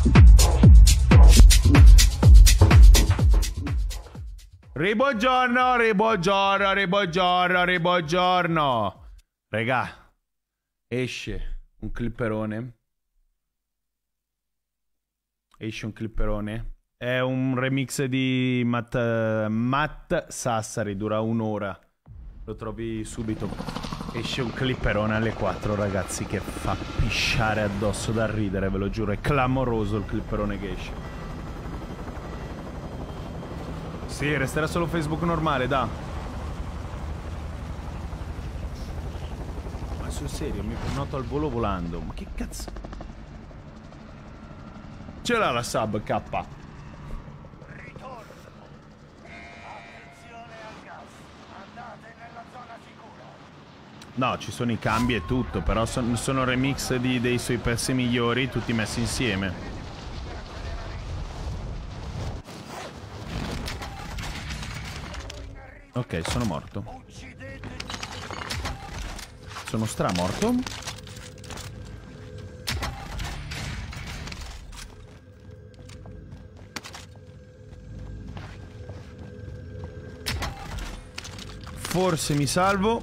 Ribuongiorno, ribuongiorno, ribuongiorno, ribuongiorno. Regà, esce un clipperone. Esce un clipperone. È un remix di Matt Sassari, dura un'ora. Lo trovi subito. Esce un clipperone alle 4, ragazzi, che fa pisciare addosso da ridere, ve lo giuro. È clamoroso il clipperone che esce. Sì, resterà solo Facebook normale, da. Ma sul serio, mi prenoto al volo volando. Ma che cazzo? Ce l'ha la sub, K. No, ci sono i cambi e tutto, però sono remix dei suoi pezzi migliori, tutti messi insieme. Ok, sono morto. Sono stramorto. Forse mi salvo.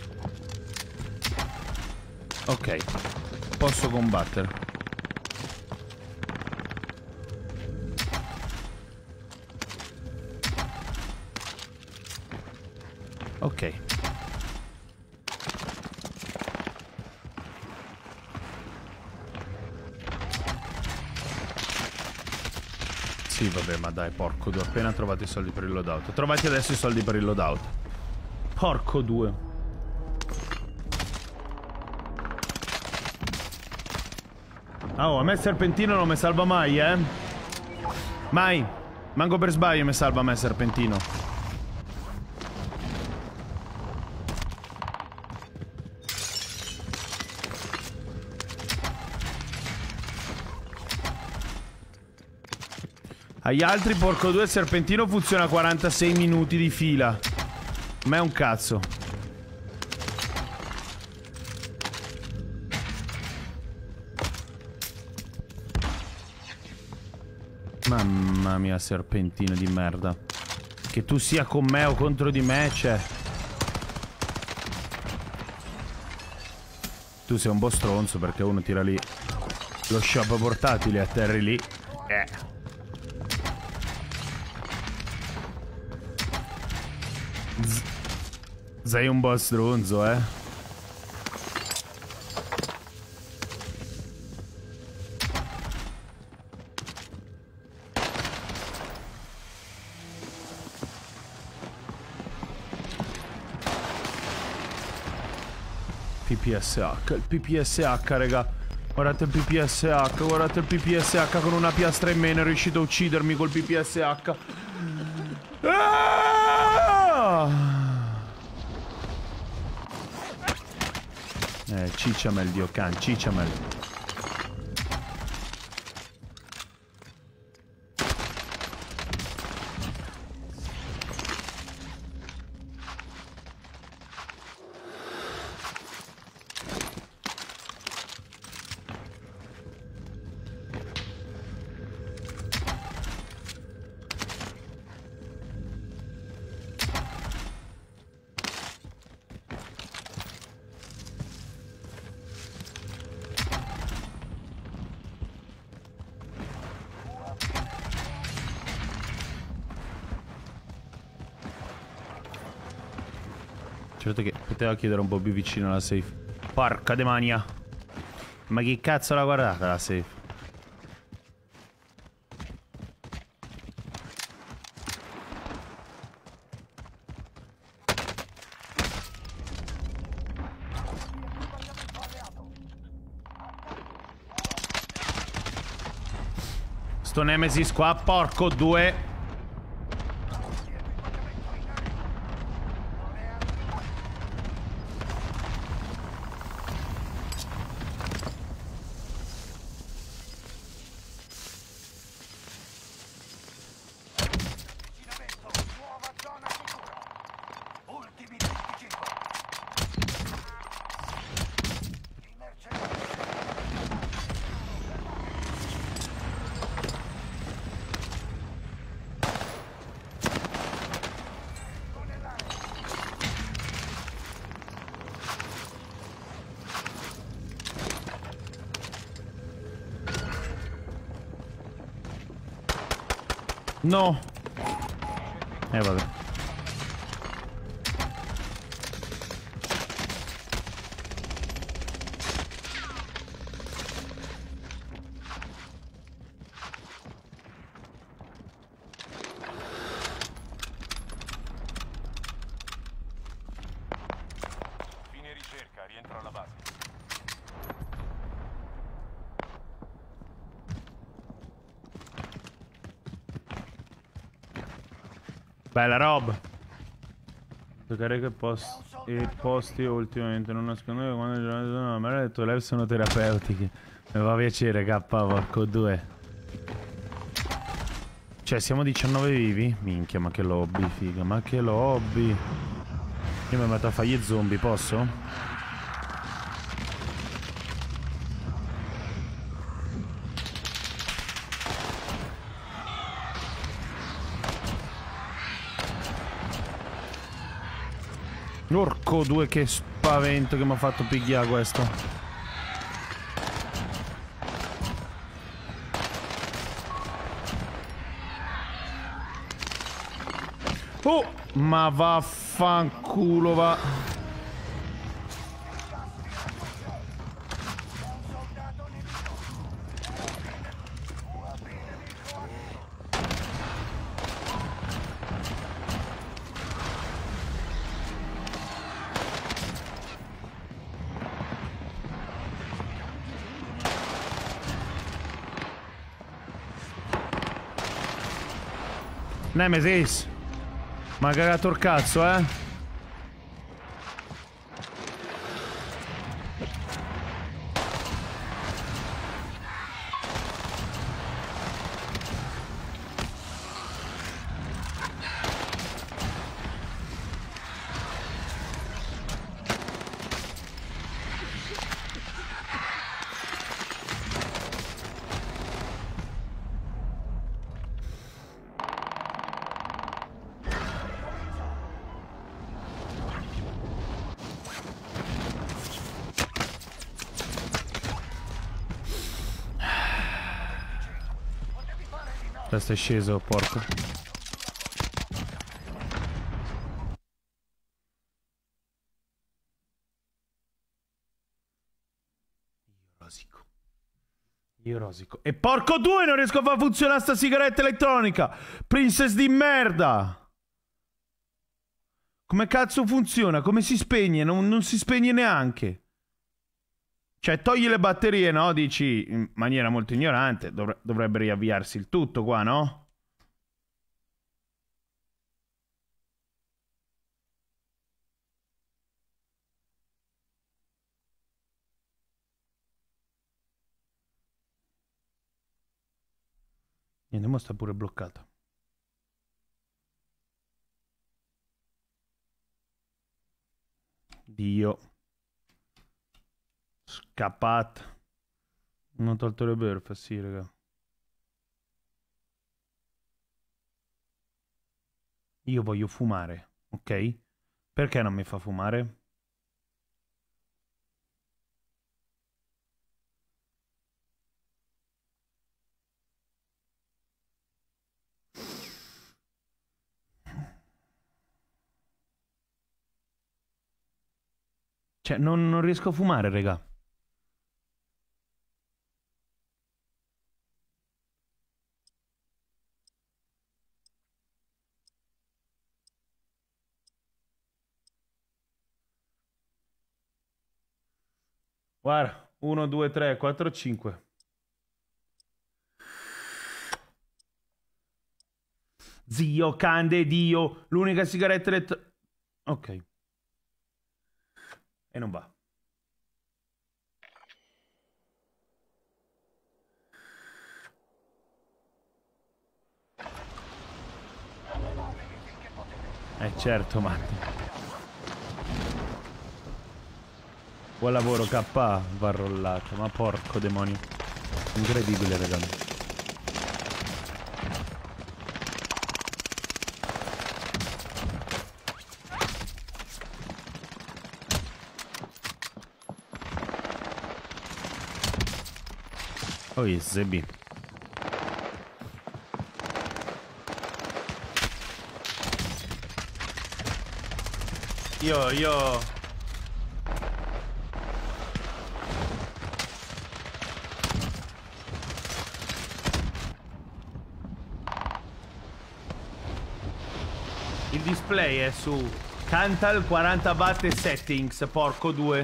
Ok, posso combattere. Ok. Sì, vabbè, ma dai, porco due. Appena trovate i soldi per il loadout. Trovate adesso i soldi per il loadout. Porco due. Oh, a me il serpentino non mi salva mai, eh? Mai. Manco per sbaglio mi salva a me il serpentino. Agli altri, porco due, il serpentino funziona 46 minuti di fila. A me è un cazzo. Mamma mia, serpentino di merda. Che tu sia con me o contro di me, c'è. Tu sei un po' stronzo perché uno tira lì lo shop portatile e atterri lì. Sei un po' stronzo, eh. PPSH, il PPSH, raga. Guardate il PPSH, guardate il PPSH con una piastra in meno è riuscito a uccidermi col PPSH. Cicciamel, Dio can, cicciamel. Certo che poteva chiedere un po' più vicino alla safe. Porca de mania. Ma che cazzo l'ha guardata la safe? Sto Nemesis qua, porco due. No. Vabbè. Fine ricerca, rientro alla base. Bella roba. Giocare che posti ultimamente non nascondevo quando le giornate sono me l'ha detto, le sono terapeutiche. Mi fa piacere, K, porco due. Cioè, siamo 19 vivi? Minchia, ma che lobby, figa, ma che lobby. Io mi metto a fare gli zombie, posso? Orco due, che spavento che mi ha fatto pigliare questo. Oh, ma vaffanculo va. Nemesis, ma ha cagato il cazzo, eh? Questo è sceso, porco. Rosico. Io rosico. E porco due, non riesco a far funzionare sta sigaretta elettronica! Princess di merda! Come cazzo funziona? Come si spegne? Non si spegne neanche. Cioè, togli le batterie, no? Dici in maniera molto ignorante. Dovrebbe riavviarsi il tutto qua, no? Niente, mo sta pure bloccato. Dio. Scappato. Non ho tolto le burf, sì, raga. Io voglio fumare, ok? Perché non mi fa fumare? Cioè, non riesco a fumare, raga. Guarda, 1, 2, 3, 4, 5. Zio, cande, Dio, l'unica sigaretta elettronica. Ok. E non va. Certo, Matti. Buon lavoro, K. Va rollato. Ma porco demonio. Incredibile, ragazzi. Oh, Zebi. Io... Il display è su Cantal 40 watt e settings, porco due.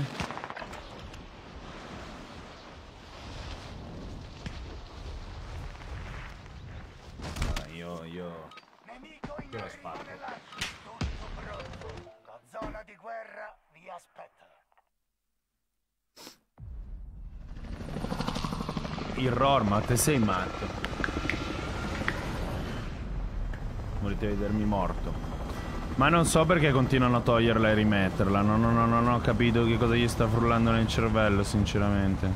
Io lo sparo. Tutto pronto. La zona di guerra vi aspetta. Il Rorma, te sei matto. Volete vedermi morto? Ma non so perché continuano a toglierla e rimetterla. Non ho capito che cosa gli sta frullando nel cervello, sinceramente.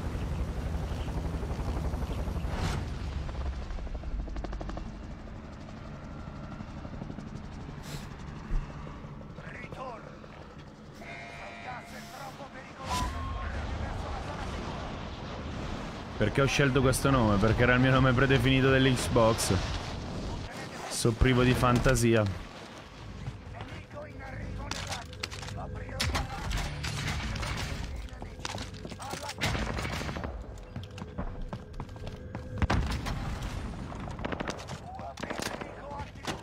Ritorno. Il gas è troppo pericoloso. Correte verso la zona sicura. Perché ho scelto questo nome? Perché era il mio nome predefinito dell'Xbox. Sono privo di fantasia. Nemico in arrivo nell'attimo. Aprirò la UAV nemico attivo.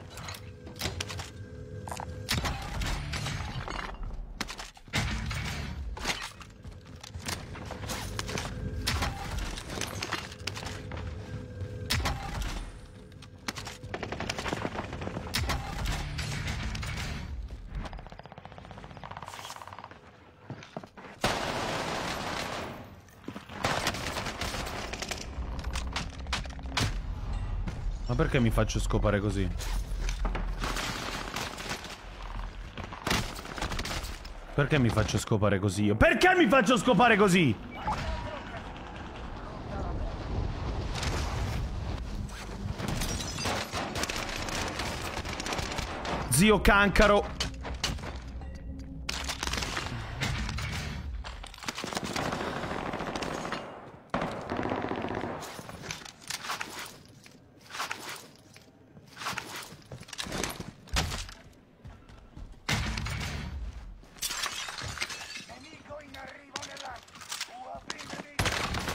Ma perché mi faccio scopare così? Perché mi faccio scopare così io? Perché mi faccio scopare così? Zio cancaro. Nemico in arrivo nell'attimo. UAV nemico.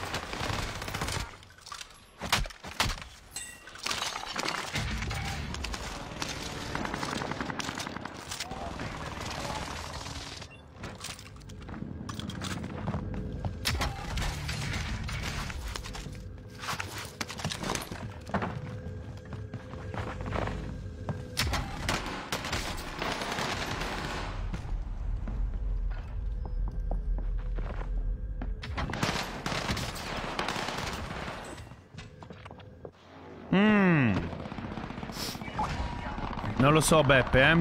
Non lo so, Beppe, eh.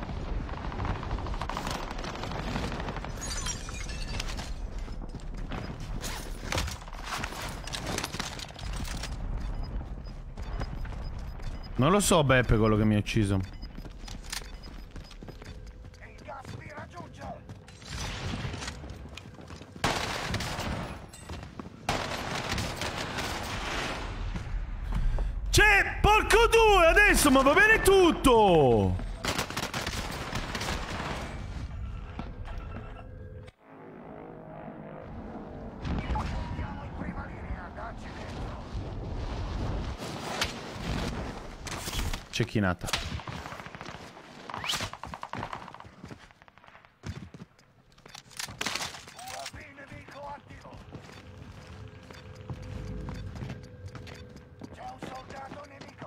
Non lo so, Beppe, quello che mi ha ucciso. Il gas vi raggiunge. C'è, porco due, adesso, ma va bene tutto! Siamo in prima linea. Dacci dentro. Cecchinata. UAV nemico attivo. C'è un soldato nemico.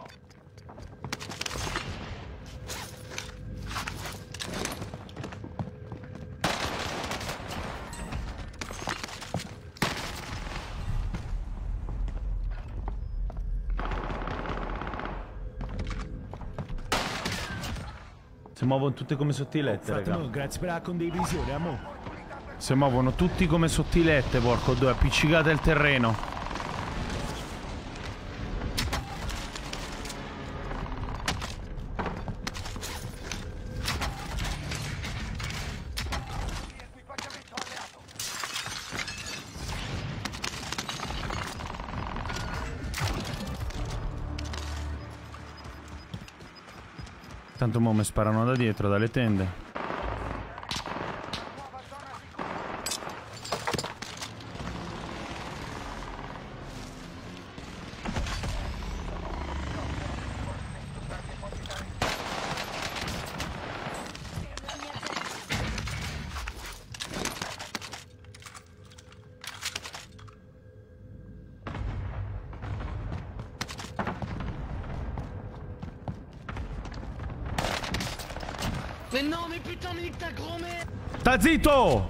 Si muovono tutte come sottilette, raga. Grazie per la condivisione, amore. Si muovono tutti come sottilette, porco due, appiccicate il terreno. Equipaggiamento alleato. Tanto mo mi sparano da dietro, dalle tende. Mais non, mais putain, mais nique ta grand-mère! Sta zitto!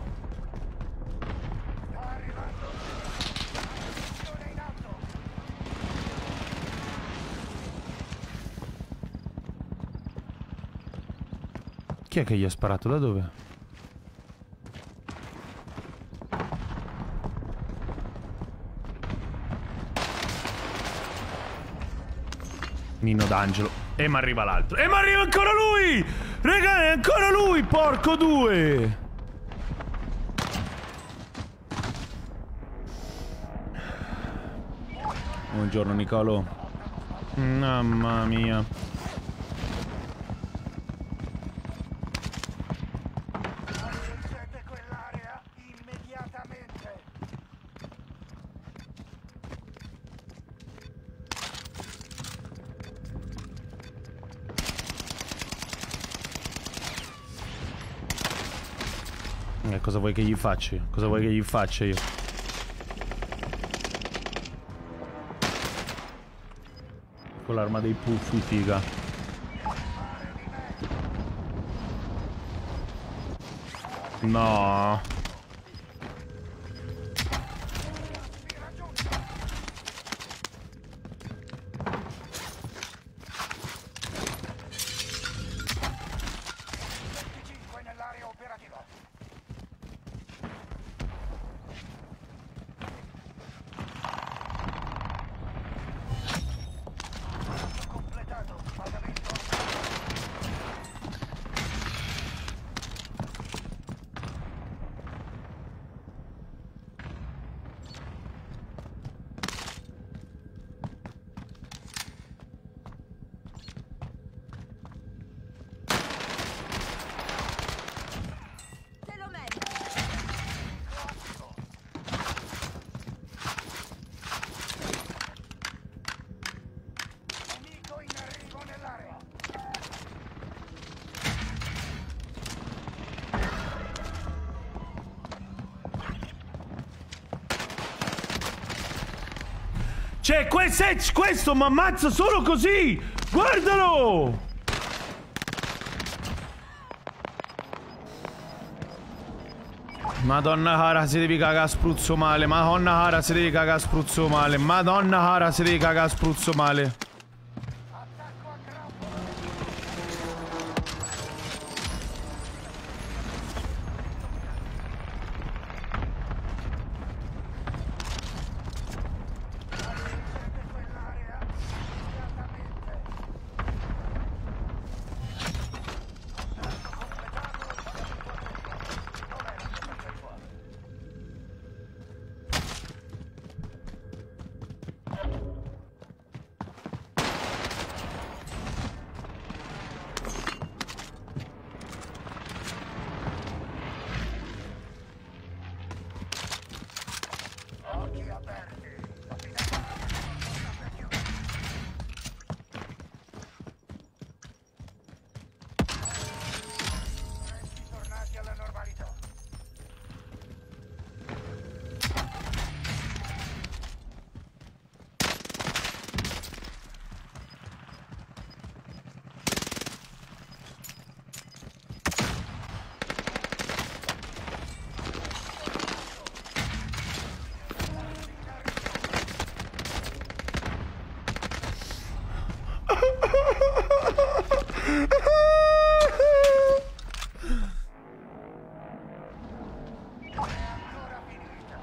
Sta arrivando. Missione in atto. Chi è che gli ha sparato? Da dove? Nino d'Angelo. E mi arriva l'altro. E mi arriva ancora lui! Raga, è ancora lui! Porco due! Buongiorno Nicolo. Mamma mia. Raggiungete quell'area immediatamente. Cosa vuoi che gli faccia? Cosa vuoi che gli faccia io? Con l'arma dei puffi, figa. No. Vi raggiungo. 25 nell'area operativa. Completato. Pagamento. Te lo meriti. Classico. Nemico in arrivo nell'area. Cioè, questo mi ammazza solo così! Guardalo! Madonna cara, se devi cagare a spruzzo male. Madonna cara, se devi cagare a spruzzo male. Madonna cara, se devi cagare a spruzzo male. Attacco a grampo. Raggiungete quell'area immediatamente. Contatto completato. Dov'è la tua percentuale? Occhi aperti. La finestra non sta più. Prezzi tornati alla normalità. Non è ancora finita.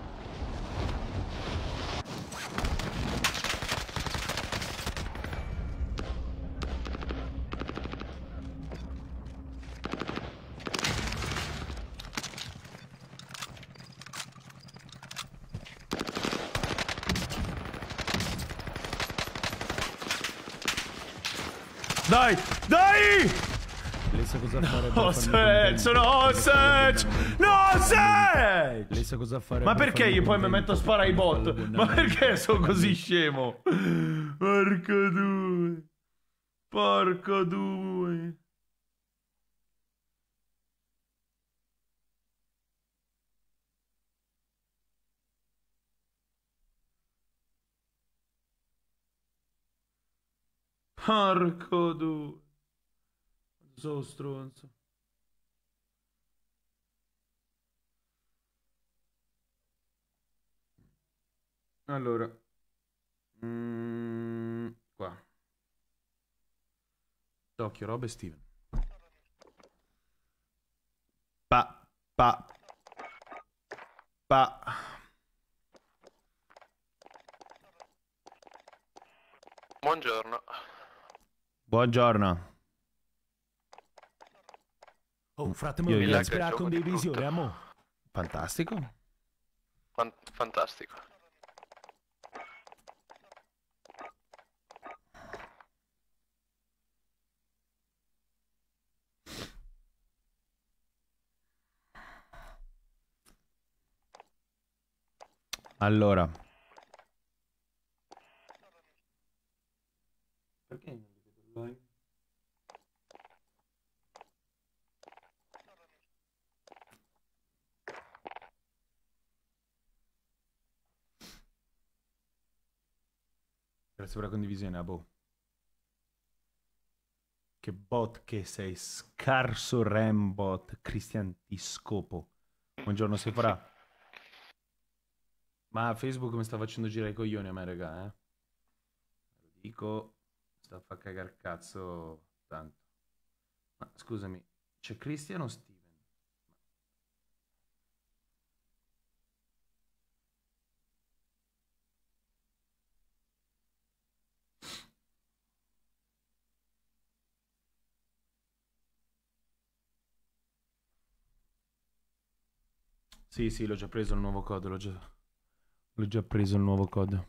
Dai, dai! Lei sa cosa fare? No, Sergio, no, Sergio! No, Sergio! Lei sa cosa fare? Ma perché io poi mi metto a sparare ai bot? Ma perché sono così scemo? Porco due. Porco due. Porco due. Sono stronzo. Allora. Qua. Tokyo, Rob e Steven. Pa. Buongiorno. Buongiorno. Oh, frate, Io mi gli- spera con dei visioni, amo. Fantastico. Fantastico. Allora. Perché non li vedo live? Grazie per la condivisione, Abo. Che bot che sei, scarso Rambot, Cristian Tiscopo. Buongiorno, si farà. Ma Facebook mi sta facendo girare i coglioni a me, raga, eh. Lo dico, sta a fa cagare cazzo tanto. Ma scusami, c'è Cristian o Steven? Sì, l'ho già preso il nuovo code, l'ho già preso il nuovo code.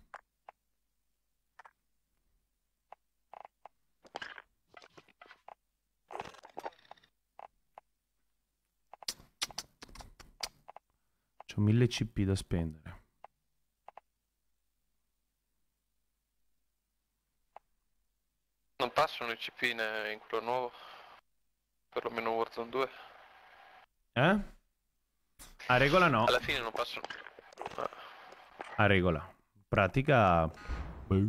C'ho 1000 CP da spendere. Non passano i CP in quello nuovo? Perlomeno Warzone 2? Eh? A regola no. Alla fine non passano. A regola. In pratica... boh.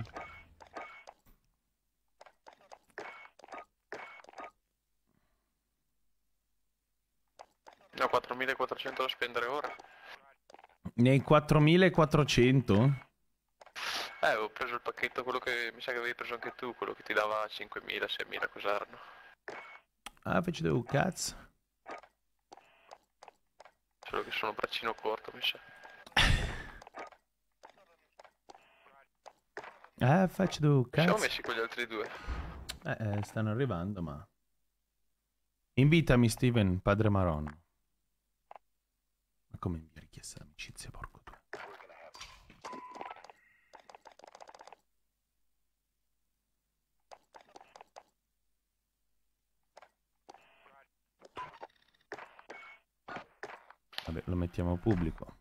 Ne ho 4400 da spendere ora. Ne hai 4400? Ho preso il pacchetto, quello che mi sa che avevi preso anche tu, quello che ti dava 5000, 6000, cos'erano. Ah, faccio un cazzo. Solo che sono braccino corto, mi sa. Ah, faccio un Ci siamo cazzo. messi con gli altri due. Stanno arrivando, ma... Invitami, Steven, padre Maron. Ma come mi ha richiesto l'amicizia, porco tu. Vabbè, lo mettiamo pubblico.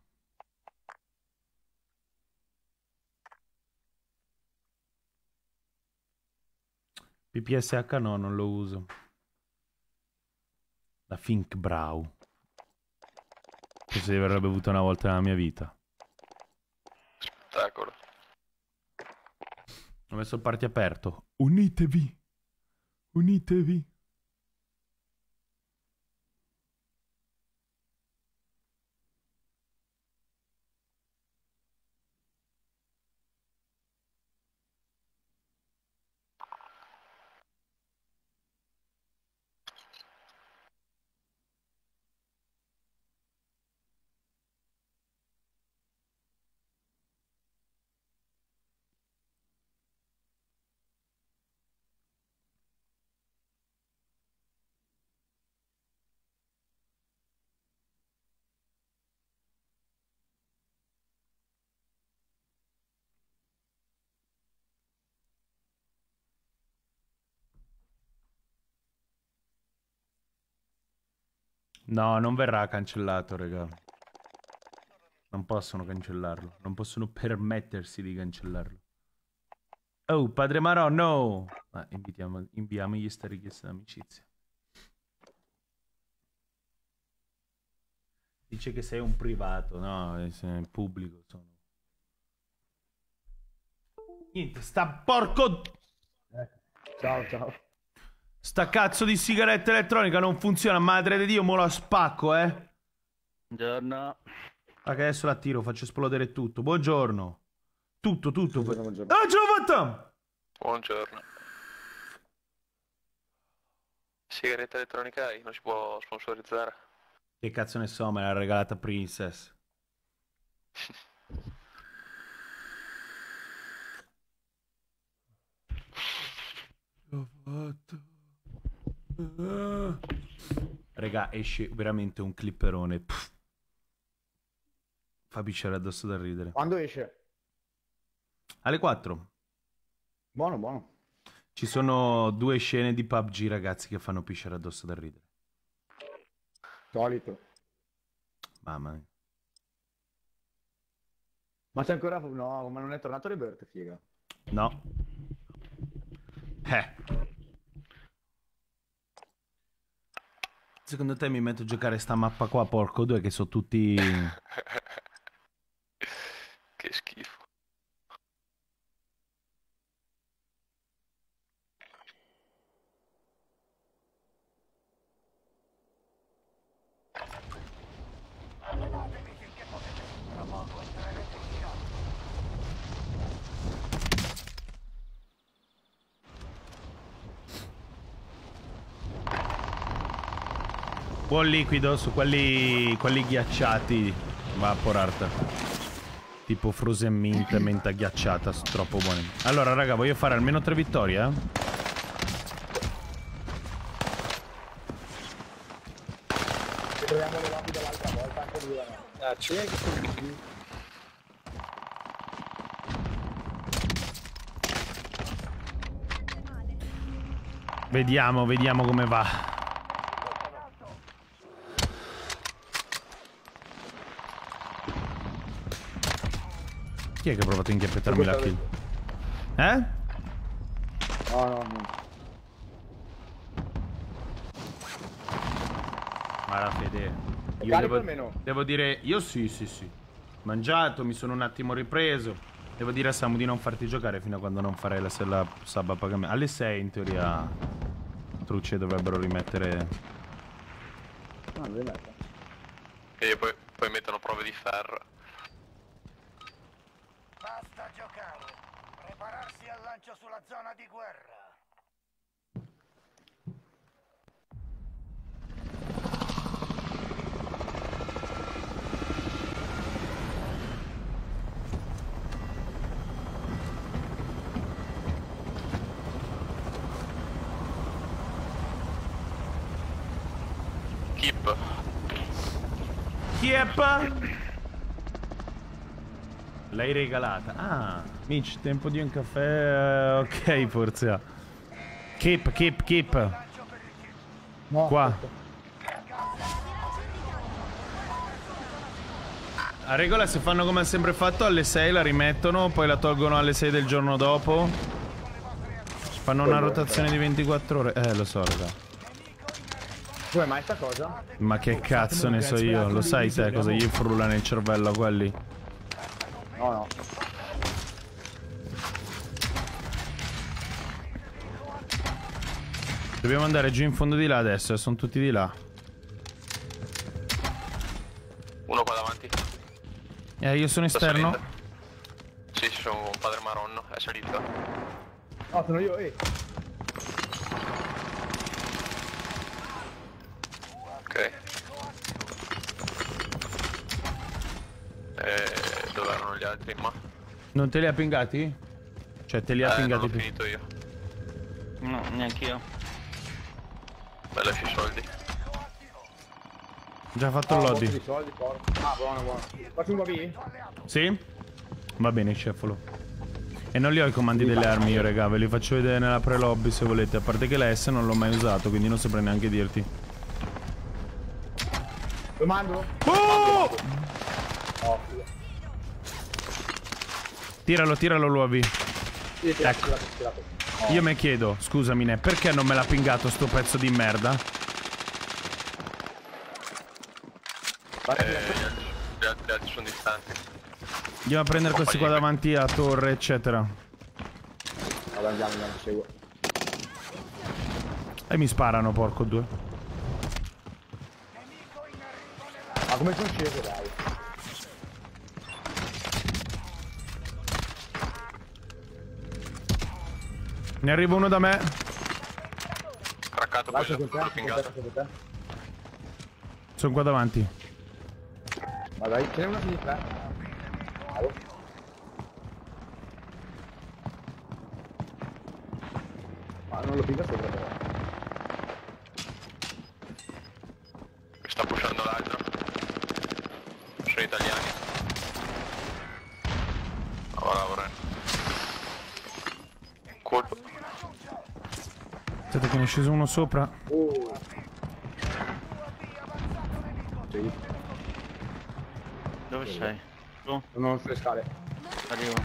PPSH no, non lo uso. La Think Brow. Questo si avrebbe avuto una volta nella mia vita. Spettacolo. Ho messo il party aperto. Unitevi. Unitevi. No, non verrà cancellato, raga. Non possono cancellarlo. Non possono permettersi di cancellarlo. Oh, padre Maron, no! Ma inviamogli sta richiesta d'amicizia. Dice che sei un privato. No, sei in pubblico. Sono... Niente, sta porco... Ciao. Sta cazzo di sigaretta elettronica non funziona. Madre di Dio, mo la spacco, Buongiorno. Ah, che adesso la tiro, faccio esplodere tutto. Buongiorno. Tutto. Buongiorno. Ah, ce l'ho fatta! Buongiorno. Sigaretta elettronica hai? Non si può sponsorizzare. Che cazzo ne so, me l'ha regalata Princess. L'ho fatto. Raga, esce veramente un clipperone. Pff. Fa pisciare addosso da ridere. Quando esce? Alle 4. Buono. Ci sono 2 scene di PUBG, ragazzi, che fanno pisciare addosso da ridere. Solito. Mamma mia. Ma c'è ancora... No, ma non è tornato Rebirth, figa. No. Secondo te mi metto a giocare sta mappa qua, porco due, che sono tutti... Che schifo. Buon liquido su quelli ghiacciati. Vaporart. Tipo Frozen Mint, menta ghiacciata, sono troppo buoni. Allora, raga, voglio fare almeno 3 vittorie, eh? Troviamo le lobby dell'altra volta, anche lui. Vediamo come va. Chi è che ha provato a inchiappettarmi la kill? Eh? No. Ma la fede. Io Carico almeno? devo dire, io sì. Mangiato, mi sono un attimo ripreso. Devo dire a Samu di non farti giocare fino a quando non farei la sub a pagamento. Alle 6 in teoria Trucce dovrebbero rimettere. No, non rimette. E poi mettono prove di ferro. Basta giocare. Prepararsi al lancio sulla zona di guerra. Chieppa. L'hai regalata. Ah, Mitch, tempo di un caffè. Ok, forza. Keep. No, Qua. aspetta. A regola se fanno come ha sempre fatto, alle 6 la rimettono, poi la tolgono alle 6 del giorno dopo. Fanno una rotazione di 24 ore. Lo so, raga. Come mai sta cosa? Ma che cazzo ne so io? Lo sai te cosa gli frulla nel cervello a quelli? No. Dobbiamo andare giù in fondo di là adesso, sono tutti di là. Uno qua davanti. Io sono Sta esterno. salendo. Sì, ci sono un padre Maronno, è salito. No, sono io, Ok. Dove erano gli altri? Ma Non te li ha pingati? Cioè te li ha non pingati l'ho tu? finito io. No, neanche io. Beh, lasci i soldi. Già fatto il lobby. Di soldi, porco. Ah, buono. Faccio un B? Sì? Va bene, scefolo. E non li ho i comandi delle armi io, raga. Ve li faccio vedere nella pre-lobby se volete. A parte che la S non l'ho mai usato, quindi non saprei neanche dirti. Lo mando? Oh! Oh, Tiralo l'UAV. sì, Ecco. Io mi chiedo, scusami, perché non me l'ha pingato sto pezzo di merda? Gli altri sono distanti. Andiamo a prendere questi qua davanti a torre, eccetera. Vabbè, andiamo, seguo. E mi sparano, porco due. Ma come sono sceso, dai? Ne arriva uno da me. Craccato Lascia quello, con te, l'ho pingato. con te. Sono qua davanti. Ma dai, ce n'è una a sinistra. Bravo. Ma non lo pinga sopra però. Mi sta pushando l'altro. Sono italiani. Ora. Colpo. Aspetta che ne è sceso uno sopra. Sì. Dove sei? Tu? Non sulle scale. Arrivo.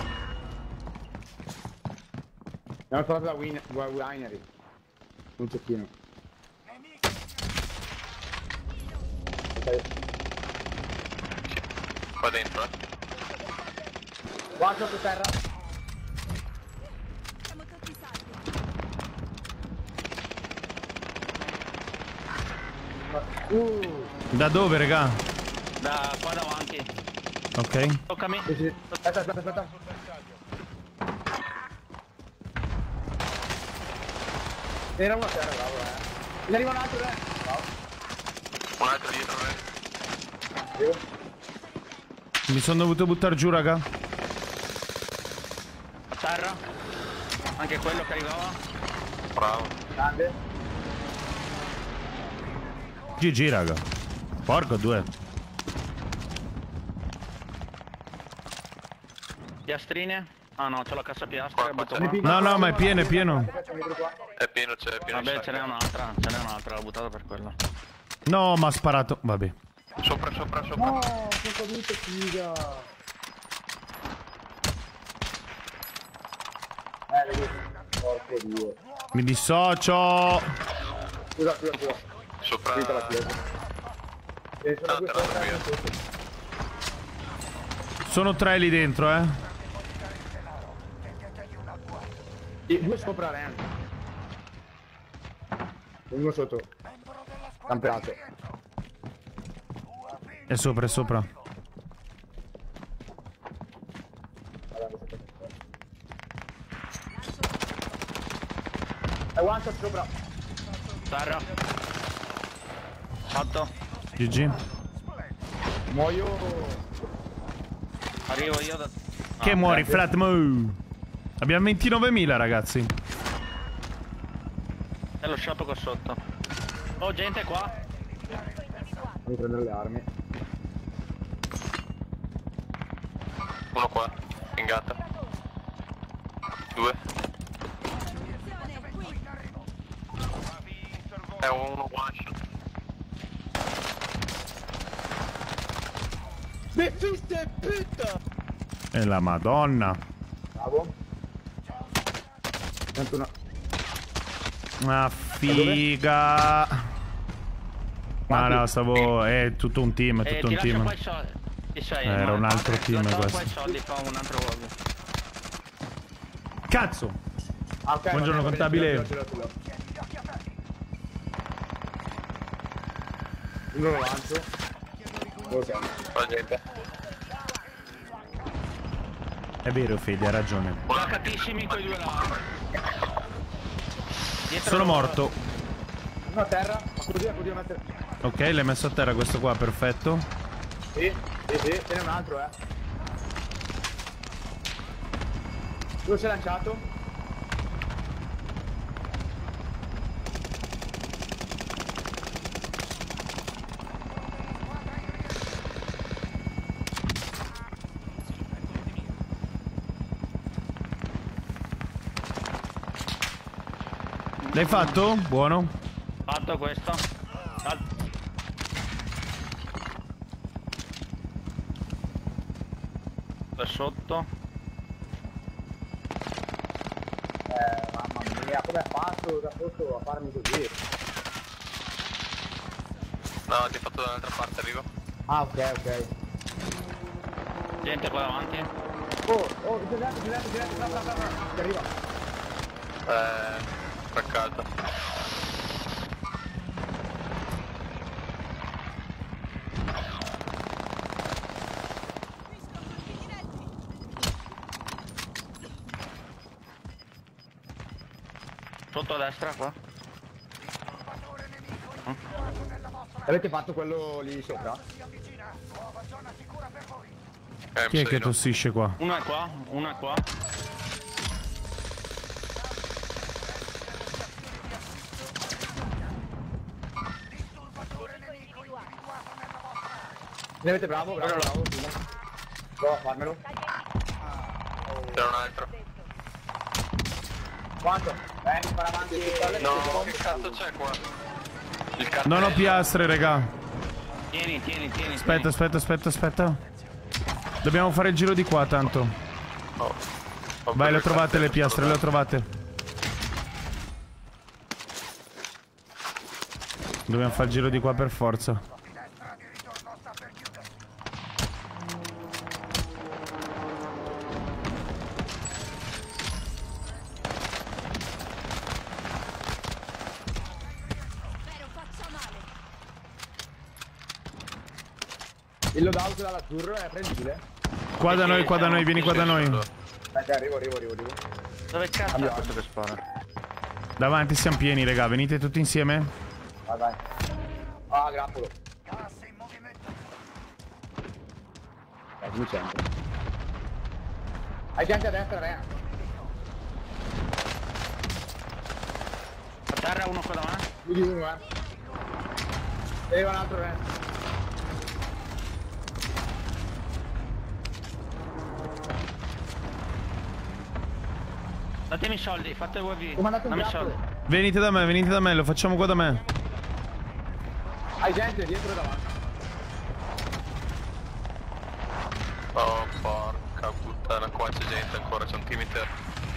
Abbiamo trovato la winery. Un cecchino. Ok. Qua dentro, Qua sotto terra. Siamo tutti salvi. Da dove, raga? Da qua davanti. Ok. Toccami. Sì, sì. Aspetta. Era una terra, bravo, Ne arriva un altro, Bravo. Un altro dietro, Arrivo. Mi sono dovuto buttare giù, raga. Terra. Anche quello che arrivava. Bravo. Grande. GG, raga. Porco due. Piastrine. Ah no, c'ho la cassa piastra e butto qua. No, ma è pieno, è pieno. È pieno, c'è pieno. Vabbè, ce n'è un'altra, l'ho buttata per quello. No, ma ha sparato. Vabbè. Sopra. No, sono caduto, figa. Vedi. Porco Dio. Mi dissocio. Scusa. Sopra. Finita la chiesa. Sono due te la sopra, via. uno sotto. Sono tre lì dentro, eh. Due sopra Ren. Uno sotto. Campeato. È sopra. È one shot sopra. Terra. Fatto. GG. Muoio. Arrivo io da... Che muori, flat move. Abbiamo 29.000, ragazzi. E lo shop qua sotto. Oh, gente qua. Devo prendere le armi. Uno qua. Pingata. 2. È uno one shot. E la madonna. Bravo. Sento una... Ah, figa. No, stavo... È tutto un team, è tutto un Ti lascio team. qua i soldi. Chi sei? Era un altro team questo. questo. Qua i soldi, fa un altro voglio. Cazzo! Ah, ok. Buongiorno, contabile. Ce l'ho. Uno lo lancio. Dove siamo? La gente. È vero, Fede, ha ragione. Placatissimi quei due là. Dietro Sono loro. morto. Uno a terra. Ma così una terra. Ok, l'hai messo a terra questo qua, perfetto. Sì. Ce n'è un altro, Dove si è lanciato? L'hai fatto? Buono. Fatto questo. Da sotto. Mamma mia, come ha fatto da sotto a farmi così? No, ti ho fatto da un'altra parte, arrivo. Ah, ok. Gente qua davanti. Oh, girate, brava. Ti arriva. Craccato. Sotto a destra qua. Avete fatto quello lì sopra? Chi è che tossisce qua? Uno è qua, uno è qua. Ne avete bravo. Prova a farmelo. C'era un altro. Quanto? Spara avanti. No, che cazzo c'è qua? Il cartello. Non ho piastre, raga. Tieni. Aspetta. Dobbiamo fare il giro di qua, tanto. Oh. Vai, le ho trovate le piastre, le ho trovate. Dobbiamo fare il giro di qua per forza. Il loadout dall'azzurro è prendibile? Qua da noi, vieni qua da noi. Aspetta, arrivo. Dove cazzo è questo che spara? Davanti siamo pieni, raga, venite tutti insieme. Vai. Ah, grappolo. Dai, 200. Hai gente a destra, Rea. A terra uno qua davanti. Più di uno, E arriva un altro, Rea. Datemi i soldi, fate voi. Ho mandato un Dammi i soldi. grappolo. Venite da me, lo facciamo qua da me. Hai gente dietro e davanti. Oh, porca puttana, qua c'è gente ancora, c'è un team intero.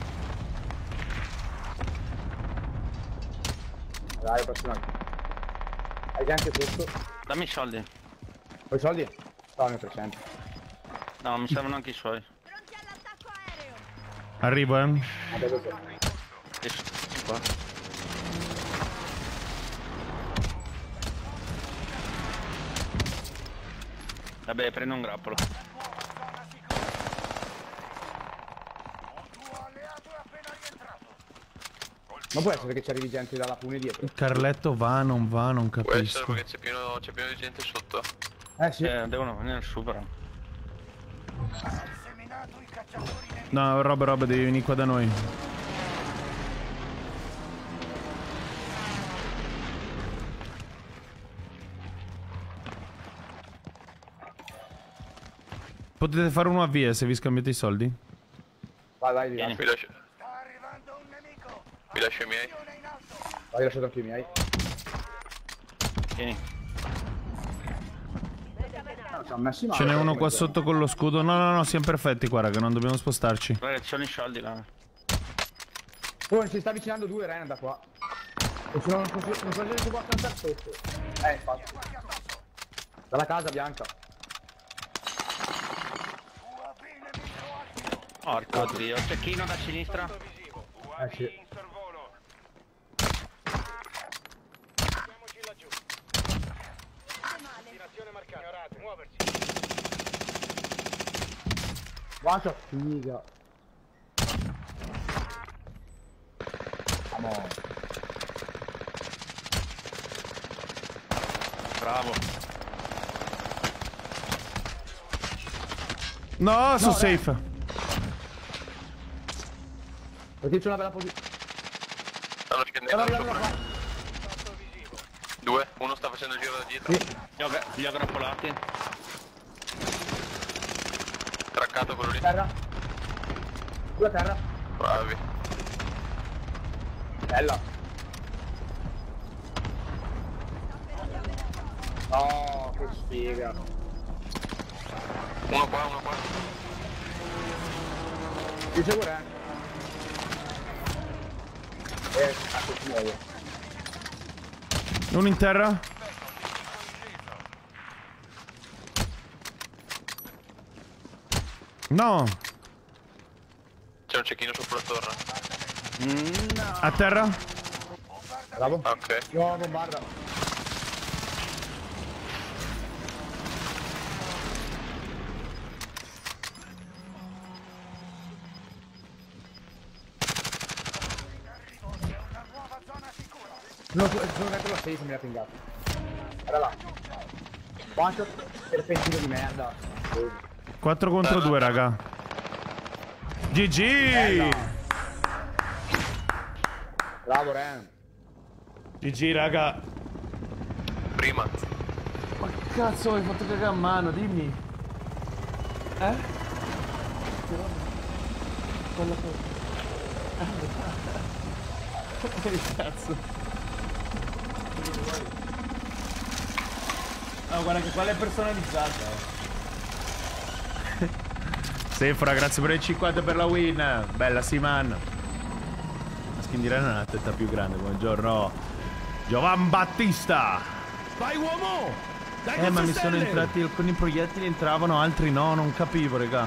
Dai, prossimo. Hai gente sotto. Dammi i soldi. Ho i soldi? No, ne ho 300. No, mi servono anche i suoi. Pronti all'attacco aereo. Arrivo, Adesso sì. Qua. Vabbè, prendo un grappolo. Non può essere che ci arrivi gente dalla pune dietro. Il carletto va, non non Può essere capisco. perché c'è pieno di gente sotto. Sì. Devono venire su però. No, roba, devi venire qua da noi. Potete fare uno a via se vi scambiate i soldi? Vai, via. Vieni. Vi lascio i miei. Vai, lasciato anche i miei. Vieni. No, ci hanno messi male. Ce n'è uno qua sotto con lo scudo. No, siamo perfetti qua, raga, non dobbiamo spostarci. Guarda, ci sono i soldi là. Oh, si sta avvicinando due Ren da qua. E non so se si può cantare sotto. Infatti. Dalla casa bianca. Porco dio, cecchino da sinistra. Sì. Guarda, figa. Amore. Bravo. No, sono safe. Perché c'è una bella posizione. Stanno scendendo sopra. Due, uno sta facendo il giro da dietro. Li ho grappolati. Traccato quello lì. Terra. Due a terra. Bravi. Bella. Oh, che sfiga. Uno qua. Ti seguo Ren. Cazzo ti muovo. Uno in terra. No. C'è un cecchino sopra la torre. A terra. Bravo. Ok. No, bombarda. No, sono dentro la 6 se mi ha pingato. Era là. Quanto serpentino di merda. 4 contro 2, raga. GG! Bravo Ren. GG, raga. Prima. Ma che cazzo hai fatto cagare a mano, dimmi. Quella cosa. Che cazzo. No, guarda che quella è personalizzata. Sefra, grazie per il 50 per la win. Bella Siman. La skin di Ren ha una testa più grande. Buongiorno Giovan Battista. Vai uomo! Dai, Ma mi sono entrati, alcuni proiettili entravano, altri no, non capivo, raga.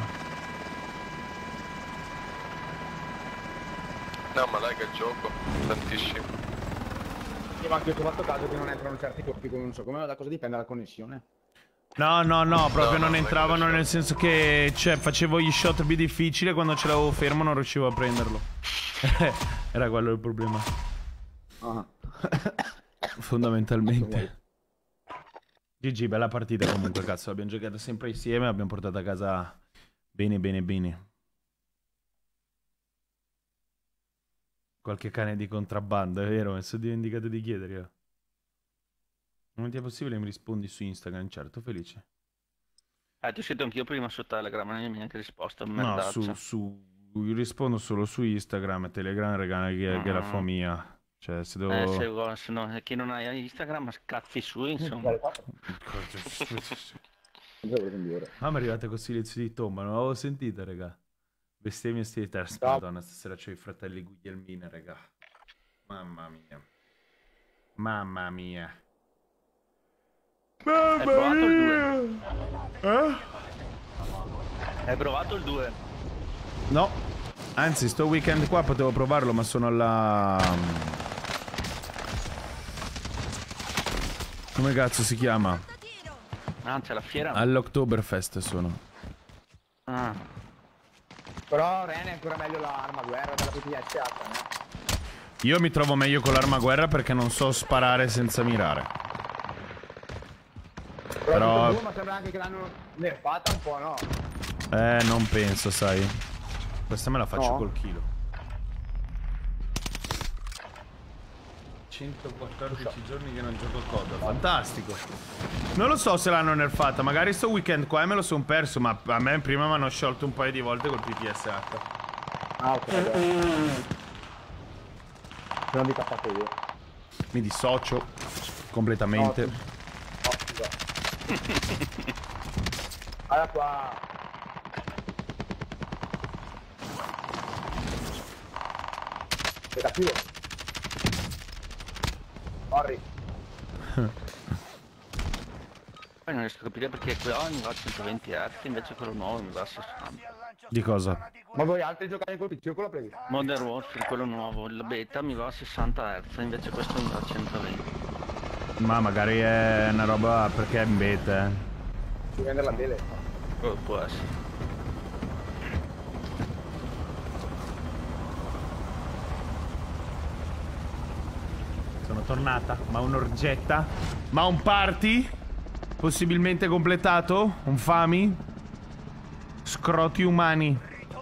No, ma lag il gioco. Tantissimo. Io anche io ho fatto caso che non entrano certi colpi, come non so come, da cosa dipende dalla connessione. No, proprio No, non no, entravano, perché nel senso che, cioè, facevo gli shot più difficili e quando ce l'avevo fermo non riuscivo a prenderlo. Era quello il problema. Ah. Fondamentalmente. GG, bella partita comunque, cazzo. Abbiamo giocato sempre insieme, abbiamo portato a casa bene, bene, bene. Qualche cane di contrabbando, è vero, mi sono dimenticato di chiedere. Non ti è possibile, mi rispondi su Instagram, certo, felice. Ti ho scritto anch'io prima su Telegram, non mi hai neanche risposto. No, io rispondo solo su Instagram e Telegram, raga, che è la famiglia. Cioè, se devo... Se no, chi non ha Instagram scazzi su, insomma. Ah, mi è arrivata con silenzio di tomba, non l'avevo sentita, raga. Bestemmie stile test, madonna, stasera c'ho i fratelli Guglielmina, raga. Mamma mia. Mamma mia. Hai provato il 2? Eh? Hai provato il 2? No. Anzi, sto weekend qua potevo provarlo, ma sono alla... Come cazzo si chiama? Ah, c'è la fiera? All'Oktoberfest sono. Ah. Però Ren è ancora meglio l'arma guerra della PTSH, né? Io mi trovo meglio con l'arma guerra perché non so sparare senza mirare. Però... Ma sembra anche che l'hanno nerfata un po', no? Non penso, sai. Questa me la faccio col chilo. 114 giorni che non gioco COD. Fantastico. Non lo so se l'hanno nerfata. Magari sto weekend qua e me lo sono perso. Ma a me prima mi hanno sciolto un paio di volte col PTSH. Ah, ok. Non dico fatto io. Mi dissocio completamente. No, scusa. Allora qua. È cattivo. Corri. Poi non riesco a capire perché quello mi va a 120 Hz, invece quello nuovo mi va a 60. Di cosa? Ma voi altri giocate col PC o con la Play? Modern Warfare, quello nuovo, la beta mi va a 60 Hz, invece questo mi va a 120. Ma magari è una roba perché è in beta, Devi vendere la tele. Può essere. Sono tornata. Ma un'orgetta? Ma un party? Possibilmente completato? Un fami? Scroti umani.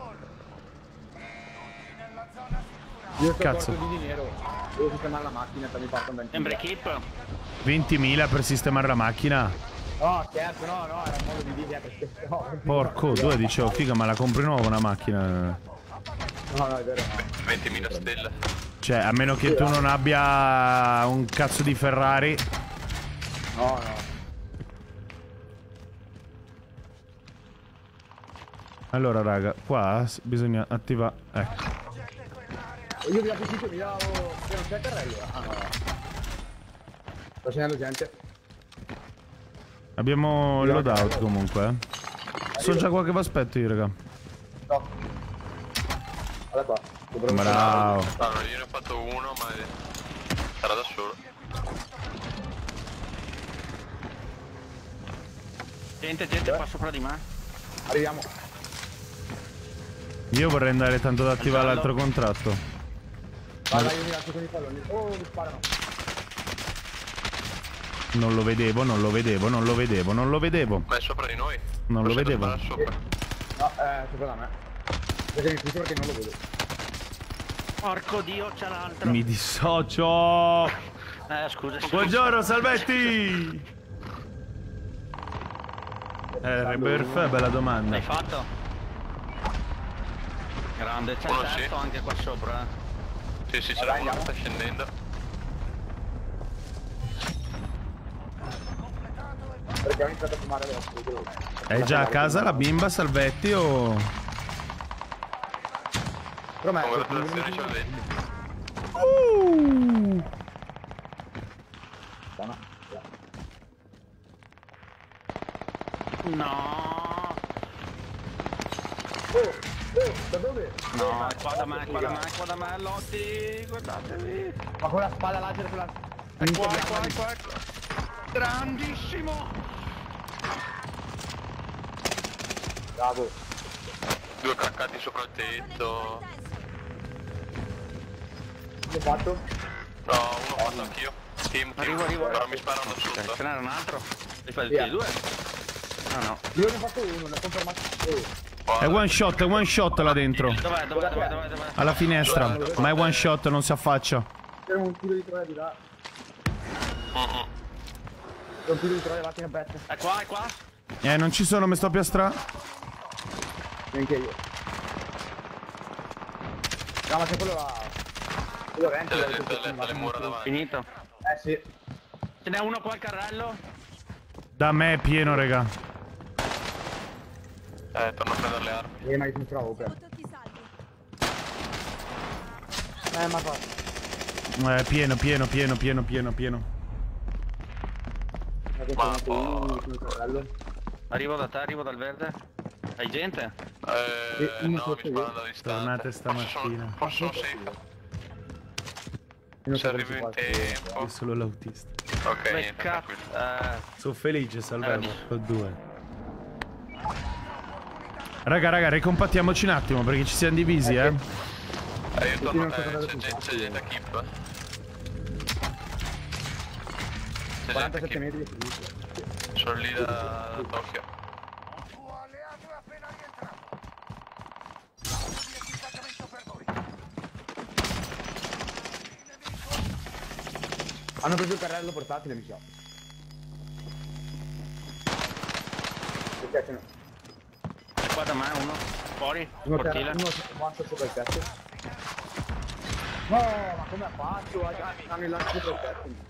Io sto Cazzo. corto di dinero. Devo sistemare la macchina e mi parto un 20.000. Sempre keep? 20.000 per sistemare la macchina? No, scherzo, no, era un modo di dire che no. Porco, due dicevo, figa, ma la compri nuova una macchina? No, è vero. 20.000 stelle. Cioè, a meno che tu non abbia un cazzo di Ferrari. No, no. Allora, raga, qua bisogna attivare... Ecco. Io vi acquisito, mi davo... Se non c'è carrello. Ah, no. Sto segnando gente. Abbiamo il loadout comunque, So già qua che vi aspetto io, raga. No. Guarda qua. Bravo. No, no, io ne ho fatto uno, ma sarà da solo. Gente qua sopra di me. Arriviamo. Io vorrei andare tanto ad attivare l'altro contratto. Guarda, io mi lascio con i palloni. Oh, mi sparano. Non lo vedevo, non lo vedevo, non lo vedevo, non lo vedevo. Ma è sopra di noi. Non lo vedevo. Sopra. No, sopra da me. Perché mi fisso perché non lo vedo. Porco dio, c'è l'altro. Mi dissocio. Scusa. Buongiorno, Salvetti. Rebirth, bella domanda. L'hai fatto? Grande, c'è il Uno sì. terzo anche qua sopra. Sì, sì, c'è uno, sta scendendo. Perché ho iniziato a fumare adesso. È già a casa la bimba, Salvetti, o... Prometto. Congratulazioni, c'è dentro. No. Da dove? No, è qua da me, qua da me, qua da me, Lotti, guardatevi. Ma con la spada laser quella... È qua, è qua, è qua, è qua. Grandissimo. Bravo. 2 craccati sopra il tetto. L'ho fatto? No, uno ho fatto anch'io. Team, Arrivo. però mi sparano sotto. Ce n'era un altro? Hai fatto Via. tutti e due? Ah no. Io ne ho fatto uno, ne ho confermato. È one shot là dentro. Dov'è? Alla finestra. Ma è one shot, non si affaccia. C'era un tiro di troia di là. C'è un tiro di troia là, betta. È qua? Non ci sono, mi sto piastra. Neanche io. No, ma c'è quello là. Quello rente. Dalle mura davanti. Finito. Sì. Ce n'è uno qua al carrello? Da me è pieno, raga. Torno a prendere le armi. Ma io mi trovo per. Foto ti salvi. Ma va. Pieno. Arrivo da te, arrivo dal verde. Hai gente? No, mi sparano da distante. Tornate stamattina. Forse sono safe. Se arrivo in tempo. Io solo l'autista. Ok, Che niente, cazzo? tranquillo. Sono felice, salviamo. Con 2. Raga, ricompattiamoci un attimo perché ci siamo divisi, Io torno, c'è gente a keep. C'è gente a 47 keep. metri di sinistra. Sono lì da Tokyo. Un tuo alleato è appena rientrato. Cambio di equipaggiamento per voi. Hanno preso il carrello portatile, mi sa. Perché ce n'è? È qua da me uno. Fuori. Uno Cortile. quanto sopra il tetto. No, ma come ha fatto? Hanno il lancio sopra il tetto.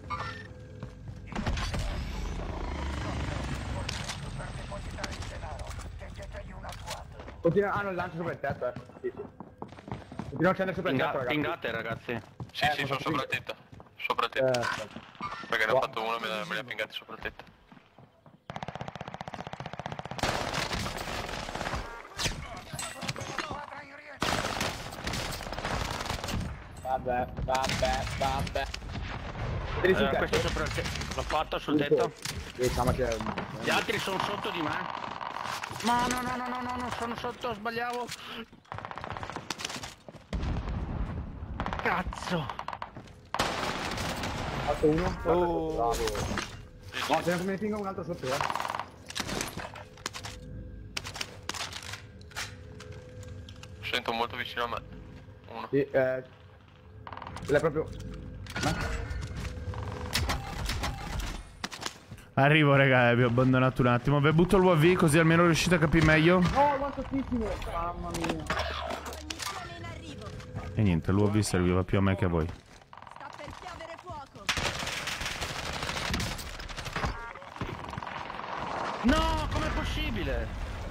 Continua, hanno il lancio sopra il tetto, Sì. Continua a scendere sopra il tetto, ragazzi. Pingate, ragazzi. Sì, sono sopra il tetto. Sopra il tetto. Perché ne ho fatto uno e me li ha pingati sopra il tetto. Vabbè. Questo sopra il tetto. L'ho fatto sul tetto. Diciamo che... Gli altri sono sotto di me. No, sono sotto, sbagliavo. Cazzo. Fatto uno? Bravo. No, se ne pinga un altro sotto, Sento molto vicino a me. Uno. Sì, l'è proprio... Arrivo, raga, vi ho abbandonato un attimo. Vi butto l'UAV così almeno riuscite a capire meglio. No, quanto fittimo! Mamma mia. Cognizione in arrivo. E niente, l'UAV serviva più a me che a voi. Sta per piovere fuoco. No, com'è possibile?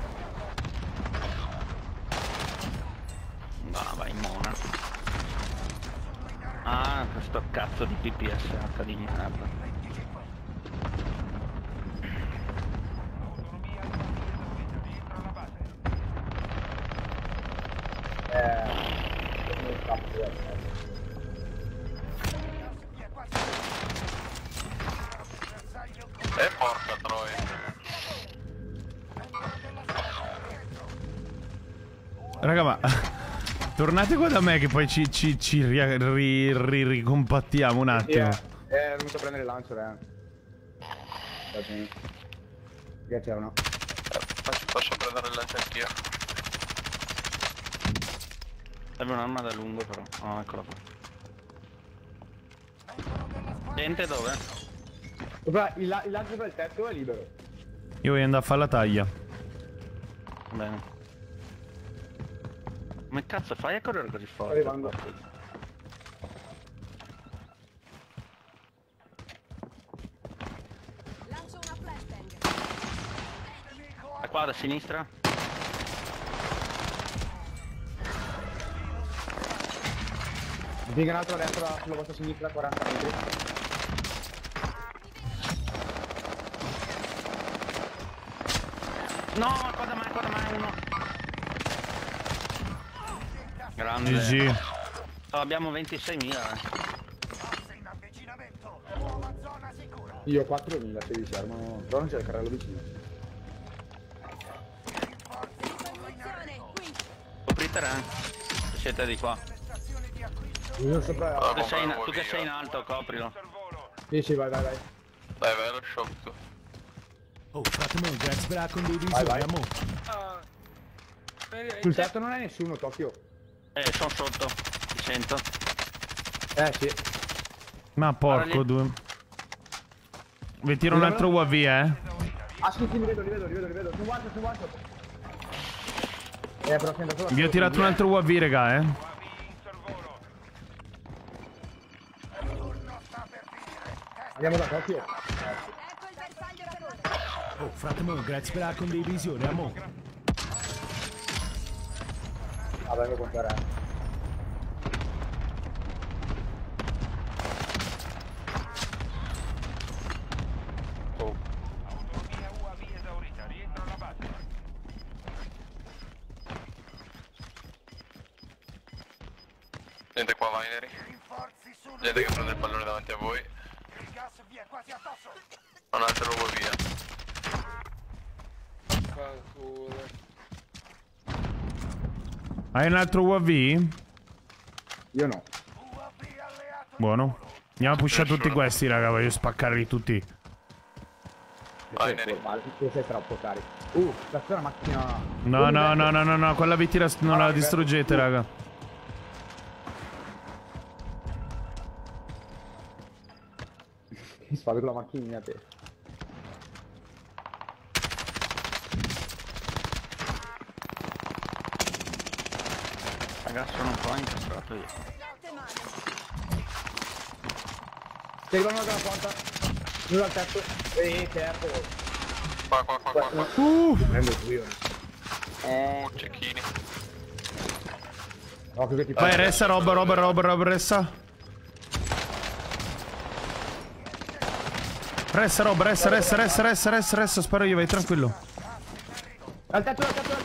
No, vai mona. Ah, questo cazzo di PPSH di merda. Porca troia. Raga, ma... tornate qua da me che poi ci ricompattiamo un attimo. È venuto a prendere il lancio, Che c'erano? Posso prendere il lancio anch'io. Serve un'arma da lungo però. Oh, eccola qua. Gente dove? Sopra, il lancio del tetto è libero. Io voglio andare a fare la taglia. Bene. Come cazzo fai a correre così forte? Arrivando. Lancio una flashbang. Da qua, da sinistra? Mi piega un altro a destra sulla vostra sinistra, 40 metri. No, qua da me, uno. Grande. GG. Oh, abbiamo 26.000. Base in avvicinamento. Nuova zona sicura. Io ho 4.000 se vi servono, però non c'è il carrello vicino. Munizione, qui. Coprite siete di qua. Io sopra... Tu che sei in alto, coprilo. Sì, vai. Dai, vai allo shop tu. Oh, fatemelo, Jax, bravo con dei Vai. visori, amore. Sul tetto non è nessuno, Tokyo. Sono sotto. Ti sento. Sì. Ma porco lì. due. Vi tiro un altro UAV, Ah sì, li vedo. Su one shot. Però sento solo... Vi ho tirato un altro UAV, raga, Andiamo da Tokyo. Ecco il bersaglio per Oh, fatemelo, grazie, bravo con dei visori, amore. Vengo con te. Autonomia UAV esaurita, rientra alla base. Niente qua, Vineri. Rinforzi sul... Gente che prende il pallone davanti a voi. Il gas vi è quasi addosso. Un altro rubo via. Hai un altro UAV? Io no. UAV alleato. Buono. Andiamo a pushare tutti questi, raga, voglio spaccarli tutti. Vineri. Tu sei troppo carico. Questa è una macchina... No, quella vi tira... non la distruggete, raga. Che sparo con la macchina te. Ragazzi, sono un po' incastrato io. latte mani. Ti arrivano dalla porta. Uno dal tetto. Certo. Qua. Prendo il tuo. Cecchini. Occhio che ti Vai, resta, roba, resta. Resta, sparo io, vai tranquillo. Al tetto, sopra.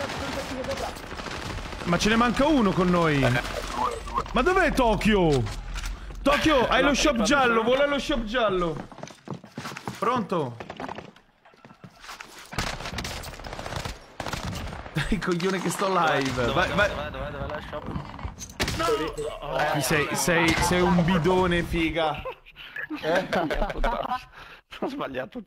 Ma ce ne manca uno con noi. Ma dov'è Tokyo? Tokyo, hai lo shop giallo, vuole lo shop giallo. Pronto? Dai coglione che sto live. Vai. Dov'è la shop? Sei un bidone, figa. Ho sbagliato.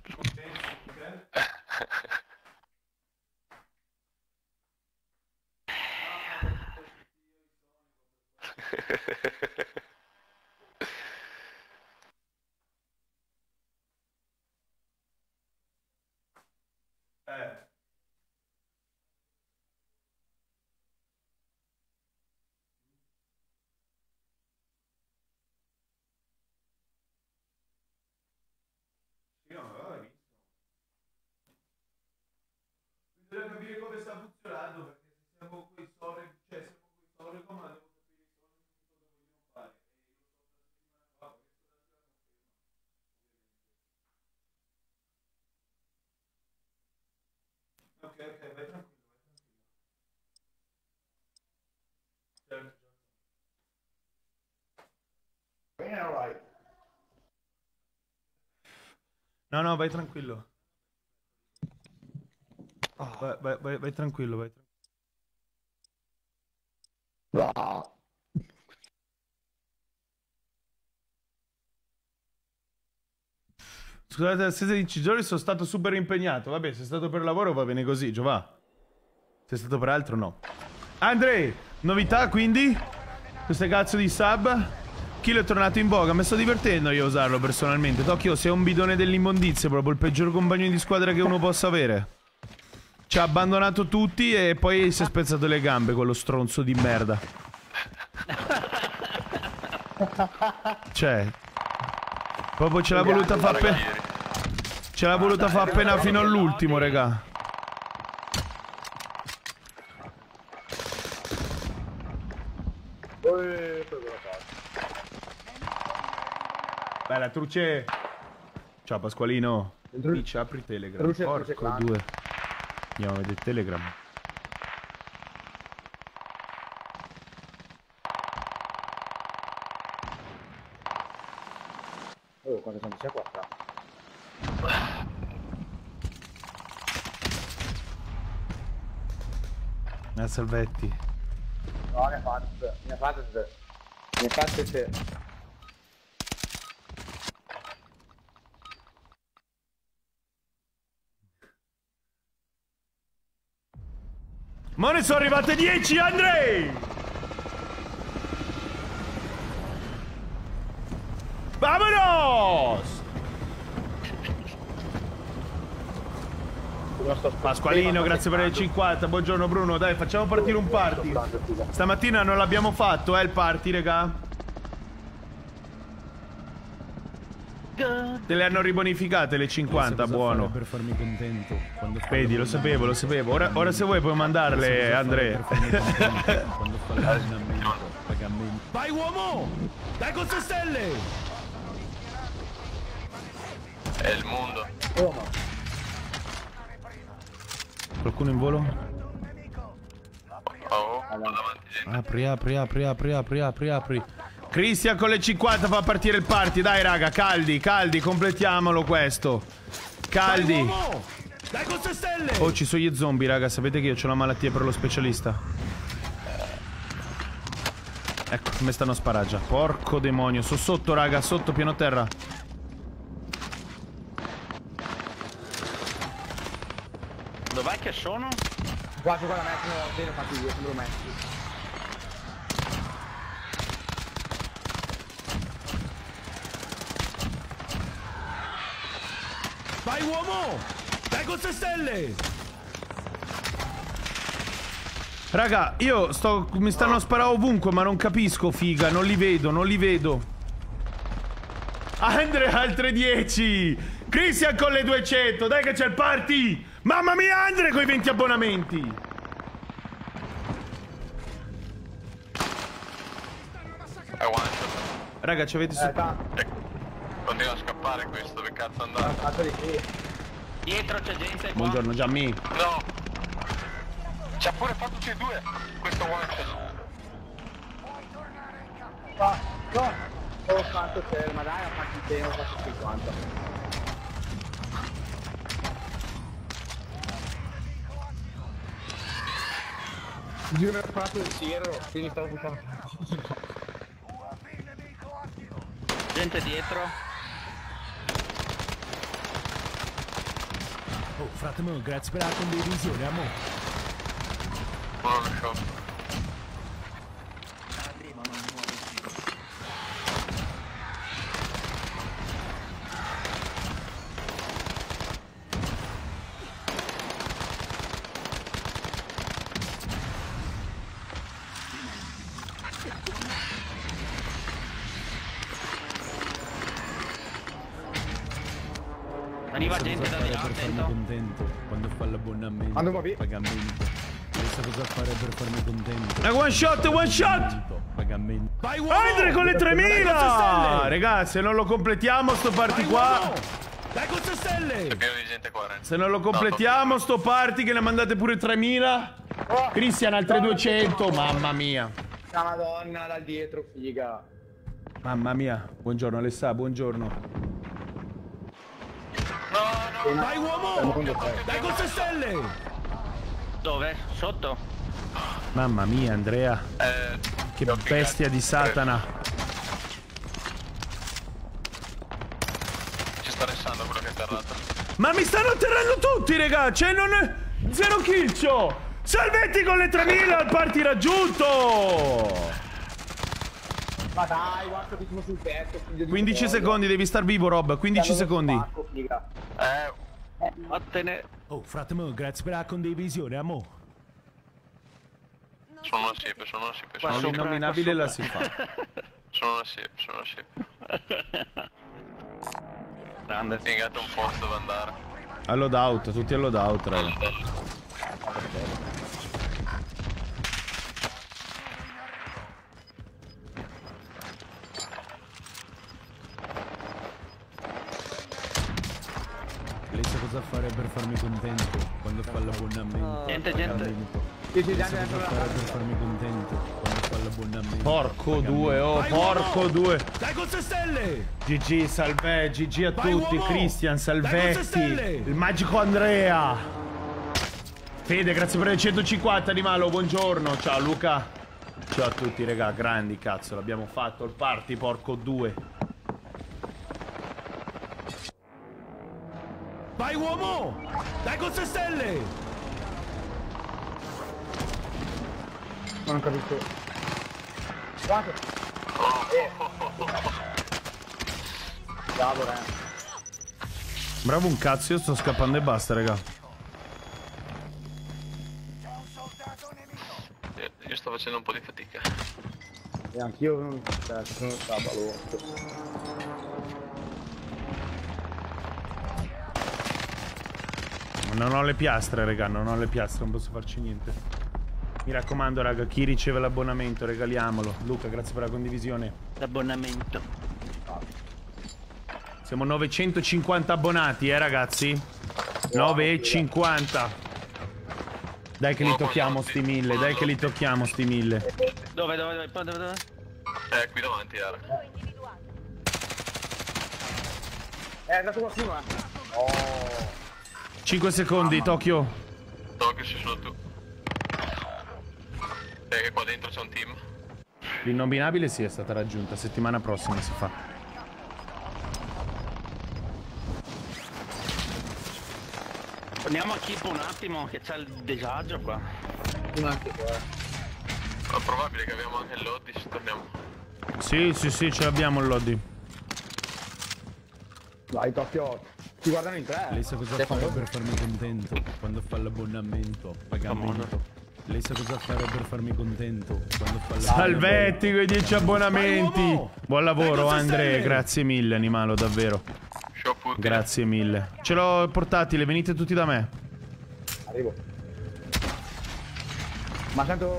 Bisogna capire come sta funzionando, perché se siamo coi storico, ma devo capire i storici cosa vogliono fare. E io so la settimana qua, Ok, vai tranquillo. Certo. No, vai tranquillo. Vai tranquillo, Scusate, a 16 giorni sono stato super impegnato. Vabbè, se è stato per lavoro va bene così, Giova. Se è stato per altro, no. Andre, novità quindi? Queste cazzo di sub? Kill è tornato in voga. Mi sto divertendo io a usarlo personalmente. Tokyo, sei un bidone dell'immondizia, proprio il peggior compagno di squadra che uno possa avere. Ci ha abbandonato tutti e poi si è spezzato le gambe, quello stronzo di merda. Cioè, proprio ce l'ha voluta fare appena. Ce l'ha voluta fare appena fino all'ultimo, raga. Bella truce. Ciao Pasqualino. Twitch, apri Telegram. Porco due. Andiamo a vedere Telegram. Oh, quanto tempo c'è qua? Salvetti. No, ne ha fatto. Ne ha fatto te. Ne ha fatto te. Ma ne sono arrivate 10, Andrei! Vamonos! Pasqualino, grazie per il 50. Buongiorno Bruno, dai, facciamo partire un party. Stamattina non l'abbiamo fatto, il party, raga. Te le hanno ribonificate le 50, buono. Per farmi contento. Vedi, lo sapevo, lo sapevo. Ora se vuoi puoi mandarle, Andrea. Quando fa l'abbonamento, pagamento. Vai uomo! Dai con 6 stelle! È il mondo. Qualcuno in volo? Oh, davanti gente. Apri. Cristian con le 50 fa partire il party. Dai raga, caldi, completiamolo questo. Caldi. Dai con 6 stelle! Oh, ci sono gli zombie, raga. Sapete che io ho la malattia per lo specialista. Ecco, come stanno a sparare già. Porco demonio. Sono sotto, raga, sotto, piano terra. Dov'è che sono? Qua da me sono bene fatti io, sono messi. Vai uomo! Dai con 6 stelle! Raga, io mi stanno a sparare ovunque, ma non capisco, figa. Non li vedo. Andrea, altre 10! Cristian con le 200, dai che c'è il party! Mamma mia, Andrea con i 20 abbonamenti! Raga, ci avete su... Continua a scappare questo, dove cazzo andare? Dietro c'è gente qua. Buongiorno, Gianni. No! Ci ha pure fatto tutti e due, questo one shot. No! Oh, quanto c'è, ma dai, ho fatto il tempo, ho fatto 50. Io mi ho fatto il tiro, quindi stavo buttando. Gente dietro. Oh, fratello, grazie per la condivisione, amore. Buono lo shop. Arriva gente da di là, Per farmi attento. contento. Quando fa l'abbonamento, Andiamo via. pagamento. Non so cosa fare per farmi contento. One shot! Pagamento. Vai uomo! Andre con le Dai con 6 3000! stelle! Ragazzi, se non lo completiamo sto party Vai, qua... uomo! Dai con 6 stelle! È pieno di gente qua, Renzo. Se non lo completiamo sto party che ne mandate pure 3000. Cristian altre 200, mamma mia. La madonna da dietro, figa. Mamma mia. Buongiorno Alessà, buongiorno. Vai uomo! Dai con 6 stelle! Dove? Sotto? Mamma mia, Andrea. Che bestia di Satana. Ci sta restando quello che atterrato. Ma mi stanno atterrando tutti, raga! Cioè, non è... Zero kill c'ho! Salvetti con le 3000 al party raggiunto! Ma dai, guarda che sono sul petto. 15 secondi, devi star vivo, Rob. 15 secondi. Vattene. Oh, fratello, grazie per la condivisione, amo. Sono una siepe, sono una siepe. Qua Sono sopra, L'innominabile qua la si fa. una siepe, sono una siepe. Grande. Spiegate un posto dove andare. A loadout, tutti a loadout, raga. Lei sa cosa fare per farmi contento quando fa l'abbonamento. Niente, gente. Sì, Lei sa gente, cosa fare per farmi contento quando fa l'abbonamento. Porco due, oh, porco due. Dai con 6 stelle! GG, salve, GG a Vai, tutti. uomo! Cristian, Dai, con 6 Salvetti, stelle! il magico Andrea. Fede, grazie per le 150 di Malo, buongiorno. Ciao Luca. Ciao a tutti, raga, grandi, cazzo, l'abbiamo fatto il party, porco due. Vai uomo! Dai con 6 stelle! Ma non capisco. Guarda. Bravo, Bravo un cazzo, io sto scappando e basta, raga. Io sto facendo un po' di fatica. E anch'io non... Cioè, sono sabalotto. Non ho le piastre, raga, non ho le piastre, non posso farci niente. Mi raccomando, raga, chi riceve l'abbonamento, regaliamolo. Luca, grazie per la condivisione. L'abbonamento. Siamo 950 abbonati, ragazzi? 9,50. Dai che li tocchiamo sti 1000, dai che li tocchiamo sti 1000. Dove? Qui davanti era. È andato qualcuno, 5 secondi, Tokyo. Tokyo, ci sono tu. Che qua dentro c'è un team. L'innominabile sì, è stata raggiunta. Settimana prossima si fa. Torniamo a Chippo un attimo che c'è il disagio qua. Anche qua. È probabile che abbiamo anche il lobby, ci torniamo. Sì, ce l'abbiamo il lobby. Dai, Tokyo. Ti guardano in tre. Lei sa cosa fare per farmi contento quando fa l'abbonamento, pagamento. Lei sa cosa fare per farmi contento quando fa l'abbonamento. Salvetti con i 10 abbonamenti. Vai, uomo! Buon lavoro, Dai, Andre. stelle! Grazie mille, Animalo, davvero. Grazie mille. Ce l'ho portatile, venite tutti da me. Arrivo. Ma sento...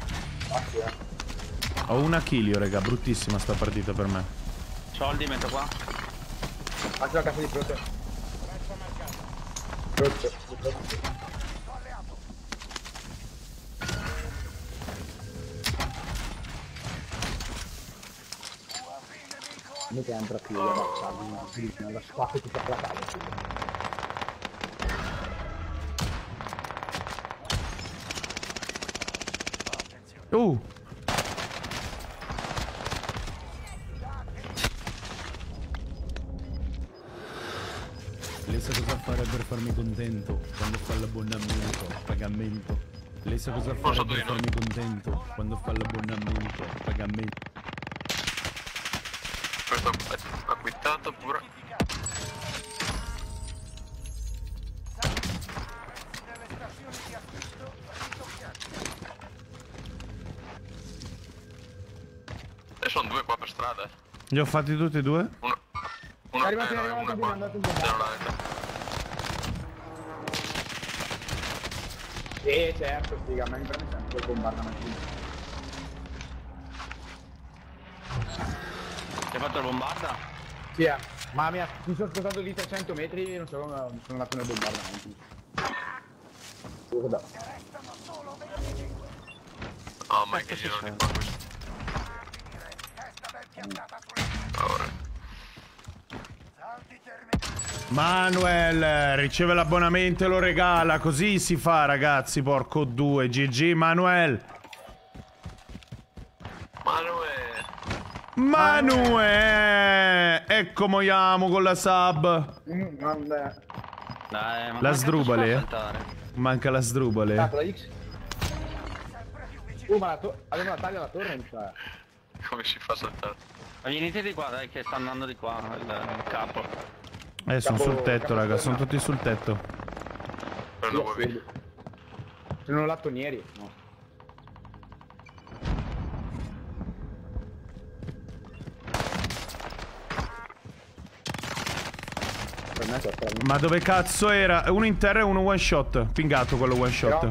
Ho una kill io, raga, bruttissima sta partita per me. Soldi metto qua. Faccio la cassa di prote. Mi entra qui, la spacco tutta la casa. Lei sa cosa fare per farmi contento quando fa l'abbonamento, pagamento. Lei sa cosa fare per farmi contento quando fa l'abbonamento, pagamento. Questo è acquittato pure. E sono due qua per strada. Li ho fatti tutti e due? Uno Arrivate, no, uno qua. andate in certo, figa, ma mi prende sempre il bombardamento. Ti hai fatto la bombarda? Sì, ma mi sono spostato di 300 metri e non so come sono andato nel bombardamento. Oh, ma che giro di qua questo. Ora. Manuel riceve l'abbonamento e lo regala. Così si fa, ragazzi, porco due. GG, Manuel. Ecco Moiamo con la sub. Vabbè. Dai, ma La come sdrubale, cazzo si fa a saltare? Manca la sdrubale. Cazzo, la X. Ma aveva una taglia alla torre, mi sa. Come si fa a saltare? Ma venite di qua, dai, che sta andando di qua, il capo. Sono sul tetto, raga, sono tutti sul tetto. Quello vuoi via. Sono lattonieri. No. Per me sta strano. Ma dove cazzo era? Uno in terra e uno one shot. Pingato quello one shot.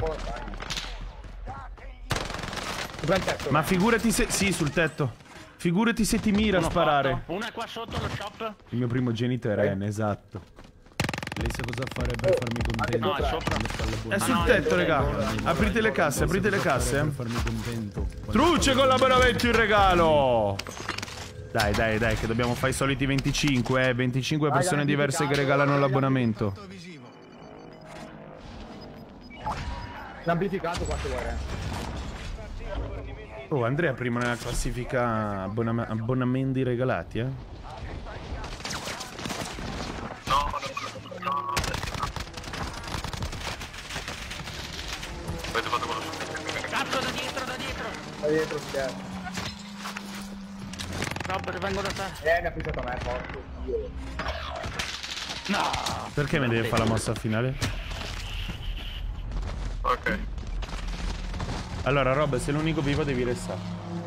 Sul tetto. Ma figurati se... Sì, sul tetto. Figurati se ti mira a Uno sparare. fatto. Uno è qua sotto lo shop. Il mio primogenito è Ren, esatto. Lei sa cosa fare per farmi contento? No, è sopra. È sul no, tetto, è raga. dentro. Aprite le casse, aprite le casse. Per farmi contento. Truce con l'abbonamento in regalo. Dai, dai, dai, che dobbiamo fare i soliti 25, 25 persone diverse che regalano l'abbonamento. L'amplificato qua se vuoi. Oh, Andrea prima nella classifica abbonamenti regalati, No. Avete fatto quello su. Cazzo, da dietro, da dietro. Da dietro scherzo. Robert, vengo da te. Mi ha pensato a me, porco Dio. No. Perché mi deve fare la mossa finale? Ok. Allora, Rob, sei l'unico vivo, devi restare.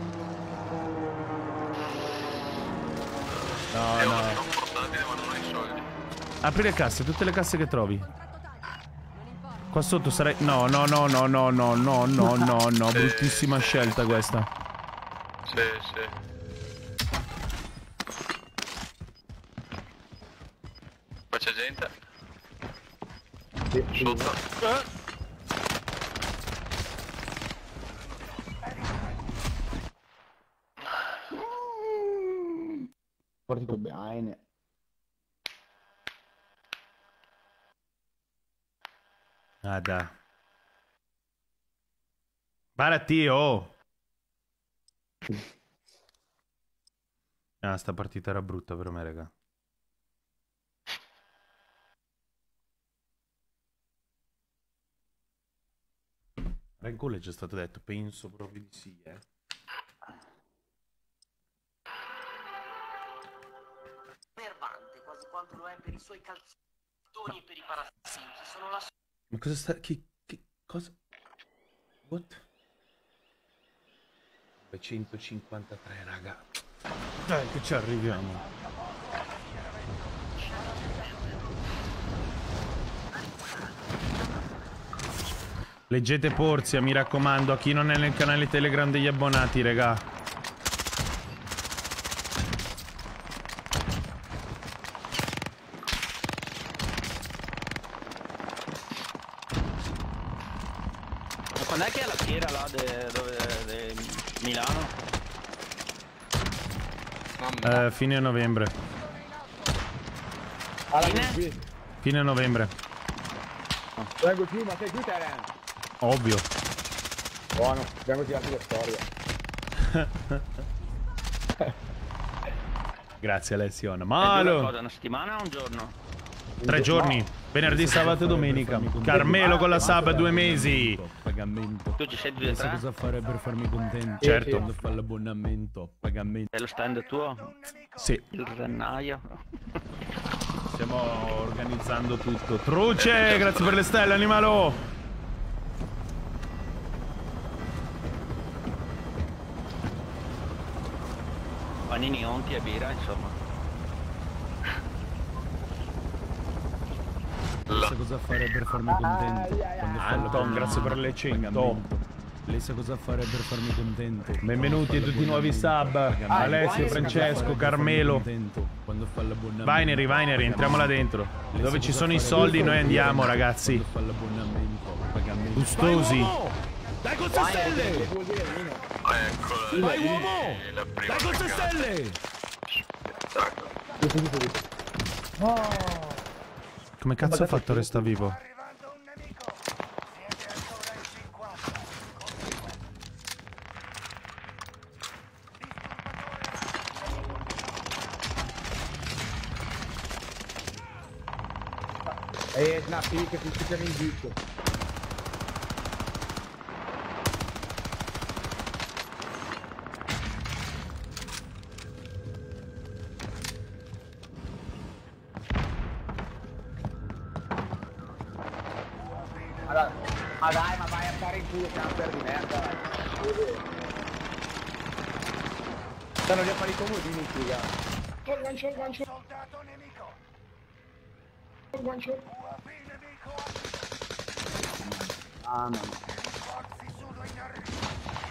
No, È no. un portatile ma non ho i soldi. Apri le casse, tutte le casse che trovi. Qua sotto sarai... No, no, no, no, no, no, no, no, no, no. Bruttissima scelta questa. Sì, sì. Qua c'è gente. Sotto. Portito bene. Ah, dai. Baratio! Ah, sta partita era brutta per me, raga. Rancole è già stato detto, penso proprio di sì, Pervante, quasi quanto lo è per i suoi calzoni e per i parassiti. Sono la Ma cosa sta... Che cosa... What? 153, raga. Dai, che ci arriviamo. Leggete Porzia, mi raccomando, a chi non è nel canale Telegram degli abbonati, raga. Ma quando è che è la fiera là dove Milano? Fine novembre. Fine? Fine novembre. Vengo giù, ma sei giù te, Ren? Ovvio. Buono, vengo tirati la storia. Grazie Alessio. È dura Malo. cosa, una settimana o un giorno? 3 giorni. Venerdì, sabato e domenica. Carmelo con la sub 2 mesi. Pagamento. Tu ci sei due Lei e sa tre? cosa fare per farmi contento? Certo. Quando fa l'abbonamento, pagamento. È lo stand tuo? Sì. Il rennaio? Stiamo organizzando tutto. Truce, grazie per le stelle, animalo. Panini, onti e birra, insomma. Lei sa cosa fare per farmi contento? Quando fa Anton, l'abbonamento, grazie per le 100. pagamento. Lei sa cosa fare per farmi contento? Benvenuti a tutti i nuovi sub. Alessio, Francesco, Carmelo. Quando fa l'abbonamento. Binary, entriamo là dentro. Dove ci sono i soldi noi andiamo, ragazzi. Quando fa l'abbonamento, pagamento. Gustosi. Dai con 6 stelle! Eccola. Vai uomo! La prima Dai con 6 cagata. stelle! Spettacolo. Come cazzo ha fatto a restare vivo? Arrivando un nemico. Siete ancora in 50. Snappi che ti schifano in giccio. Ma dai, ma vai a fare in culo camper di merda. Stanno gli affari comodini, figa. Il gancio. Soldato nemico. Il gancio. UAV nemico. Ah, no. Rinforzi sono in arrivo.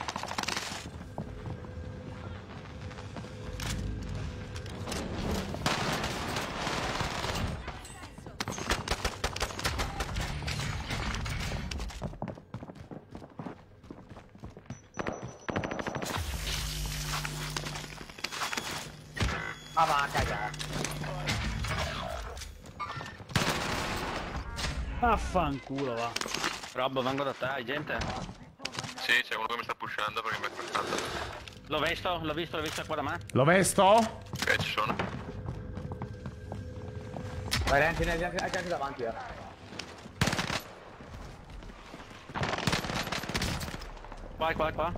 Ma va a cagare. Affanculo va. Rob, vengo da te, hai gente? Sì, c'è uno che mi sta pushando perché mi è crossato. L'ho visto qua da me. Lo vesto? Ok, ci sono. Vai, anche davanti, Qua.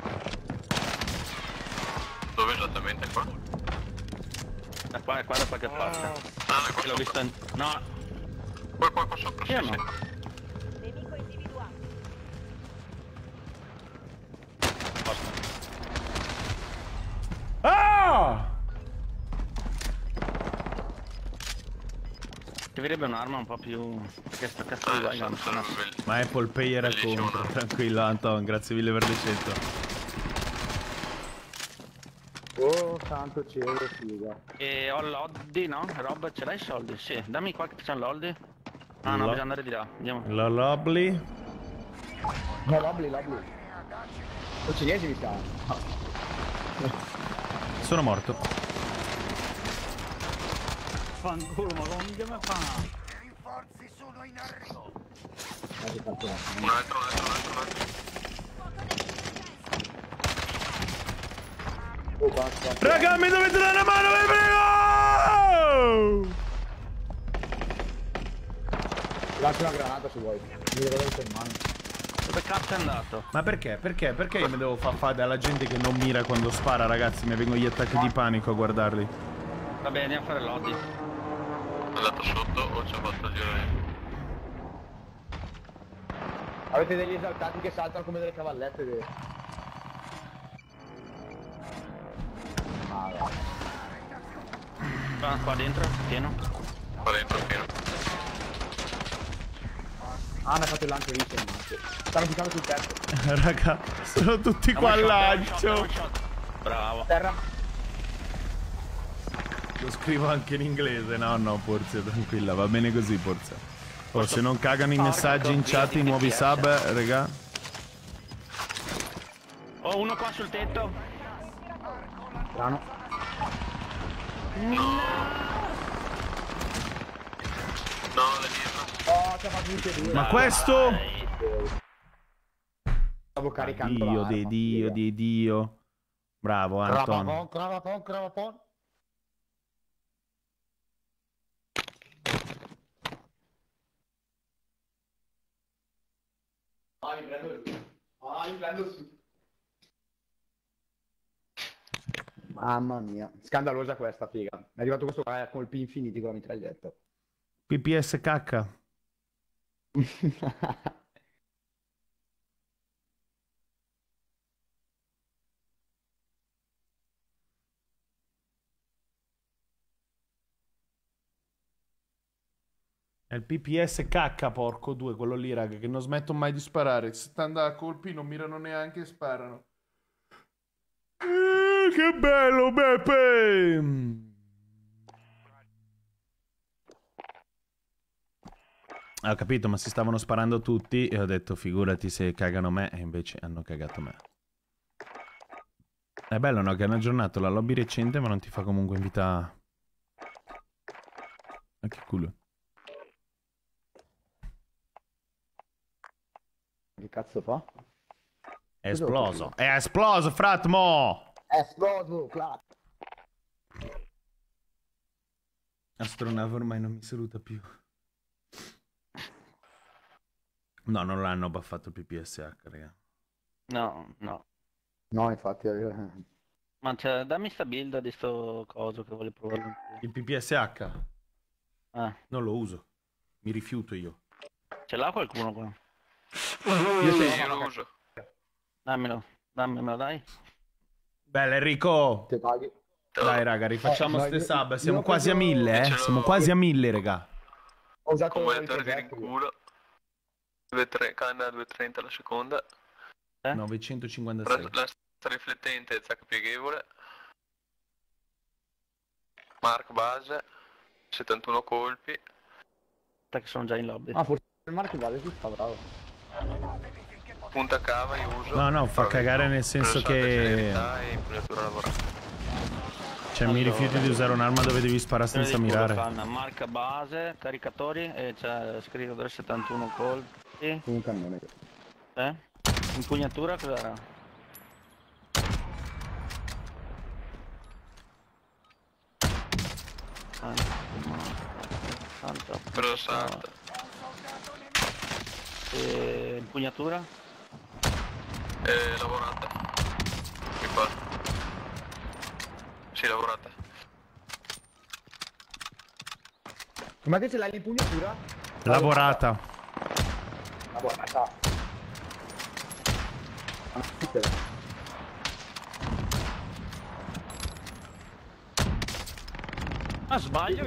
Dove esattamente qua? Da qua, da qualche parte. Ah, qua L'ho visto in... No, qua sopra, sì, io sì. no. Nemico individuato. Ah! Ci vedrebbe un'arma un po' più... Perché sta cazzo di guai non sono... Ma Apple Pay era Bellissimo, contro. no? Tranquillo, Anton, grazie mille per le 100. Oh, santo cielo, figa. E ho l'Oddi, no? Rob, ce l'hai i soldi? Sì, dammi qua che c'è l'Oddi. Ah no, bisogna andare di là, andiamo. La Lobly. No, l'obli. Non cinesi mi sa. Sono morto. Fanculo, ma come mi fa? Rinforzi sono in arrivo. Un altro. Oh, basta. Raga, mi dovete dare una mano, vi prego! Lascia una granata se vuoi. Mi devo dare in mano. Dove cazzo è andato? Ma perché? Perché io mi devo far fare dalla gente che non mira quando spara, ragazzi? Mi vengono gli attacchi di panico a guardarli. Va bene, andiamo a fare l'Oddi. È andato sotto o ci ha fatto girare? Avete degli esaltati che saltano come delle cavallette, vero? Qua dentro, pieno. Qua dentro, pieno. Ah, mi ha fatto il lancio lì, stanno buttando sul tetto. Raga, sono tutti qua al lancio. Bravo. Terra. Lo scrivo anche in inglese. No, Porzia, tranquilla, va bene così, Porzia. Oh, se non cagano i messaggi in chat, i nuovi sub, raga. Oh, uno qua sul tetto. Strano. No, da dietro. Oh, ci ha fatto tutti e due. Ma questo? Stavo caricando Dio l'arma, di Dio, figa. di Dio. Bravo, Anton. Cravapon. Mi prendo su. Mamma mia, scandalosa questa, figa. È arrivato questo qua con colpi infiniti con la mitraglietta. PPS cacca. È il PPS cacca, porco due, quello lì, raga, che non smetto mai di sparare. Se stanno a colpi non mirano neanche e sparano. Che bello, Beppe! Ho capito, ma si stavano sparando tutti e ho detto figurati se cagano me e invece hanno cagato me. È bello, no? Che hanno aggiornato la lobby recente ma non ti fa comunque invitare... Ma che culo. Che cazzo fa? È esploso. È esploso, fratmo! È esploso, clap. Astronave ormai non mi saluta più. No, non l'hanno buffato il PPSH, raga. No, no. No, infatti. Ma cioè, dammi sta build di sto coso che voglio provare. Il PPSH? Non lo uso. Mi rifiuto io. Ce l'ha qualcuno qua? Io lo uso. Dammelo, dai. Bella Enrico! Ti paghi. Dai raga, rifacciamo Dai, ste io- sub. io Siamo ho quasi a preso- 1000, Ce l'ho. Siamo quasi a 1000, raga. Ho usato il Convogliatore di progetto. rinculo. Canna 230 la seconda. 956. L'asta riflettente, zacca pieghevole. Mark base. 71 colpi. Che sono già in lobby. Ah, forse il Marco vale ci sta, bravo. Punta cava io uso. No, fa cagare nel senso che... E impugnatura lavorata. Cioè, mi rifiuto di usare un'arma dove devi sparare senza mirare. Marca base, caricatori e c'è scritto 71 colpi. Un cannone. Impugnatura cos'era? Però salta. Impugnatura? Lavorata. Qui qua. Sì, lavorata. Ma che ce l'hai l'impugnatura? Lavorata. Lavorata. Ah, sbaglio?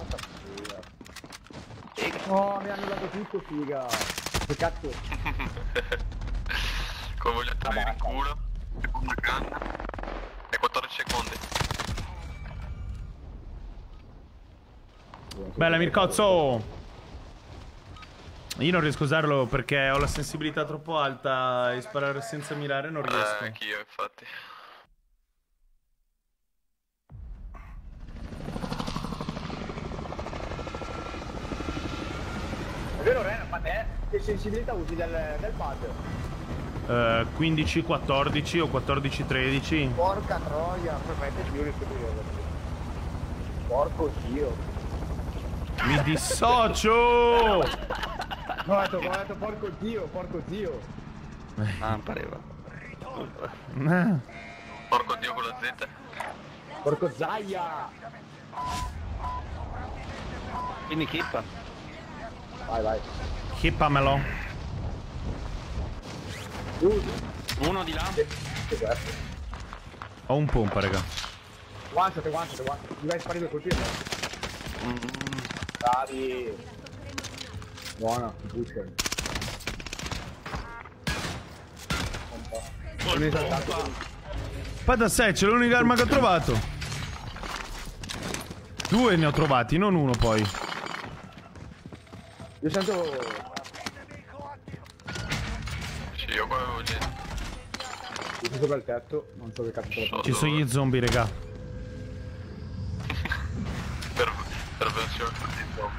Oh, mi hanno dato tutto, figa. Che cazzo? Convogliatore di rinculo. Seconda canna. E 14 secondi. Bella Mircozzo! Io non riesco a usarlo perché ho la sensibilità troppo alta e sparare senza mirare non riesco. Anch'io, infatti. È vero, Ren, ma te che sensibilità usi del pad? 15-14 o 14-13. Porca troia, perfetto, io riesco a dirlo. Porco Dio. Mi dissocio! No, ho detto porco Dio. Ah, pareva. Porco Dio con la Z. Porco Zaia. Quindi kippa. Vai. Hippamelo. Uno di là. Ho un pompa, raga. One shot. Mi vai a sparare 2 colpi. Bravi. Buona, pusher. Pada 6, c'è l'unica arma che ho trovato. 2 ne ho trovati, non uno poi. Io sento... Sì, io qua avevo gente. Io sono sopra il tetto, non so che cazzo. Ci sono gli zombie, raga. Per versione di zombie.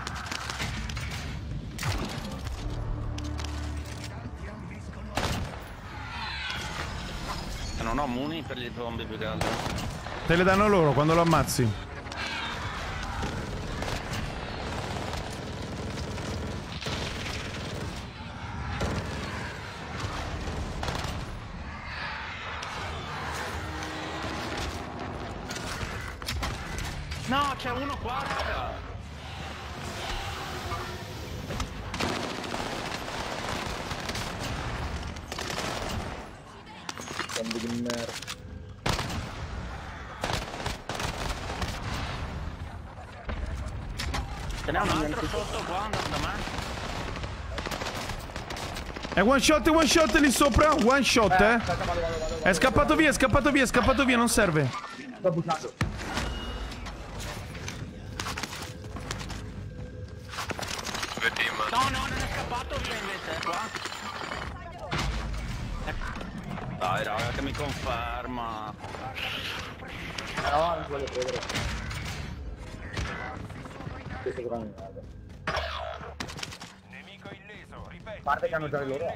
Non ho muni per gli zombie più che altro. Te le danno loro quando lo ammazzi. No, c'è uno qua, raga. Zombie di merda. Ce n'è un altro sotto qua, da me. È one shot lì sopra. One shot, eh. È scappato via, non serve. Sto buttando. Due team. No, non è scappato via invece, qua. Dai, raga, che mi conferma. No, non voglio credere. Questo è grande merda. Nemico illeso, ripeto. A parte che hanno già le loro.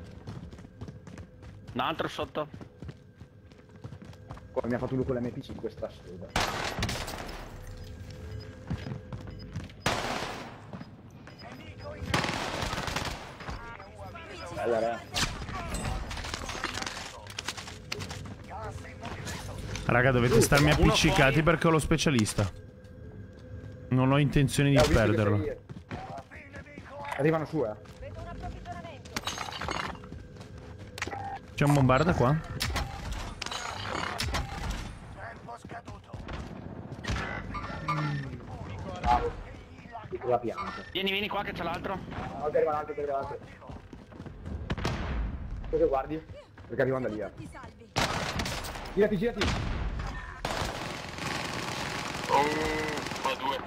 Un altro sotto. Come mi ha fatto lui con l'MP5 sta assurda. Raga, dovete starmi appiccicati perché ho lo specialista. Non ho intenzione di perderlo. Arrivano su, Vedo un approvvigionamento. C'è un bombarda qua? Tempo scaduto. Bravo. La pianta. Vieni qua che c'è l'altro. Ok, arriva l'altro, arriva l'altro. Cosa guardi? Perché arrivano da lì. Ti salvi. Girati, girati. Qua 2.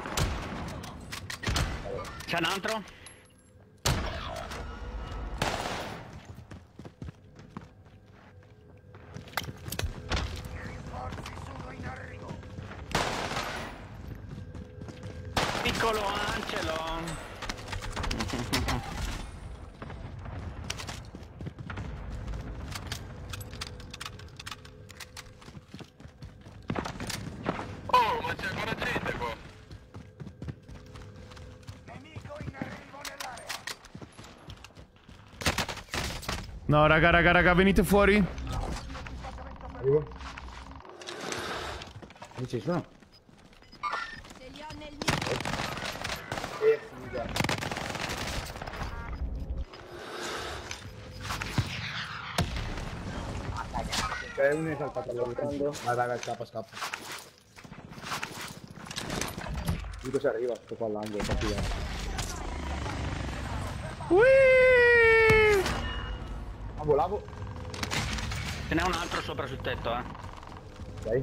C'è un altro. Rinforzi sono in arrivo. Piccolo Angelo. Oh, ma c'è ancora gente qua. Nemico in arrivo nell'area. No, raga, venite fuori. Arrivo. Dove ci sono? Ce li ho nel mio. Figa. Ok, uno è saltato all'interno. Vai, scappa. Dico se arriva, sto qua all'angolo, infatti. Volavo. Ce n'è un altro sopra sul tetto, Ok.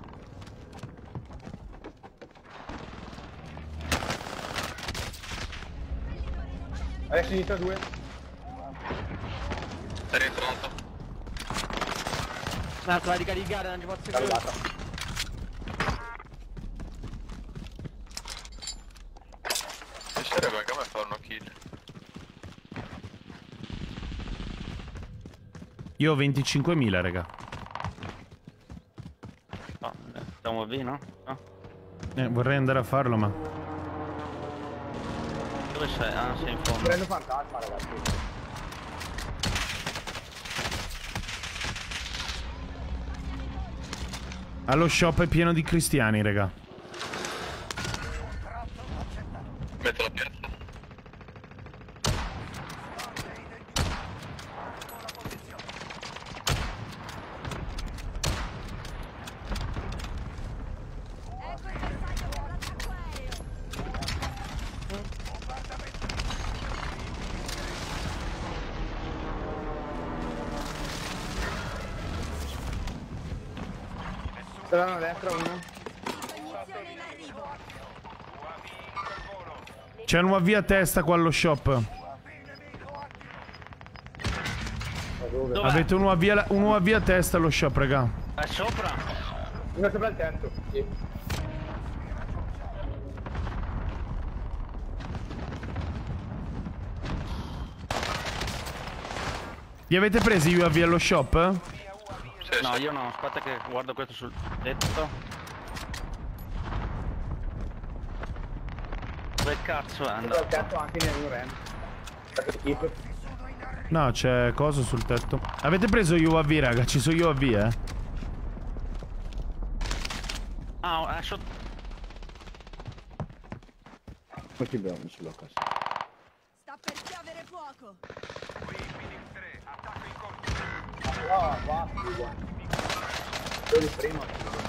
A sinistra 2. Sei rientrato. Un altro da ricaricare, non ci posso più. Salvata. Piacerebbe anche a me fare una kill. Io ho 25.000, raga. No, siamo lì, no? No. Vorrei andare a farlo, ma... Dove sei? Ah, sei in fondo. Prendo fantasma, ragazzi. Allo shop è pieno di cristiani, raga. Metto la piazza. Ecco il bersaglio per l'attacco aereo. Stavano a destra uno. Munizione in arrivo. C'è un UAV a testa qua allo shop. Dov'è? Avete un UAV a testa allo shop, raga. È sopra? Uno sopra il tetto. Sì. Li avete presi gli UAV allo shop? Sì, No, sì. io no, aspetta che guardo questo sul tetto. Dove cazzo è Sopra il andato? tetto anche nel mio ren. Keep. No, c'è cosa sul tetto. Avete preso gli UAV, raga? Ci sono gli UAV, Ah, è sotto. Non ci blocca. Sta per piovere fuoco. Qui Phoenix 3, attacco in corso. Ah, va, figa. Quelli prima.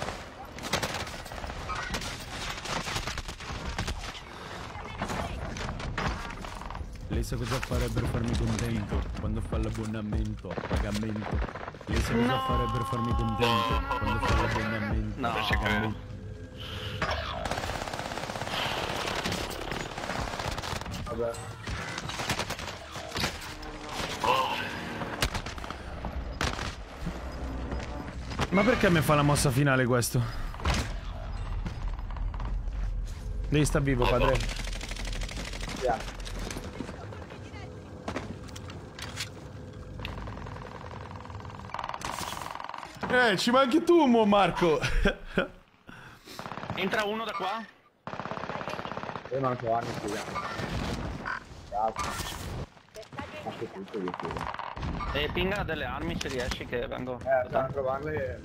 Lei sa cosa fare per farmi contento quando fa l'abbonamento, pagamento. Lei sa cosa fare per farmi contento quando fa l'abbonamento, No. pagamento. Vabbè. Ma perché mi fa la mossa finale questo? Devi sta vivo, padre. Yeah. Ci manchi tu, mo Marco. Entra uno da qua. Io non ho anni, scusa. Grazie. fatto tutto io credo. E pinga delle armi se riesci che vengo. Stiamo provando e...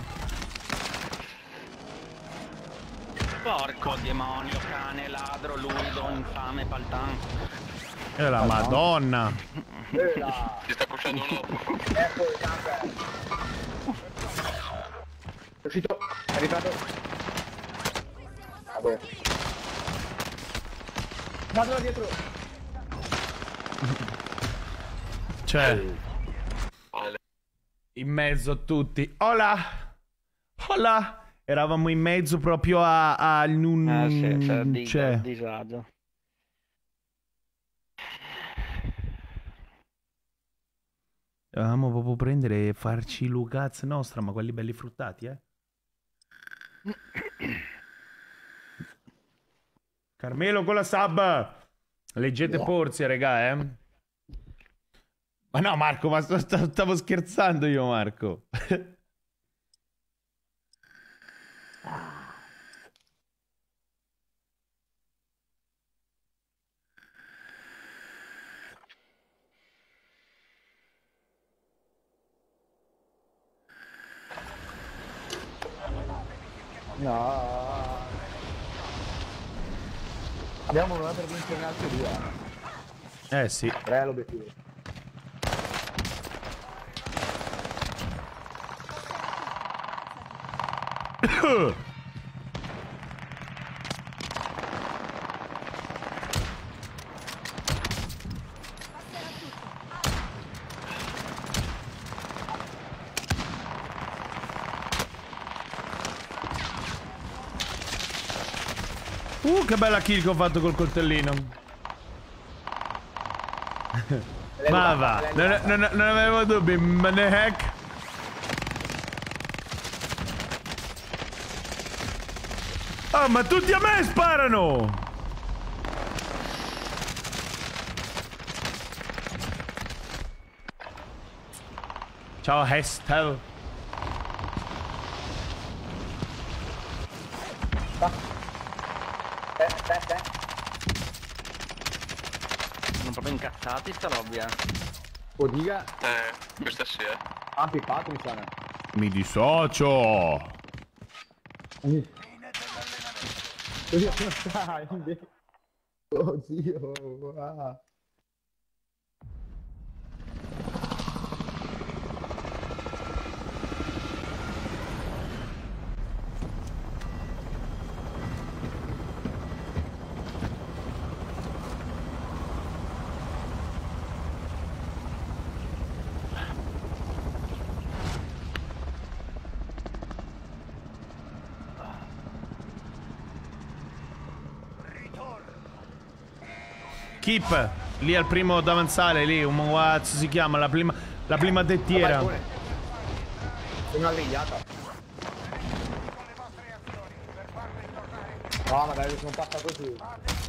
Porco demonio, cane, ladro, luido, infame, paltan. E la madonna. Ti sta pushando uno. Ecco il camper. È uscito, è arrivato. Vabbè. Vado da dietro. Cioè, in mezzo a tutti. Hola! Hola! Eravamo in mezzo proprio a Sì, cioè, disagio. dovevamo proprio prendere e farci Lucaz nostra, ma quelli belli fruttati, eh? Carmelo con la sub! Leggete Porzia, regà, eh? Ma no, Marco, ma stavo scherzando io, Marco. No. Abbiamo un'ora per vincere altri due. Sì. 3 è l'obiettivo. Che bella kill che ho fatto col coltellino. Ma va, non avevo dubbi, ma ne heck. Oh, ma tutti a me sparano! Ciao Hestel. Sono proprio incazzati sta roba. Oh, diga. Questa sì, Ah, pippato mi sa. Mi dissocio. Oddio, come stai? Oddio, ah. Keep, lì al primo davanzale, lì, un cazzo si chiama, la prima tettiera. Una grigliata. No, ma dai, sono passato giù.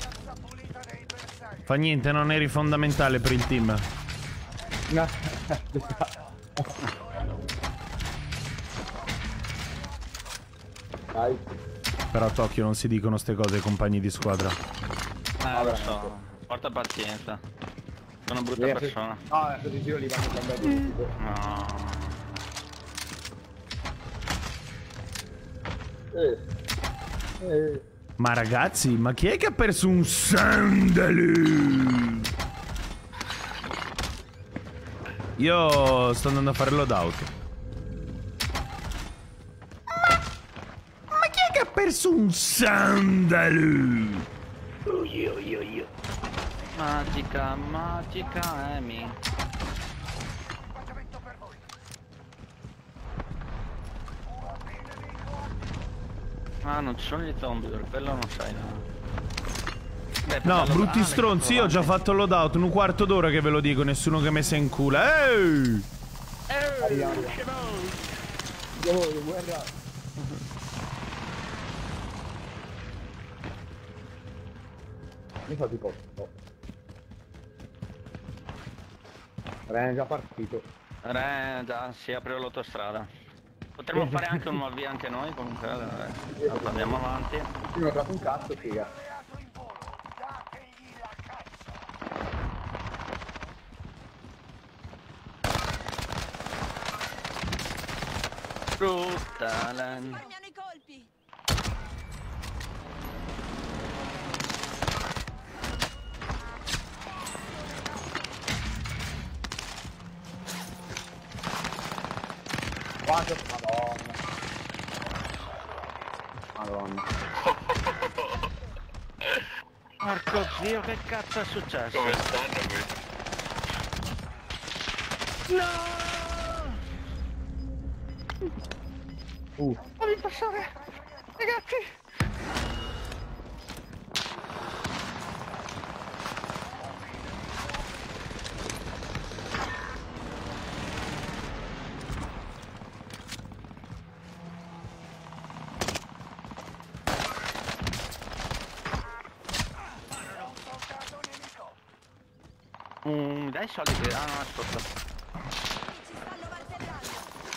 Fa niente, non eri fondamentale per il team. No. Dai. Però a Tokyo non si dicono ste cose ai compagni di squadra. Lo so. Porta pazienza. Sono una brutta persona. No, adesso ti giro lì, vanno cambiare tutto. No. Ma ragazzi, ma chi è che ha perso un sandalo? Io sto andando a fare loadout. Ma chi è che ha perso un sandalo? Io. Magica, Amy. Ah, non ci sono gli zombie, per quello non sai, no. Beh, No, brutti stronzi, io ho già fatto loadout, un quarto d'ora che ve lo dico, nessuno che mi si incula. Ehi! Guarda. Mi fa tipo. No. Ren è già partito. Ren già si apre l'autostrada. Potremmo fare anche un via anche noi, comunque andiamo avanti. Io mi ho dato un cazzo, figa. Brutta. Risparmiano i colpi. Quanto? Madonna. Porco zio, che cazzo è successo? Come stanno qui? Fammi passare, ragazzi. Dai i soldi che... Ah no, aspetta. Ci stanno martellando.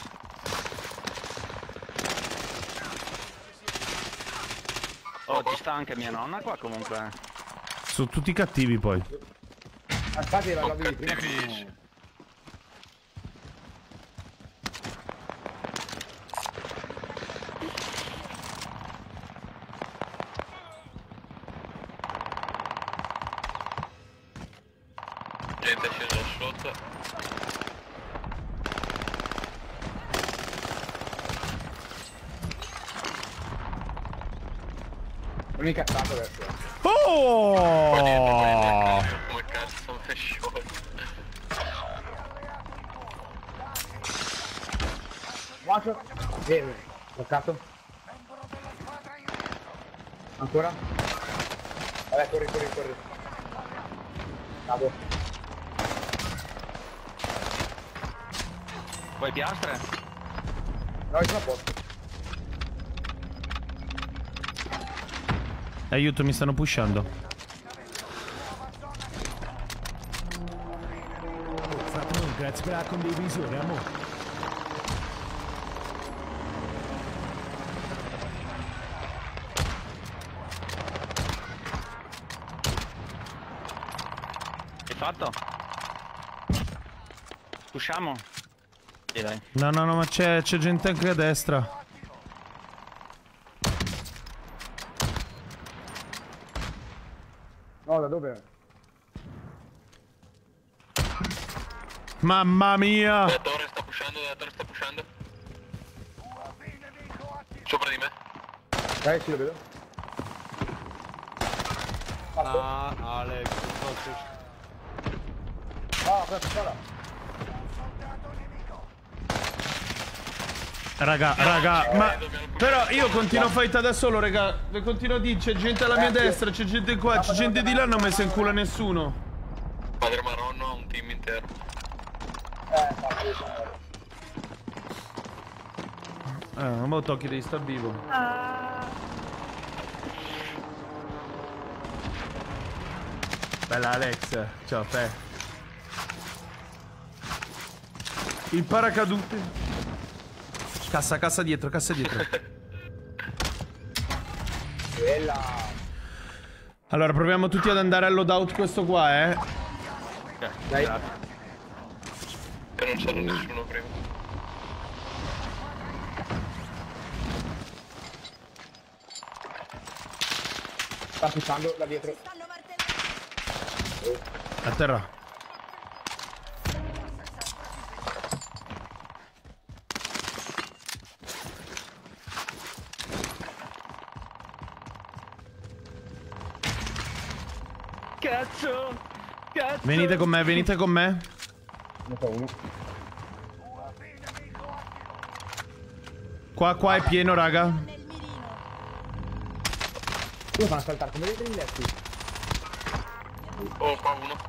Oh, ci sta anche mia nonna qua comunque. Sono tutti cattivi poi. Infatti la lobby di prima cattivi. sono... Gente è scesa sotto. Non mi incazzato adesso. Oh! Come cazzo mi è sciolto? Quanto? Toccato. Ancora? Vabbè, corri. Cado. Vuoi piastre? No, io sono a posto. Aiuto, mi stanno pushando. Fatemi grazie per la condivisione, amore. Hai fatto? Usciamo? Sì, dai. No, ma c'è gente anche a destra. No, da dove? Mamma mia! La torre sta pushando. Sopra di me. Sì, lo vedo. Ah, Alex, Guarda. Raga, ma... Però io continuo a fight da solo, raga. Vi continuo a dire, c'è gente alla mia destra, c'è gente qua, c'è gente di là, non mi si incula nessuno. Padre Marronno ha un team intero. Ma tocchi devi star vivo. Bella Alex, ciao te. Il paracadute. Cassa dietro. Bella. Allora proviamo tutti ad andare al loadout questo qua, eh. Dai. Che non c'era nessuno prima. Sta pushando da dietro. Stanno martellando. A terra. Cazzo! Venite con me. Ne so uno. Qua è pieno, raga. Nel mirino. Come fanno a saltare? Come vedete in letti? Oh, qua uno.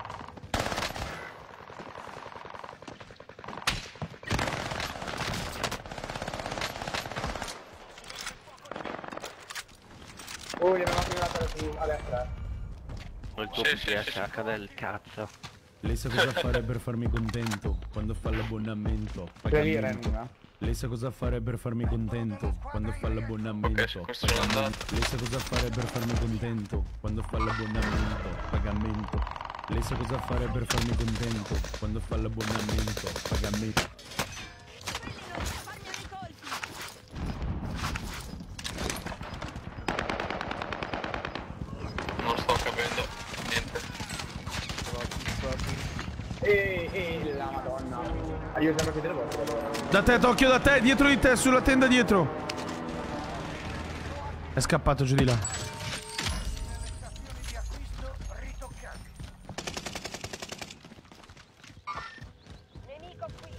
Oh, gli avevamo tirato a destra. Il tuo PSH del cazzo. Lei sa cosa fare per farmi contento quando fa l'abbonamento. Per dire, Pagamento. Nuna. Lei sa cosa fare per farmi contento quando fa l'abbonamento. Ok, sono andato. Lei sa cosa fare per farmi contento quando fa l'abbonamento. Pagamento. Lei sa cosa fare per farmi contento quando fa l'abbonamento. Pagamento. Risparmiano i colpi. E la madonna. Ah, io sembra che te le volte. Da te, Tokyo, da te, dietro di te, sulla tenda dietro. È scappato giù di là. Stazioni di acquisto ritoccanti. Nemico qui.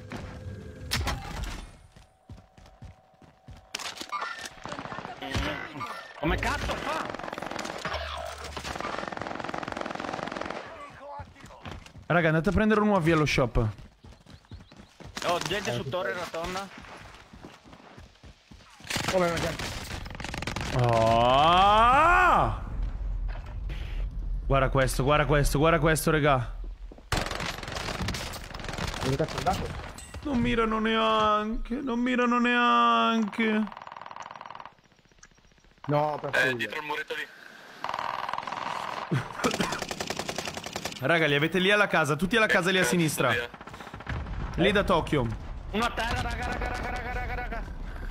Come cazzo fa? Raga, andate a prendere un UAV allo shop. Oh, gente su torre rotonda. Come non c'è? Oh! Guarda questo, guarda questo, guarda questo, raga. Dove cazzo è andato? Non mirano neanche, non mirano neanche. No, per Dietro il muretto lì. Raga, li avete lì alla casa, tutti alla casa lì a sinistra. Lì da Tokyo. Uno a terra, raga.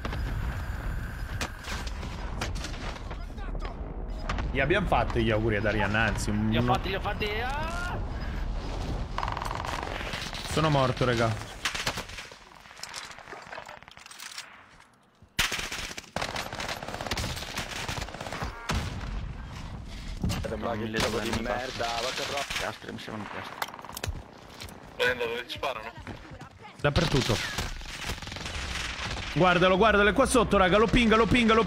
Gli abbiamo fatto gli auguri ad Arianna, anzi. Li ho fatti. Ah! Sono morto, raga. Mille di merda, vacca troppo. Piastre, mi sembrano piastre. Prendo, dove ti sparano? Dappertutto. Guardalo, guardalo, è qua sotto, raga. Lo pinga. L'ho craccato,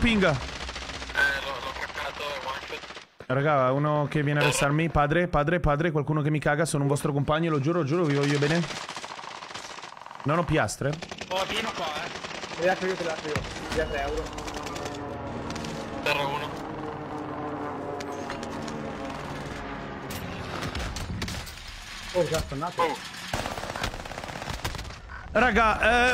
Raga, uno che viene a arrestarmi. Padre, qualcuno che mi caga. Sono un vostro compagno, lo giuro, vi voglio bene. Non ho piastre. Oh, pieno qua, Te le lascio io. Via 3 euro. Terra 1. Oh, già sto nato. Raga,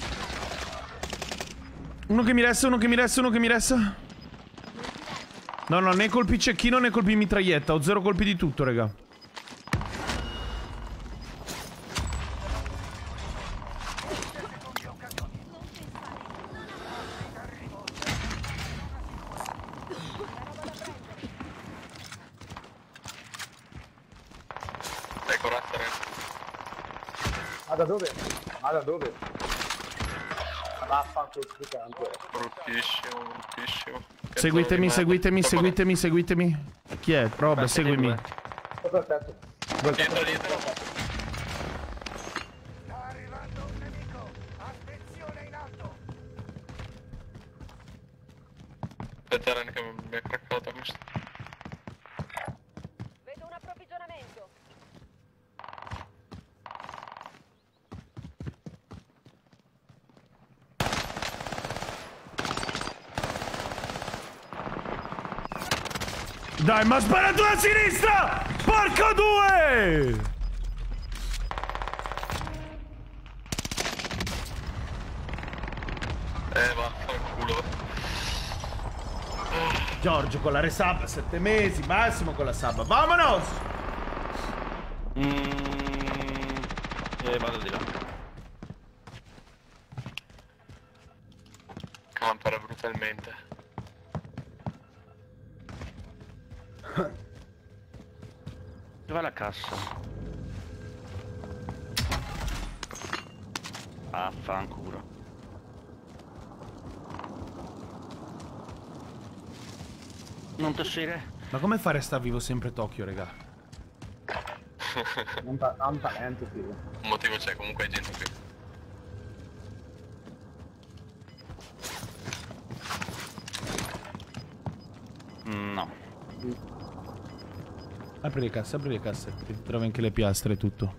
uno che mi resta. No, né colpi cecchino né colpi mitraglietta. Ho 0 colpi di tutto, raga. Ecco, razzare. Ma da dove? Vaffanculo, tanto. Bruttissimo. Seguitemi. Chi è? Rob, seguimi. Sotto il tetto. Dietro. Sta arrivando un nemico. Attenzione in alto. Aspetta, Ren, che mi ha craccato questo. Vedo un approvvigionamento. Dai, ma ha sparato da sinistra! Porco due! Vaffanculo. Giorgio con la resub, 7 mesi, Massimo con la sub. Vamonos! Vado di là. Campera brutalmente. Dov'è la cassa? Affanculo. Non tossire. Ma come fare a sta vivo sempre Tokyo, raga? Non talento, figo. Un motivo c'è, comunque è gente qui. No. Apri le casse, ti trovi anche le piastre e tutto.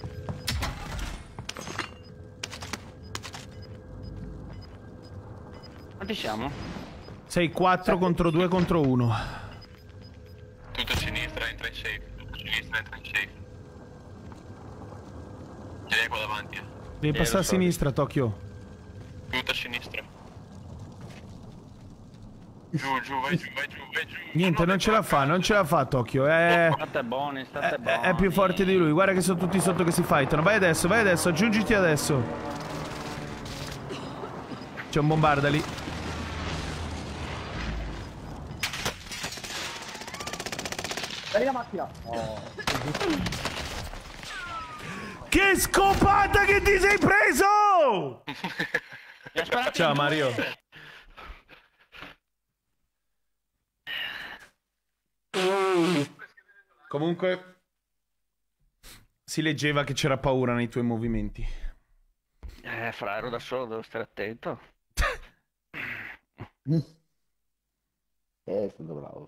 Quanti siamo? Sei 4 contro 2 contro 1. Tutto a sinistra, entra in safe. Ce l'hai qua davanti, Devi passare a sinistra, Tokyo. Tutto a sinistra. Giù, vai giù. Niente, non ce la fa Tokyo. State buoni, state buoni. È più forte di lui. Guarda che sono tutti sotto che si fightano. Vai adesso, aggiungiti adesso. C'è un bombarda lì. Dai la macchina. Oh. Che scopata che ti sei preso! Ciao Mario. Comunque si leggeva che c'era paura nei tuoi movimenti. Fra, ero da solo, devo stare attento. È stato bravo.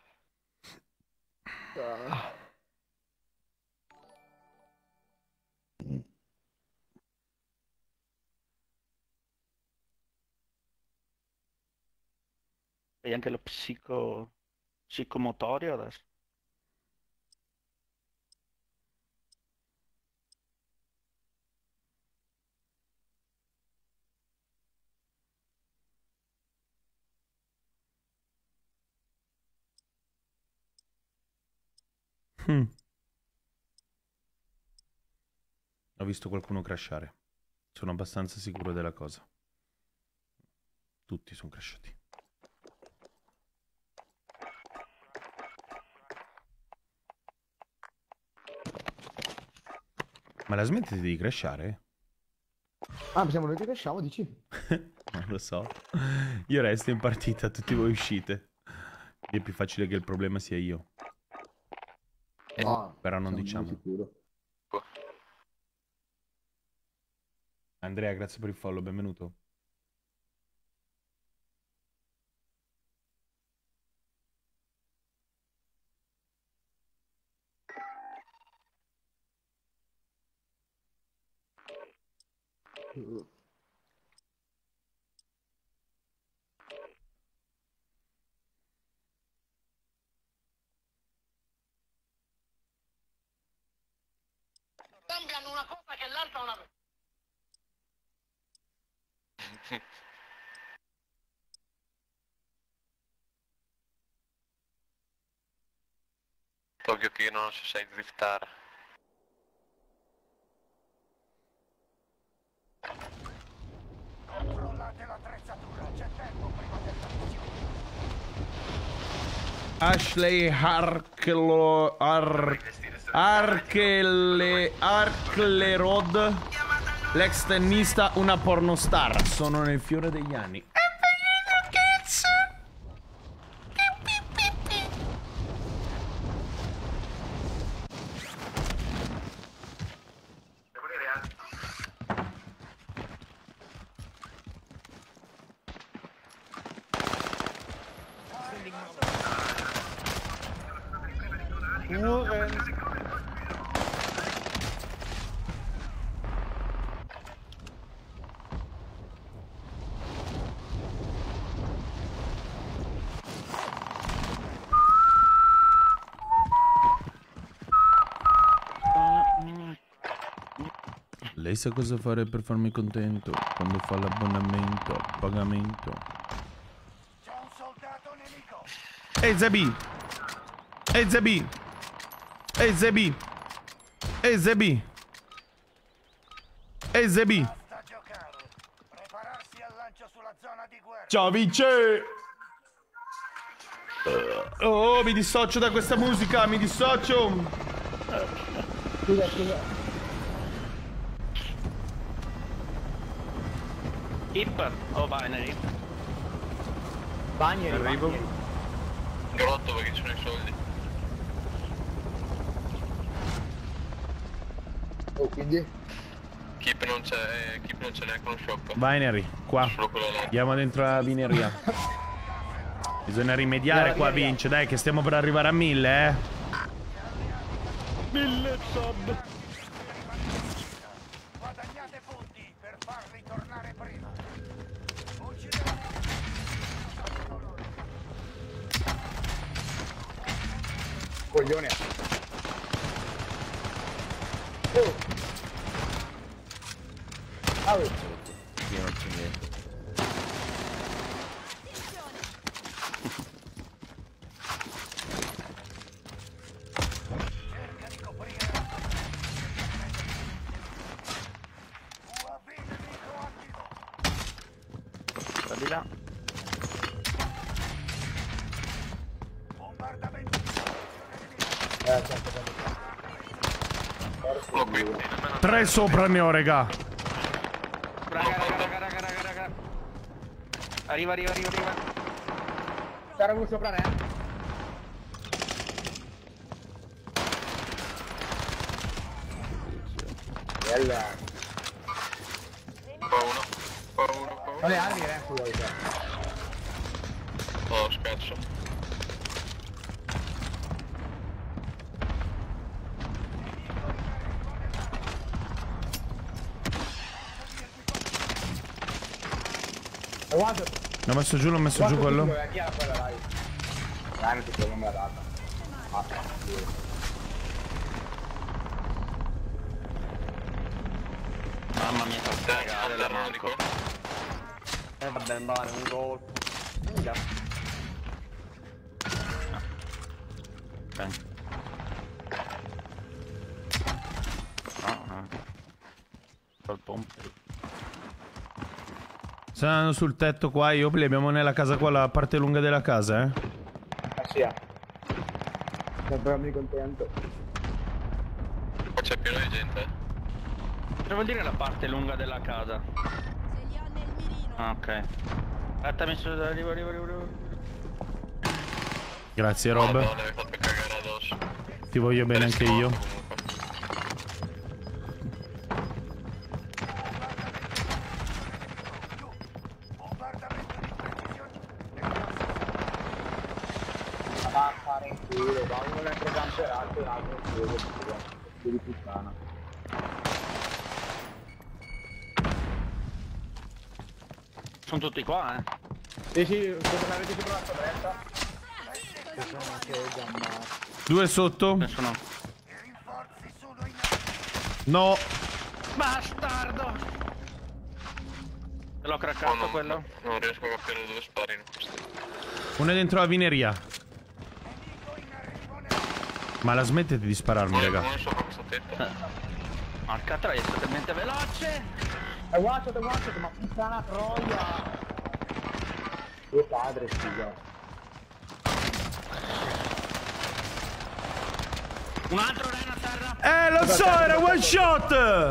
E anche lo psicomotorio adesso. Ho visto qualcuno crashare. Sono abbastanza sicuro della cosa. Tutti sono crashati. Ma la smettete di crashare? Ah, siamo noi che crashiamo, dici? Non lo so. Io resto in partita, tutti voi uscite. Quindi è più facile che il problema sia io. No, Però non diciamo. Sicuro. Andrea, grazie per il follow, benvenuto. Cambiano una cosa che l'altra una... Ovvio che io non so se sai driftare. Controllate l'attrezzatura, c'è tempo prima della missione. Ashley Arklerod, l'ex tennista, una pornostar. Sono nel fiore degli anni. Lei sa cosa fare per farmi contento quando fa l'abbonamento, pagamento. C'è un soldato nemico. Ehi Zebi! Ehi Zebi! Ehi Zebi! Ehi Zebi! Ehi Zebi! Basta giocare. Prepararsi al lancio sulla zona di guerra. Ciao Vince! Oh, mi dissocio da questa musica, mi dissocio! Scusa. Hip o binary? Bagni, Arrivo. Grotto perché ci sono i soldi. Oh, quindi? Keep non c'è neanche uno shop. Binary, qua. Solo quello là. Andiamo dentro la bineria. Bisogna rimediare qua, Vince, dai, che stiamo per arrivare a 1000, eh. 1000 sub. Guadagnate punti per farli tornare prima. Coglione. Oh. Ah, Io non c'è niente. Cerca di coprire la UAV nemico attivo. Sta di là. Bombardamento. certo. Uno qui. 3 sopra ne ho, raga. Raga. Arriva. C'era uno sopra Ren. Bella. Qua uno. Ho le armi Ren su vuoi te. Oh, scherzo. È one shot. L'ho messo giù quello. Chi era quella dai? Dai, non ti non me l'ha data. Mamma mia, fa cagare la manco. Vabbè, male, un colpo. Ok. No. Col pompe. Stanno andando sul tetto qua, io li abbiamo nella casa qua, la parte lunga della casa, eh. Sì. Sempre contento. Qua c'è pieno di gente. Cosa vuol dire la parte lunga della casa? Ce li ho nel mirino. Ah, ok. Aspetta, messo arrivo. Grazie Rob, Madonna, mi hai fatto cagare addosso. ti voglio bene anche io. Bombardamento di precisione. Va a fare in culo, va uno mentre camperato e l'altro in culo. Più di puttana. Sono tutti qua, Sì, come avete provato a bretta? Sono anche gammato. 2 sotto. Nessuno. Rinforzi sono in No. Bastardo! Te l'ho craccato quello? Non riesco a capire dove sparino questi. Uno è dentro la vineria. Ma la smettete di spararmi, raga. Uno sopra questo tetto. Porca troia, è talmente veloce! È one shot, ma puttana troia! Tuo padre, scusa. Un altro Ren a terra! Lo so, era one shot!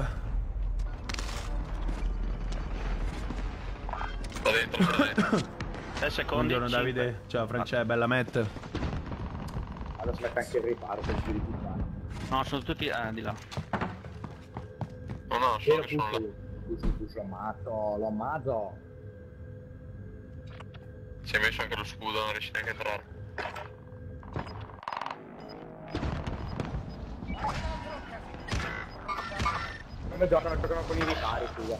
Sta dentro. 6 secondi. Buongiorno Davide. Ciao Francesca, bella Matt. Adesso mette anche il riparo per più di puttana. No, sono tutti di là. No, so che sono là. Lo ammazzo. Si è messo anche lo scudo, non riesci neanche a entrare. Come giocano con i ripari, scusa.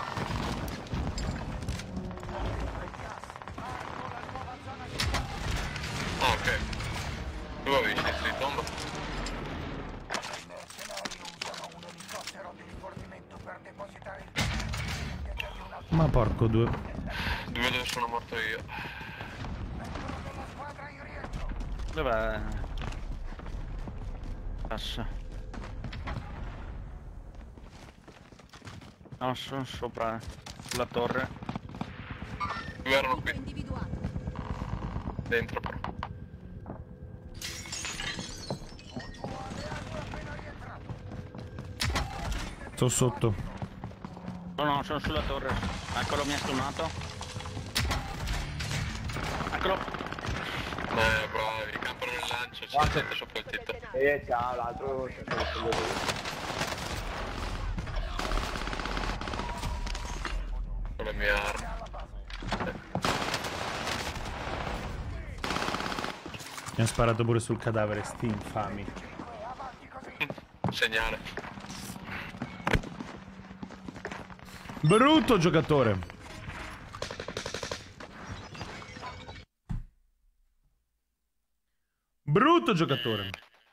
Ah, ok. Tu avevi scelto di tomba? I mercenari usano un elicottero di rifornimento per depositare il Ma porco due. Dove sono morto io? della squadra in rientro. Dov'è? Passa. No, sono sopra sulla torre. Due erano Gruppo qui, individuato. dentro però. Sto sotto. No, sono sulla torre. Eccolo, mi ha stunnato. Eccolo. Bravi, campano nel lancio, c'è gente sopra il tetto. Ciao, l'altro c'è quello lì. Con le mie armi. Mi ha sparato pure sul cadavere, sti infami. Segnale. Brutto giocatore. Brutto giocatore.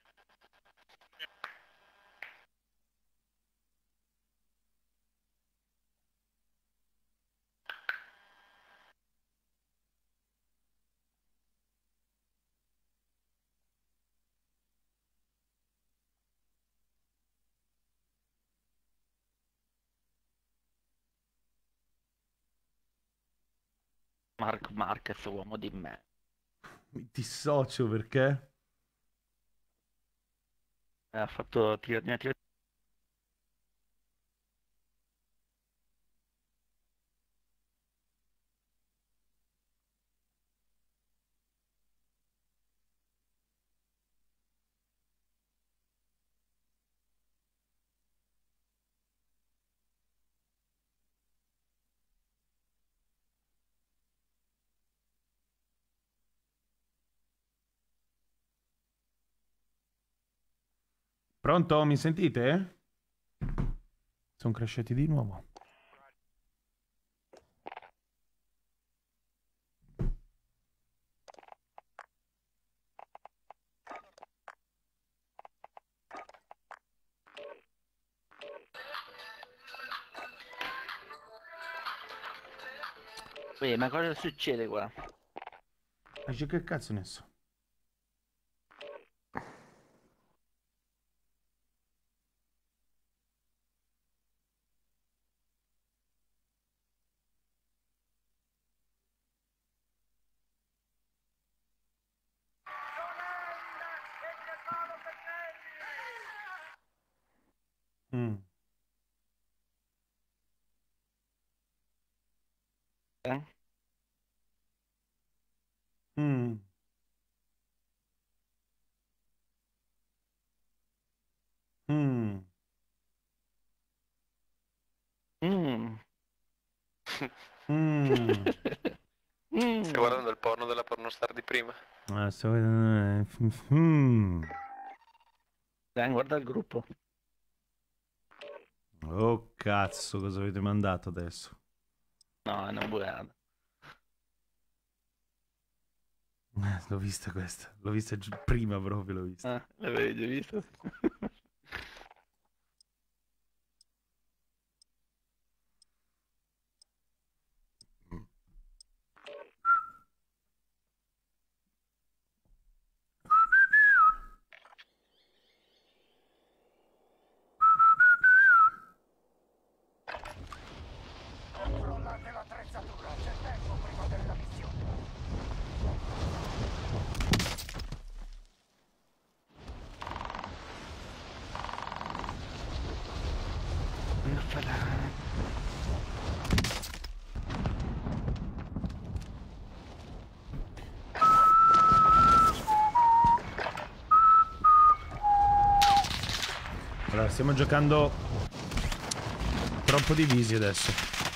Marco Marquez, uomo di me. Mi dissocio perché? Ha fatto tiro. Pronto? Mi sentite? Sono crashati di nuovo. Ma cosa succede qua? Che cazzo ne so? Mm. Mm. Mm. Mm. Mm. Stai guardando il porno della pornostar di prima? Sto vedendo... Mm. Dai, guarda il gruppo. Oh cazzo, cosa avete mandato adesso? No, è una buiata. L'ho vista questa, l'ho vista prima proprio, l'ho vista. L'avevi già visto? Controllate l'attrezzatura, c'è tempo prima della missione. Allora, stiamo giocando troppo divisi adesso.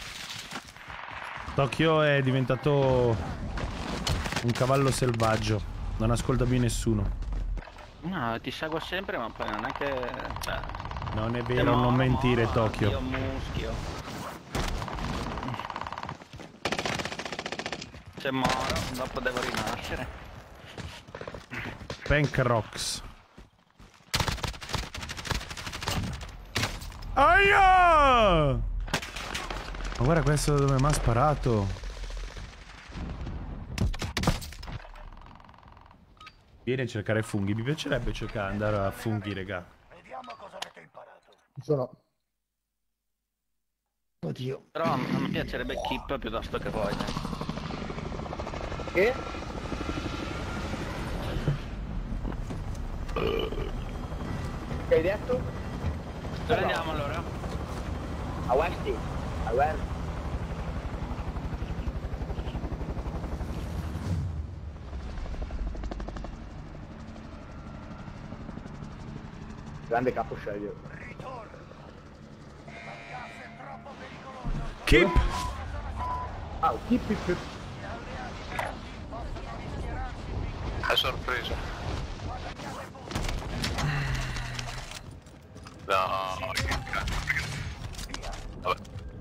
Tokyo è diventato un cavallo selvaggio, non ascolta più nessuno. No, ti seguo sempre, ma poi non è che... Cioè, Non è vero, non mentire, Tokyo. Io muschio. Se moro, dopo devo rinascere. Punk Rocks. Aia! Ma guarda questo dove mi ha sparato. Vieni a cercare funghi. Mi piacerebbe andare a funghi, regà. Vediamo cosa avete imparato. Sono... Oddio. Però a me piacerebbe Keep piuttosto che voi. Che? Che hai detto? Dove andiamo allora? A Westy. A West. Grande capo sceglie. Ritorno. Il gas è troppo pericoloso. Keep! Ah, keep. A sorpresa. No, che cazzo. Vabbè.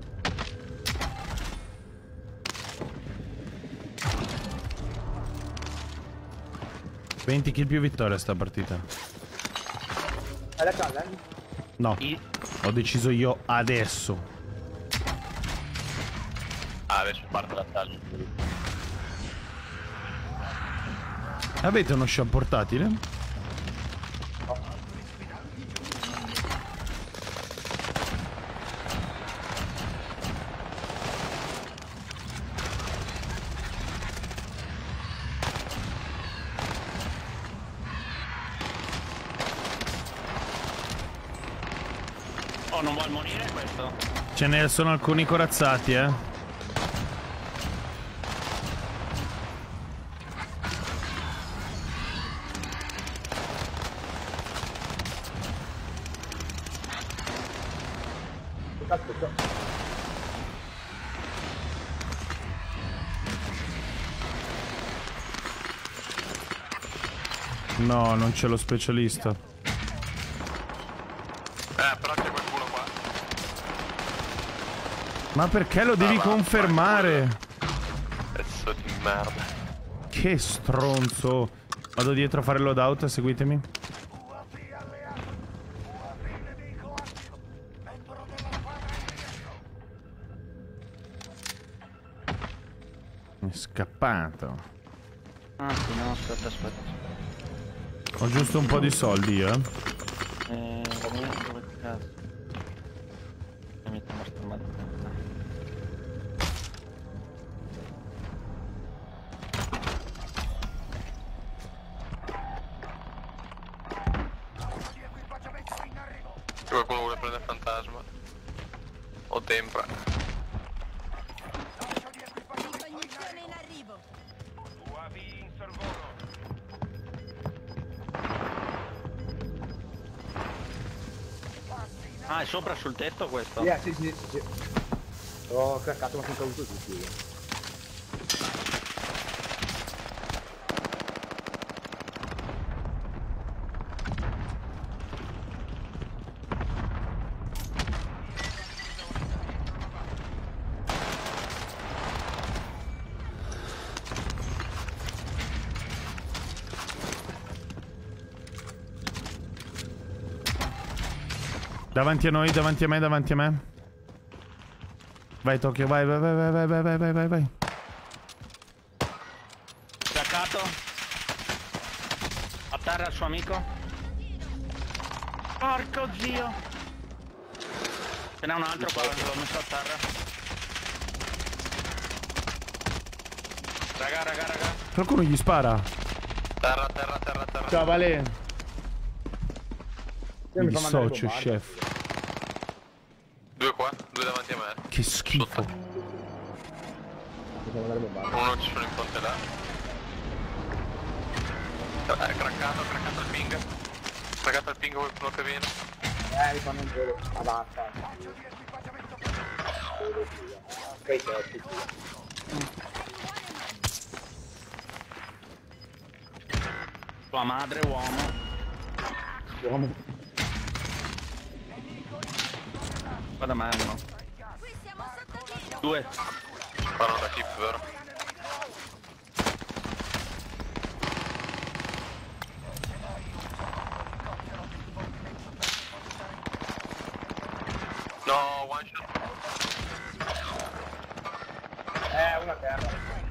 $20 kill più vittoria sta partita. È la casa, eh? No, ho deciso io adesso. Adesso parte la taglia. Avete uno shop portatile? Oh, non vuol morire questo? Ce ne sono alcuni corazzati, eh. No, non c'è lo specialista. Ma perché lo devi confermare? Pezzo di merda. Che stronzo. Vado dietro a fare il loadout, seguitemi. È scappato. Ah sì, no, aspetta. Ho giusto un po' di soldi io, dove cazzo? Mi metto una stamattina. Se qualcuno vuole prendere fantasma o tempra. Ricognizione in arrivo. UAV in sorvolo. Ah, è sopra sul tetto questo? Sì. Ho craccato ma senza avuto tutti io. Davanti a noi, davanti a me. Vai Tokyo, vai. Attaccato. A terra il suo amico. Porco zio. Ce n'è un altro qua, l'ho messo a terra. Raga. Qualcuno gli spara. Terra. Ciao Vale. Mi Mi fa mandare dissocio, bombarda. chef. 2 qua, 2 davanti a me. Che schifo. Mi fa mandare bombarda. Uno ci sono in fronte là. Craccato il ping. Craccato il ping qualcuno che viene. Mi fanno un volo. Avanza. Tua madre, uomo. Qua da me uno. Qui siamo sotto tiro. 2. Fanno da tip, vero? No, one shot. Una terra.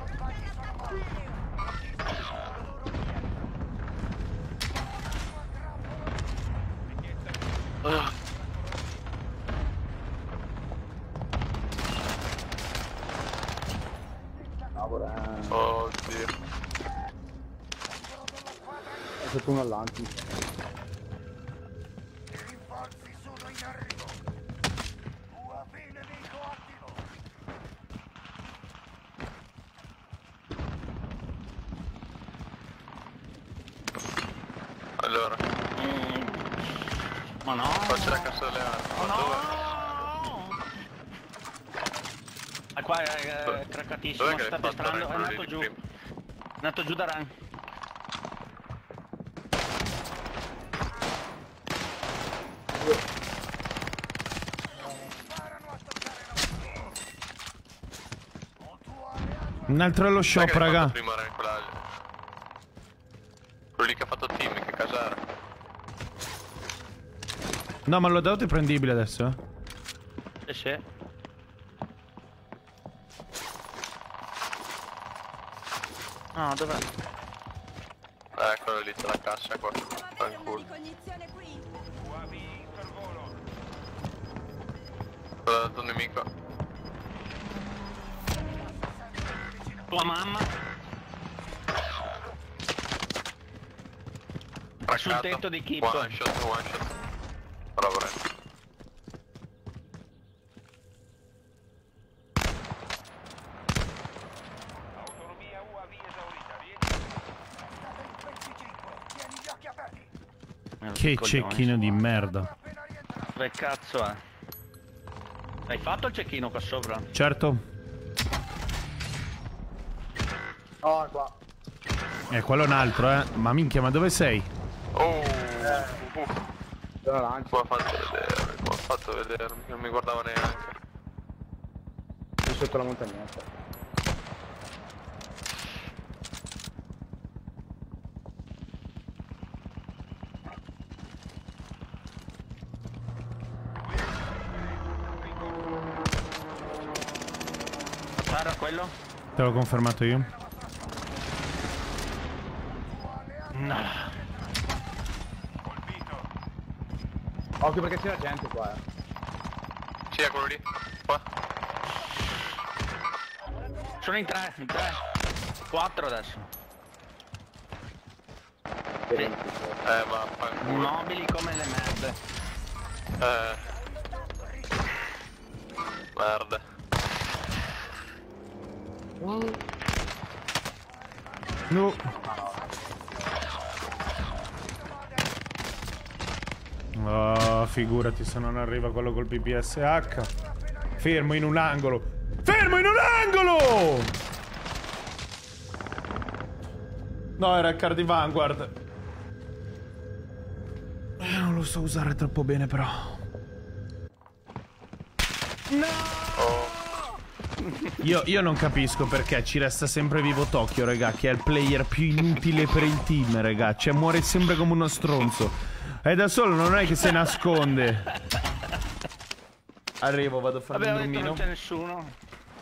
Oddio. È sotto un allanti. Rinforzi sono in arrivo. UAV nemico attivo. Allora, Ma no. faccio la cassa delle armi. Ma dove? Ah, qua è craccatissimo, Dov'è che sta hai fatto distrando, è quello andato lì giù. prima? È andato giù da run. Un altro allo Sai shop, che l'hai raga. fatto prima, quello lì che ha fatto team, che casara. No, ma il loadout è prendibile adesso, Sì. No, dov'è? Eccolo lì, c'è la cassa qua. Una Tranquillo. ricognizione qui. UAV in sorvolo. Quello dato un nemico. Tua mamma. Sul Craccato. tetto di Keep. One shot. Bravo, Ren. Autonomia UAV esaurita. Vieni. State in 25. Tieni gli occhi aperti. Che cecchino di merda. Appena rientrato. Dove cazzo è? Hai fatto il cecchino qua sopra? Certo. Oh, qua. Quello è un altro, Ma minchia, ma dove sei? Oh, Sono lancio. come ha fatto vedermi? Non mi guardava neanche. lì sotto la montagnetta. Spara quello? Te l'ho confermato io. No. Colpito. Occhio perché c'era gente qua, Sì, è quello lì. Qua. Sono in 3. 4 adesso. Sì. Vaffanculo. Immobili come le merde. Merda. No. Oh, figurati se non arriva quello col PPSH. Fermo in un angolo. Fermo in un angolo! No, era il car di Vanguard. Non lo so usare troppo bene però. Io non capisco perché ci resta sempre vivo Tokyo, raga, che è il player più inutile per il team, raga. Cioè muore sempre come uno stronzo. E da solo non è che si nasconde. Arrivo, vado a fare un drummino. Non c'è nessuno.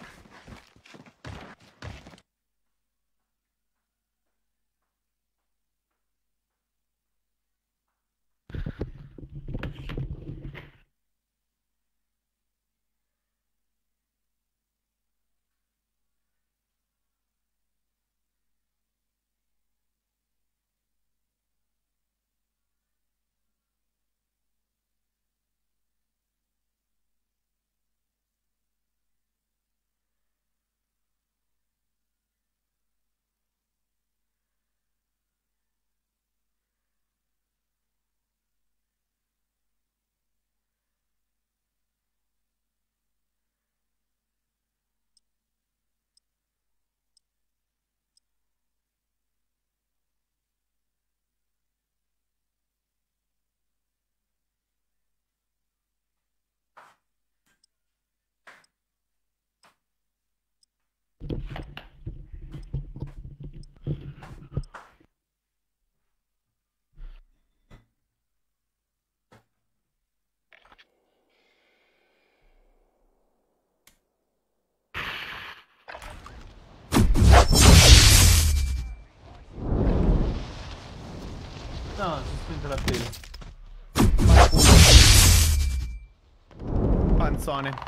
No, si è spenta la tele. Panzone.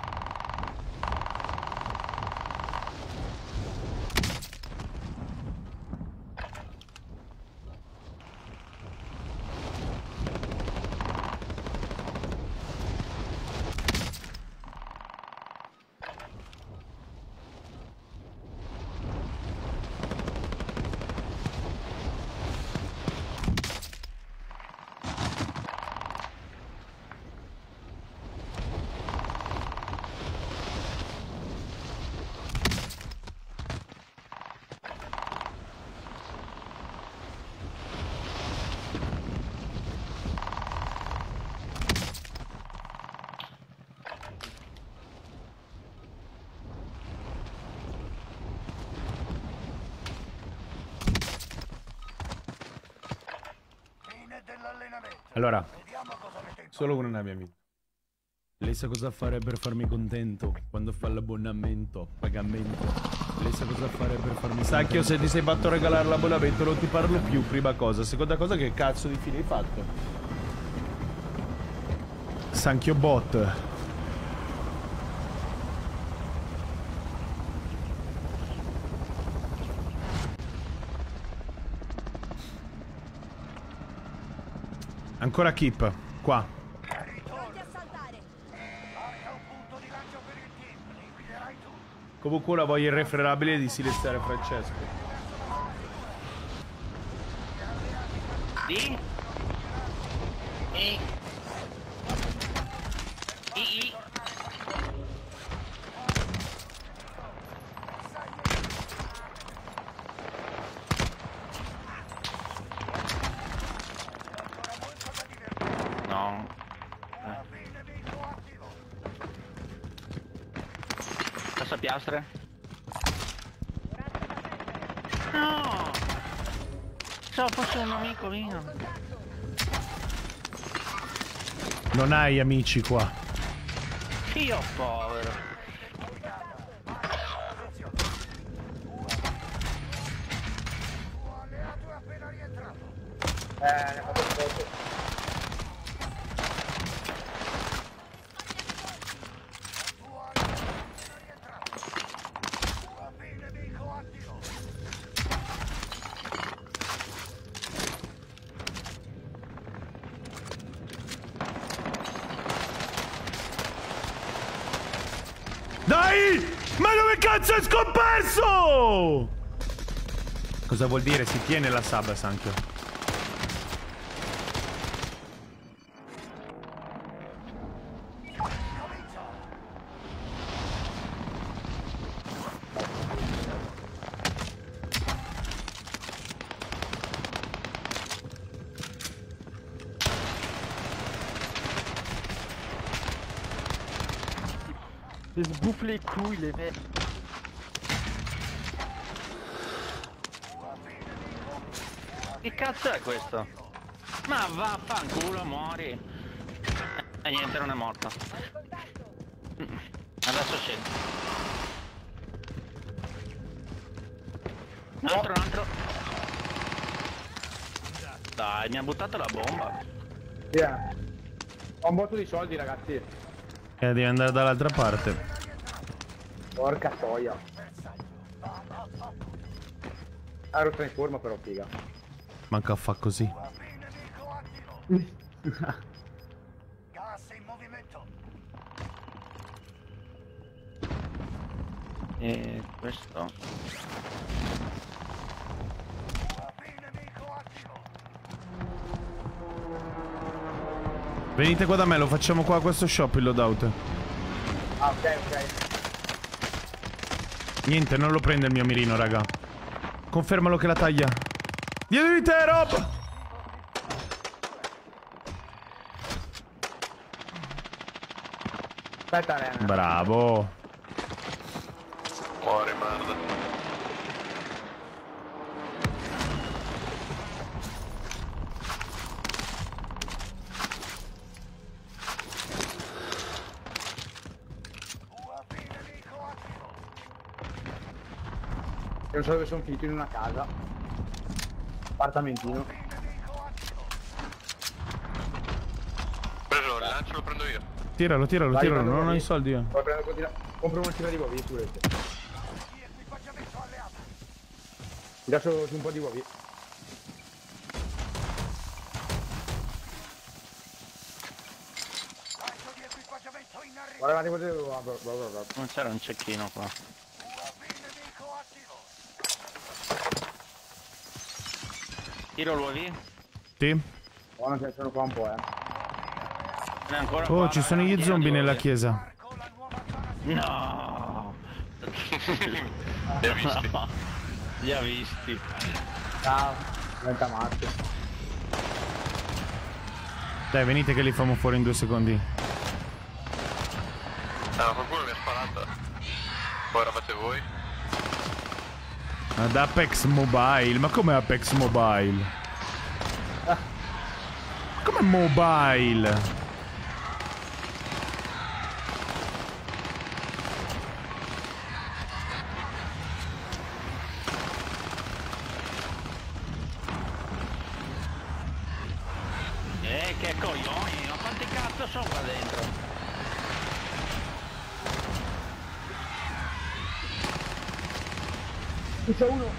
Allora, solo una mia vita. Lei sa cosa fare per farmi contento quando fa l'abbonamento, pagamento. Lei sa cosa fare per farmi Sacchio, se ti sei fatto regalare l'abbonamento non ti parlo più, prima cosa. Seconda cosa, che cazzo di fine hai fatto? Sanchio bot. Ancora keep, qua. Pronti a saltare. Marca un punto di lancio per il team, li guiderai tu. Comunque ora voglio irrefrenabile di silenziare Francesco. Di? Passa piastre. No! So, fosse un amico mio. Non hai amici qua. Io povero. Alleato è appena rientrato. Ne ha fatto un po'. Dai! Ma dove cazzo è scomparso? Cosa vuol dire? Si tiene la sub, Sanchio. Ils se bouffent les couilles, les mecs. Che cazzo è questo? Ma vaffanculo, muori. E niente, non è morto. Adesso scendo. Un altro. Dai, mi ha buttato la bomba. Via. Ho un botto di soldi, ragazzi. Devi andare dall'altra parte. Porca troia. Aerotransforma però, figa. Manca a fa così. Gas in movimento. E questo. Venite qua da me, lo facciamo qua a questo shop il loadout. Ah, ok, ok. Niente, non lo prende il mio mirino, raga. Confermalo che la taglia. Dietro di te, Rob! Aspetta, Ren. Bravo. Muori, merda. Io non so dove sono finito, in una casa. Appartamentino. Preso il lancio, lo prendo io. Tiralo, Vai, non prendo ho lì. i soldi io. Poi compro una tira di uovi pure. Equipaggiamento alleato. Ti lascio su un po' di uovi. Lancio di equipaggiamento in arrivo. Guardate, guardate. Non c'era un cecchino qua. Nemico attivo. Tiro l'UAV. Sì. Oh, non ce ne sono qua un po', Ne è ancora Oh, qua, ci sono raga, gli pieno zombie di nella UAV. chiesa. No. Li ha visti. Li ha visti. Ciao. Diventa matto. Dai, venite che li famo fuori in 2 secondi. Ah, qualcuno mi ha sparato. Poi eravate voi. Ad Apex Mobile. Ma come Apex Mobile? Come mobile? Che coglioni, ma quanti cazzo sono qua dentro? Qui c'è uno.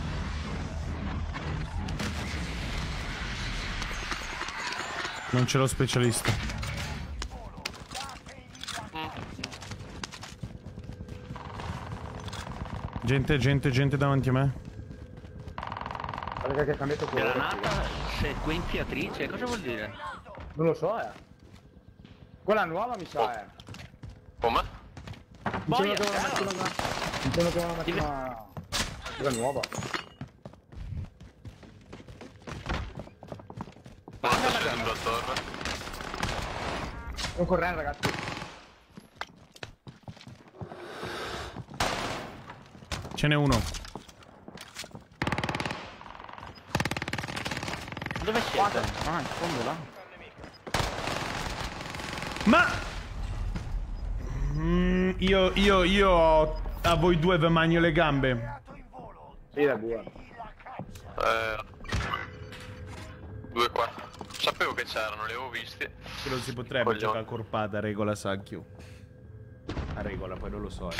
Non c'è lo specialista. Gente davanti a me. Guarda che ha cambiato quello. Granata sequenziatrice, cosa vuol dire? Non lo so, Quella nuova mi sa, Come? Mi sembra Boia, che è una cavolo. macchina. Mi sembra che è una macchina. Quella nuova. Uno sta scendendo a torre. Non correre, ragazzi. Ce n'è uno. Dove siete? Ah, in fondo là. Ma... io ho... A voi due vi magno le gambe. Sì, è buono. 2 qua. Sapevo che c'erano, li avevo visti. Che non si potrebbe Coglione. giocare accorpata a regola sacchio. A regola, poi non lo so.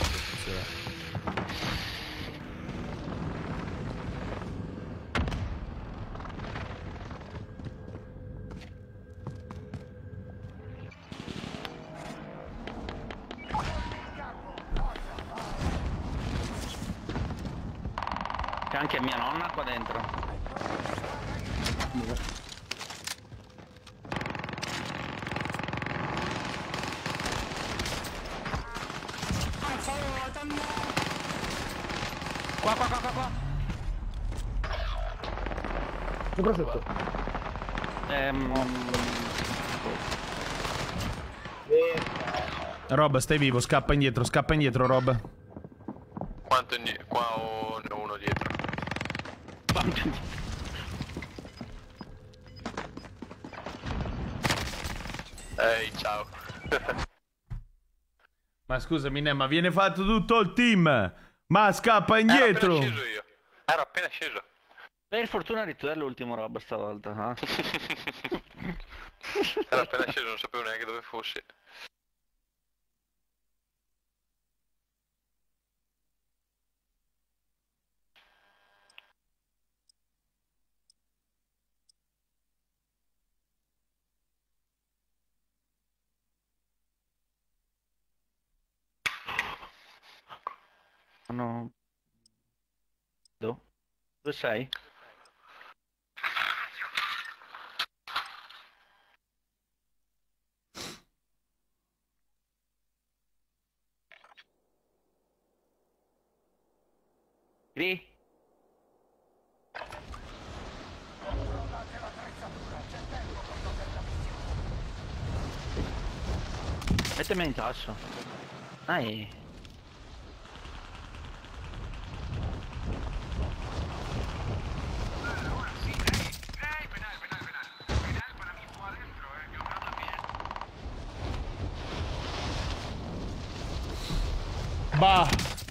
C'è anche mia nonna qua dentro. Qua. Sopra sotto. Rob, stai vivo, scappa indietro, Rob. Quanto indietro? Qua o ne ho uno dietro? Ehi, ciao. Ma scusami, ma viene fatto tutto il team. Ma scappa indietro. Ero appena sceso. Per fortuna eri tu l'ultimo Rob stavolta. Ero appena sceso, non sapevo neanche dove fossi. No. Dove sei? Lì? Mettimi in tasso. Dai. Bah.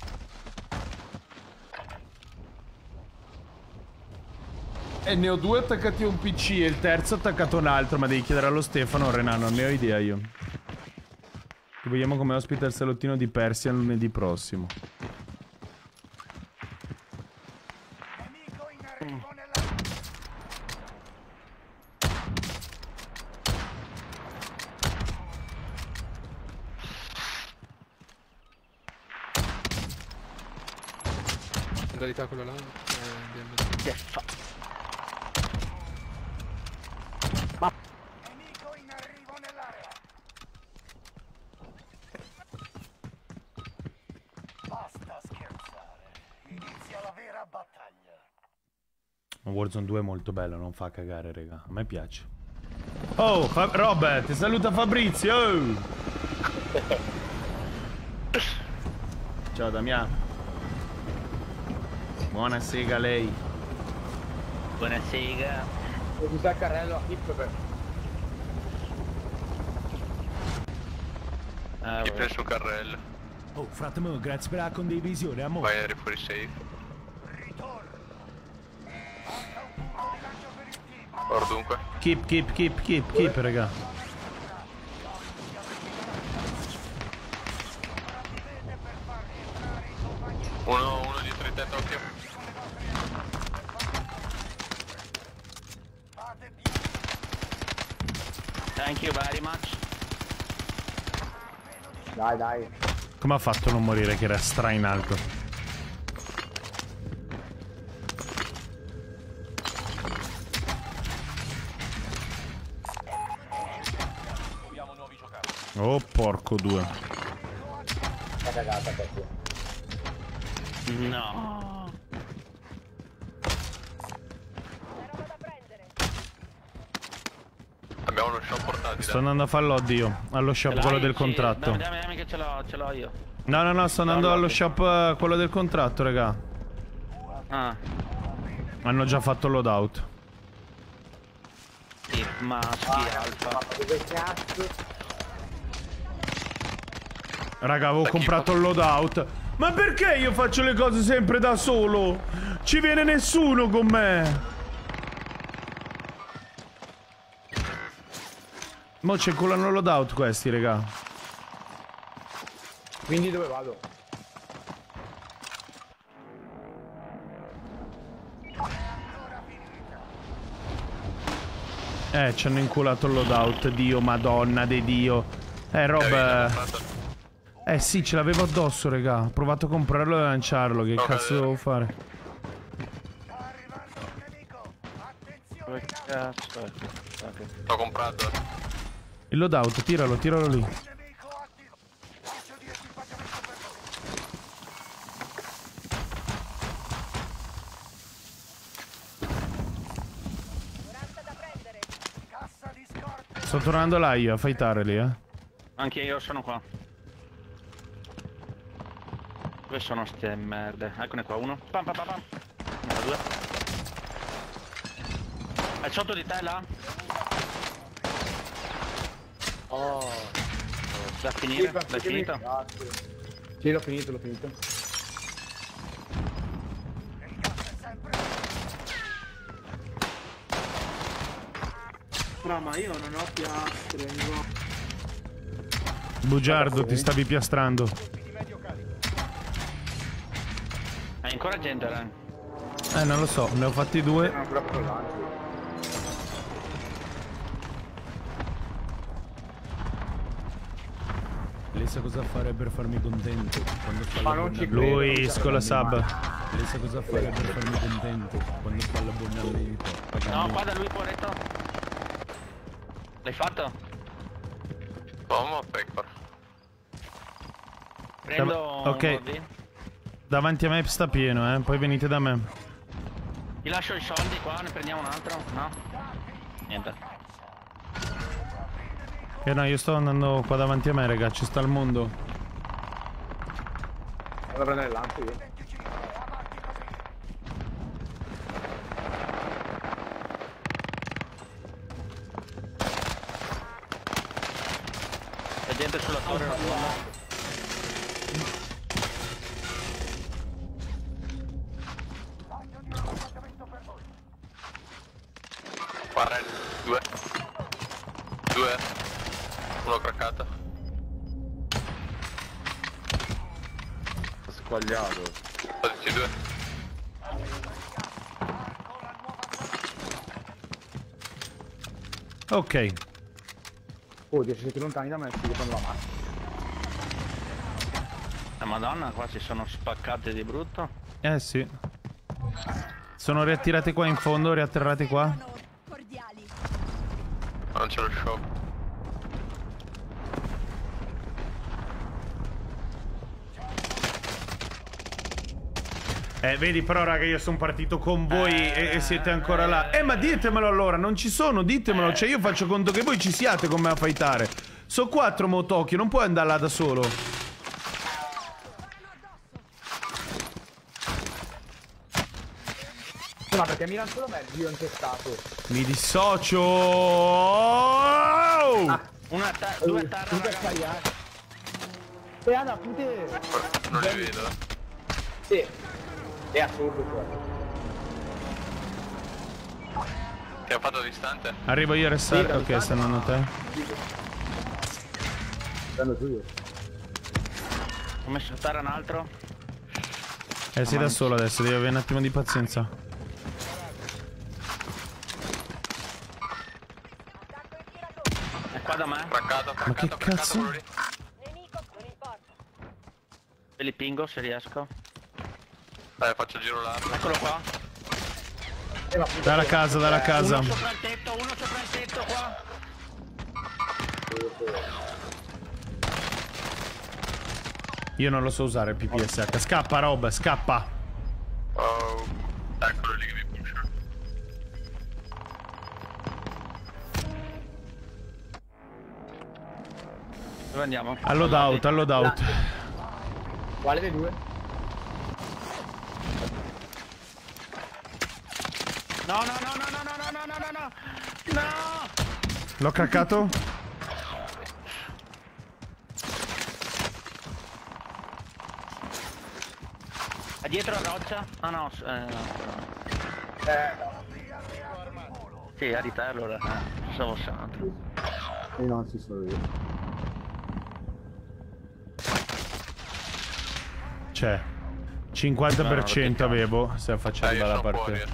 E ne ho 2 attaccati a un PC e il terzo attaccato a un altro, ma devi chiedere allo Stefano o Renano, non ne ho idea io. Ti vogliamo come ospite al salottino di Persian lunedì prossimo. Nemico in arrivo nella... Modalità quello là. Nemico in arrivo nell'area. Basta scherzare. Inizia la vera battaglia. Warzone 2 è molto bello, non fa cagare, raga. A me piace. Oh, Rob, ti saluta Fabrizio. Oh. Ciao Damiano. Buona sega lei. Buona sega. Ci sta il carrello a hip per... Chi preso sul carrello? Oh, fratello, grazie per la condivisione, amore. Vai, eri fuori safe. Or dunque. Keep, raga. Uno dietro di te, occhio. Thank you very much. Dai. Come ha fatto a non morire che era stra in alto? Oh, porco due. Una cagata proprio. No. Abbiamo uno shop portatile. Sto andando a fare l'odd io. Allo shop quello del contratto. Dammi che ce l'ho io. No, sto andando allo shop, quello del contratto, raga. Ah. Hanno già fatto il loadout. Sì, maschi, alfa. Dove cazzo? Raga, avevo comprato il loadout. Ma perché io faccio le cose sempre da solo? Ci viene nessuno con me. Mo' ci inculano il loadout questi, raga. Quindi dove vado? Ci hanno inculato il loadout. Dio, madonna di Dio. Rob... sì, ce l'avevo addosso, raga. Ho provato a comprarlo e lanciarlo. Che cazzo devo fare? Dove cazzo è? Ok. L'ho comprato. Il loadout, tiralo lì. Sto tornando là io a fightare lì, Anche io sono qua. Dove sono ste merde? Eccone qua, uno. Pam pam pam pam. Uno, due. È sotto di te là? Oh. Da finire? L'hai finito? Sì, l'ho finito. Ma io non ho piastre, no. Bugiardo, ti stavi piastrando. Hai ancora gente, Ren? Non lo so, ne ho fatti 2. Lei sa cosa fare per farmi contento quando fa l'abbonamento. Luis con la sub. Lei sa cosa fare per farmi contento quando fa l'abbonamento. No, qua da lui, poretto. L'hai fatto? Uomo, pecora. Prendo ok. Davanti a me sta pieno, poi venite da me. Ti lascio i soldi qua, ne prendiamo un altro? No? Niente. No, io sto andando qua davanti a me, raga, ci sta il mondo. Vado a prendere il lampo io. C'è gente sulla torre rotonda. Guarda, 2. Uno craccato. Squagliato. 12-2. Ok. Oh, 10 siete lontani da me, si prendo la macchina. Madonna, qua si sono spaccate di brutto. Sì. Sono riattirate qua in fondo, riatterrate qua. Non c'è lo shop. Vedi però raga, io sono partito con voi e siete ancora là. Ma ditemelo allora, non ci sono, ditemelo. Cioè io faccio conto che voi ci siate con me a fightare. Sono 4 Motocchio, non puoi andare là da solo. Ma perché mi solo me, io ho intestato. Mi dissocio. Una due a terra, raga. Anna, pute. Non li vedo. Sì. È assurdo quello. Che ha fatto distante? Arrivo io a restare. Ok, stanno andando te. Stanno giù io. Ho messo a terra un altro. Sei da solo adesso, devi avere un attimo di pazienza. È qua da me. Ma che cazzo? Ve li pingo se riesco. Faccio il giro largo. Eccolo qua. Dalla casa, dalla casa. Uno sopra il tetto qua. Io non lo so usare il PPSH. Scappa, Rob, scappa. Oh, eccolo lì che mi pusha. Dove andiamo? Alloadout, alloadout. Quale dei due? No, no, no, no, no, no, no, no, no, no, no! L'ho craccato? È dietro la roccia? Ah no, no. Sì, è di te allora. Stavo santo. Io non ci sono io. C'è. 50% avevo, se affacciando dalla parte.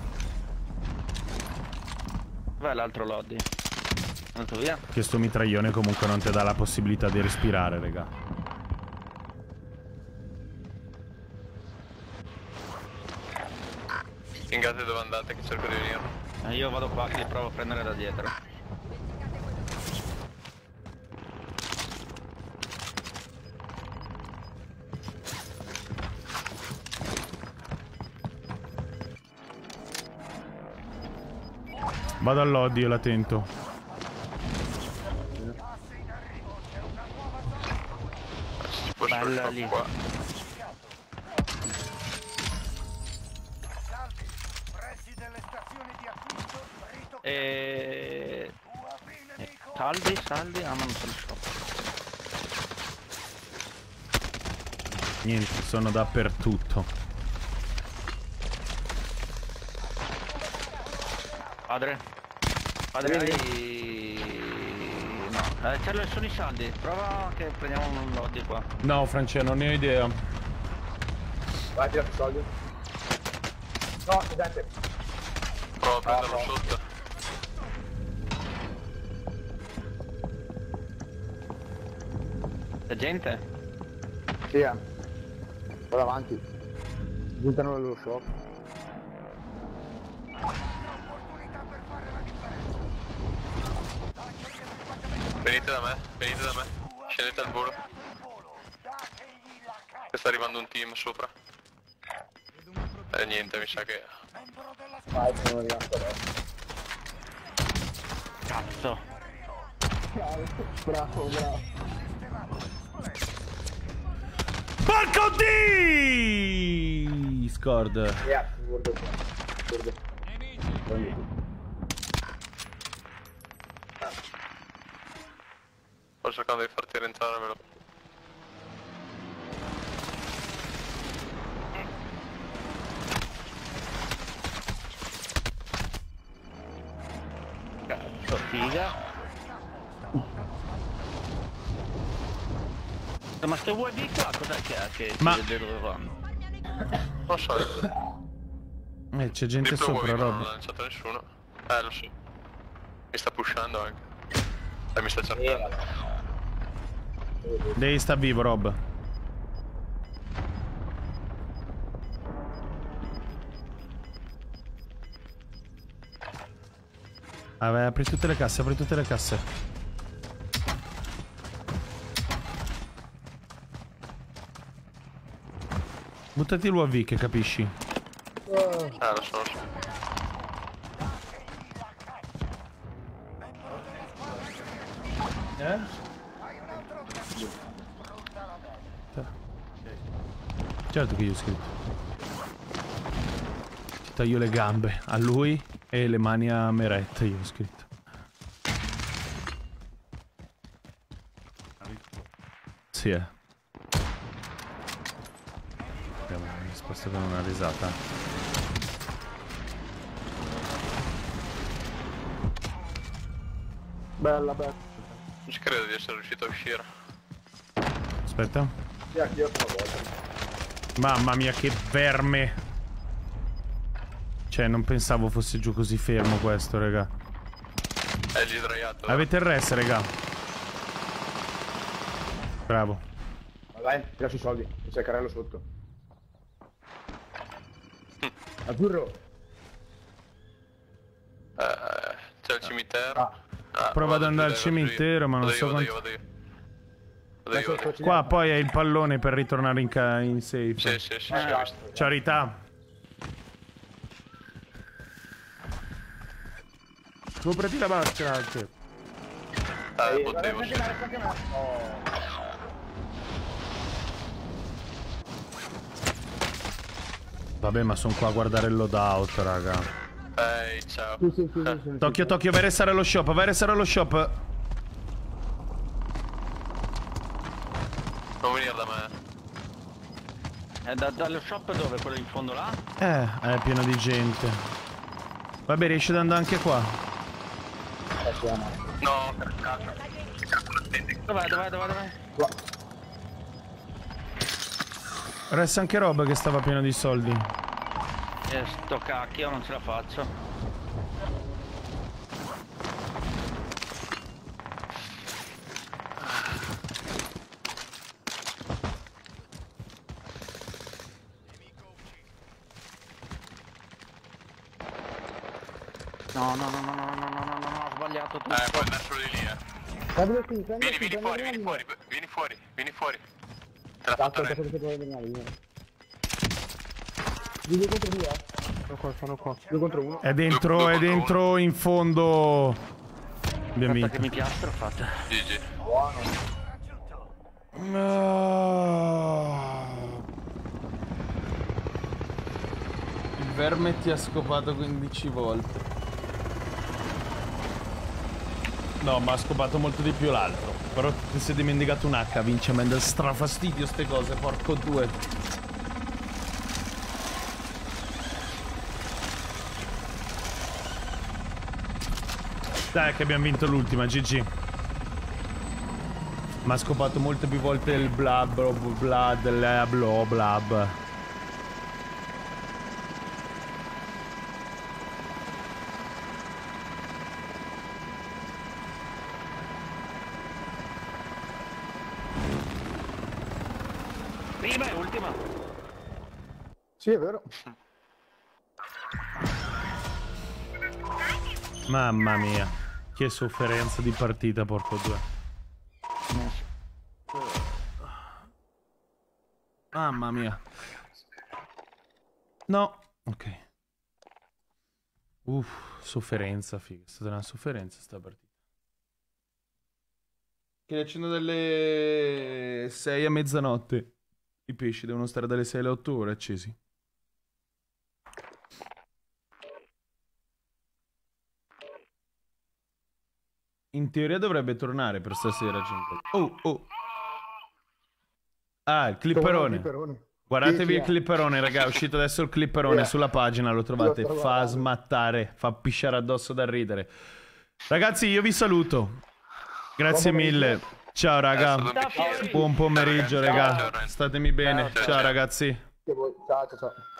Vai l'altro lobby. Andato via. Che sto mitraglione comunque non ti dà la possibilità di respirare, raga. Pingate dove andate che cerco di venire. Io vado qua che li provo a prendere da dietro. Vado all'odio, la tento. Bella lì. Qua. Saldi, ah ma non sono shop. Niente, sono dappertutto. Padre hai... No, sono i saldi. Prova che prendiamo un lobby qua. No, Francia, non ne ho idea. Vai, tira più soldi. No, scusate. Prova a prenderlo sotto. C'è gente? Sì, vado avanti. Buttano nello shop. Venite da me. Scendete al volo. Che sta arrivando un team sopra. Niente, mi sa che... Vai, sono arrivato adesso. Cazzo. Bravo. Porco di! Scord. È assurdo. Sto cercando di farti rientrare, me lo... Cazzo, figa. Ma sto UAV qua cos'è che Ma... si vede dove vanno? Non so. C'è gente Diplo sopra, UAV, non Rob. l'ha lanciato nessuno. Lo so. Mi sta pushando anche. E mi sta cercando. Devi sta vivo, Rob. Vabbè, apri tutte le casse, Buttati l'UAV che capisci. Lo so. Certo che io ho scritto. Ti taglio le gambe a lui e le mani a Meret, io ho scritto. Sì, mi sposto con una risata. Bella. Non ci credo di essere riuscito a uscire. Aspetta. Sì, anch'io una volta. Mamma mia, che verme. Cioè, non pensavo fosse giù così fermo questo, raga. È lì sdraiato. Avete il res, raga. Bravo. Vai, tira sui soldi. C'è il carrello sotto. Azzurro. C'è il cimitero. Prova ad andare al cimitero, ma non so quanto... Vado io. Qua poi è il pallone per ritornare in safe. Sì, ho visto. Ciao Rita. Coprati la maschera anche. Potevo, sì. Vabbè, ma sono qua a guardare il loadout, raga. Ehi, ciao. Sì. Tocchio, vai a restare allo shop, Non venire da me. Dallo shop dove? Quello in fondo là? È pieno di gente. Vabbè, riesci ad andare anche qua. No, per caso. Dov'è? Resta anche roba che stava pieno di soldi. Sto cacchio, non ce la faccio. No, ho sbagliato tutto. Puoi andare solo di lì, Vieni fuori. Te la fatto Sono qua. 2 contro 1. È dentro in fondo. Abbiamo Aspetta che vinto. mi piastra, fate. GG. Il verme ti ha scopato 15 volte. No, ma ha scopato molto di più l'altro. Però ti sei dimenticato un H, Vince, mi dà strafastidio ste cose, porco due. Dai che abbiamo vinto l'ultima, GG. Ma ha scopato molte più volte il blab. Prima e ultima. Sì, è vero. Mamma mia, che sofferenza di partita, porco due. Mamma mia. No, ok. Sofferenza, figa. È stata una sofferenza sta partita. Che le accendo dalle 6 a mezzanotte. I pesci devono stare dalle 6 alle 8 ore accesi. In teoria dovrebbe tornare per stasera, gente. Oh. Ah, il clipperone. Guardatevi il clipperone, raga. È uscito adesso il clipperone sulla pagina. Lo trovate. Fa smattare. Fa pisciare addosso da ridere. Ragazzi, io vi saluto. Grazie mille. Ciao, raga. Buon pomeriggio, raga. Statemi bene. Ciao, ragazzi. Ciao.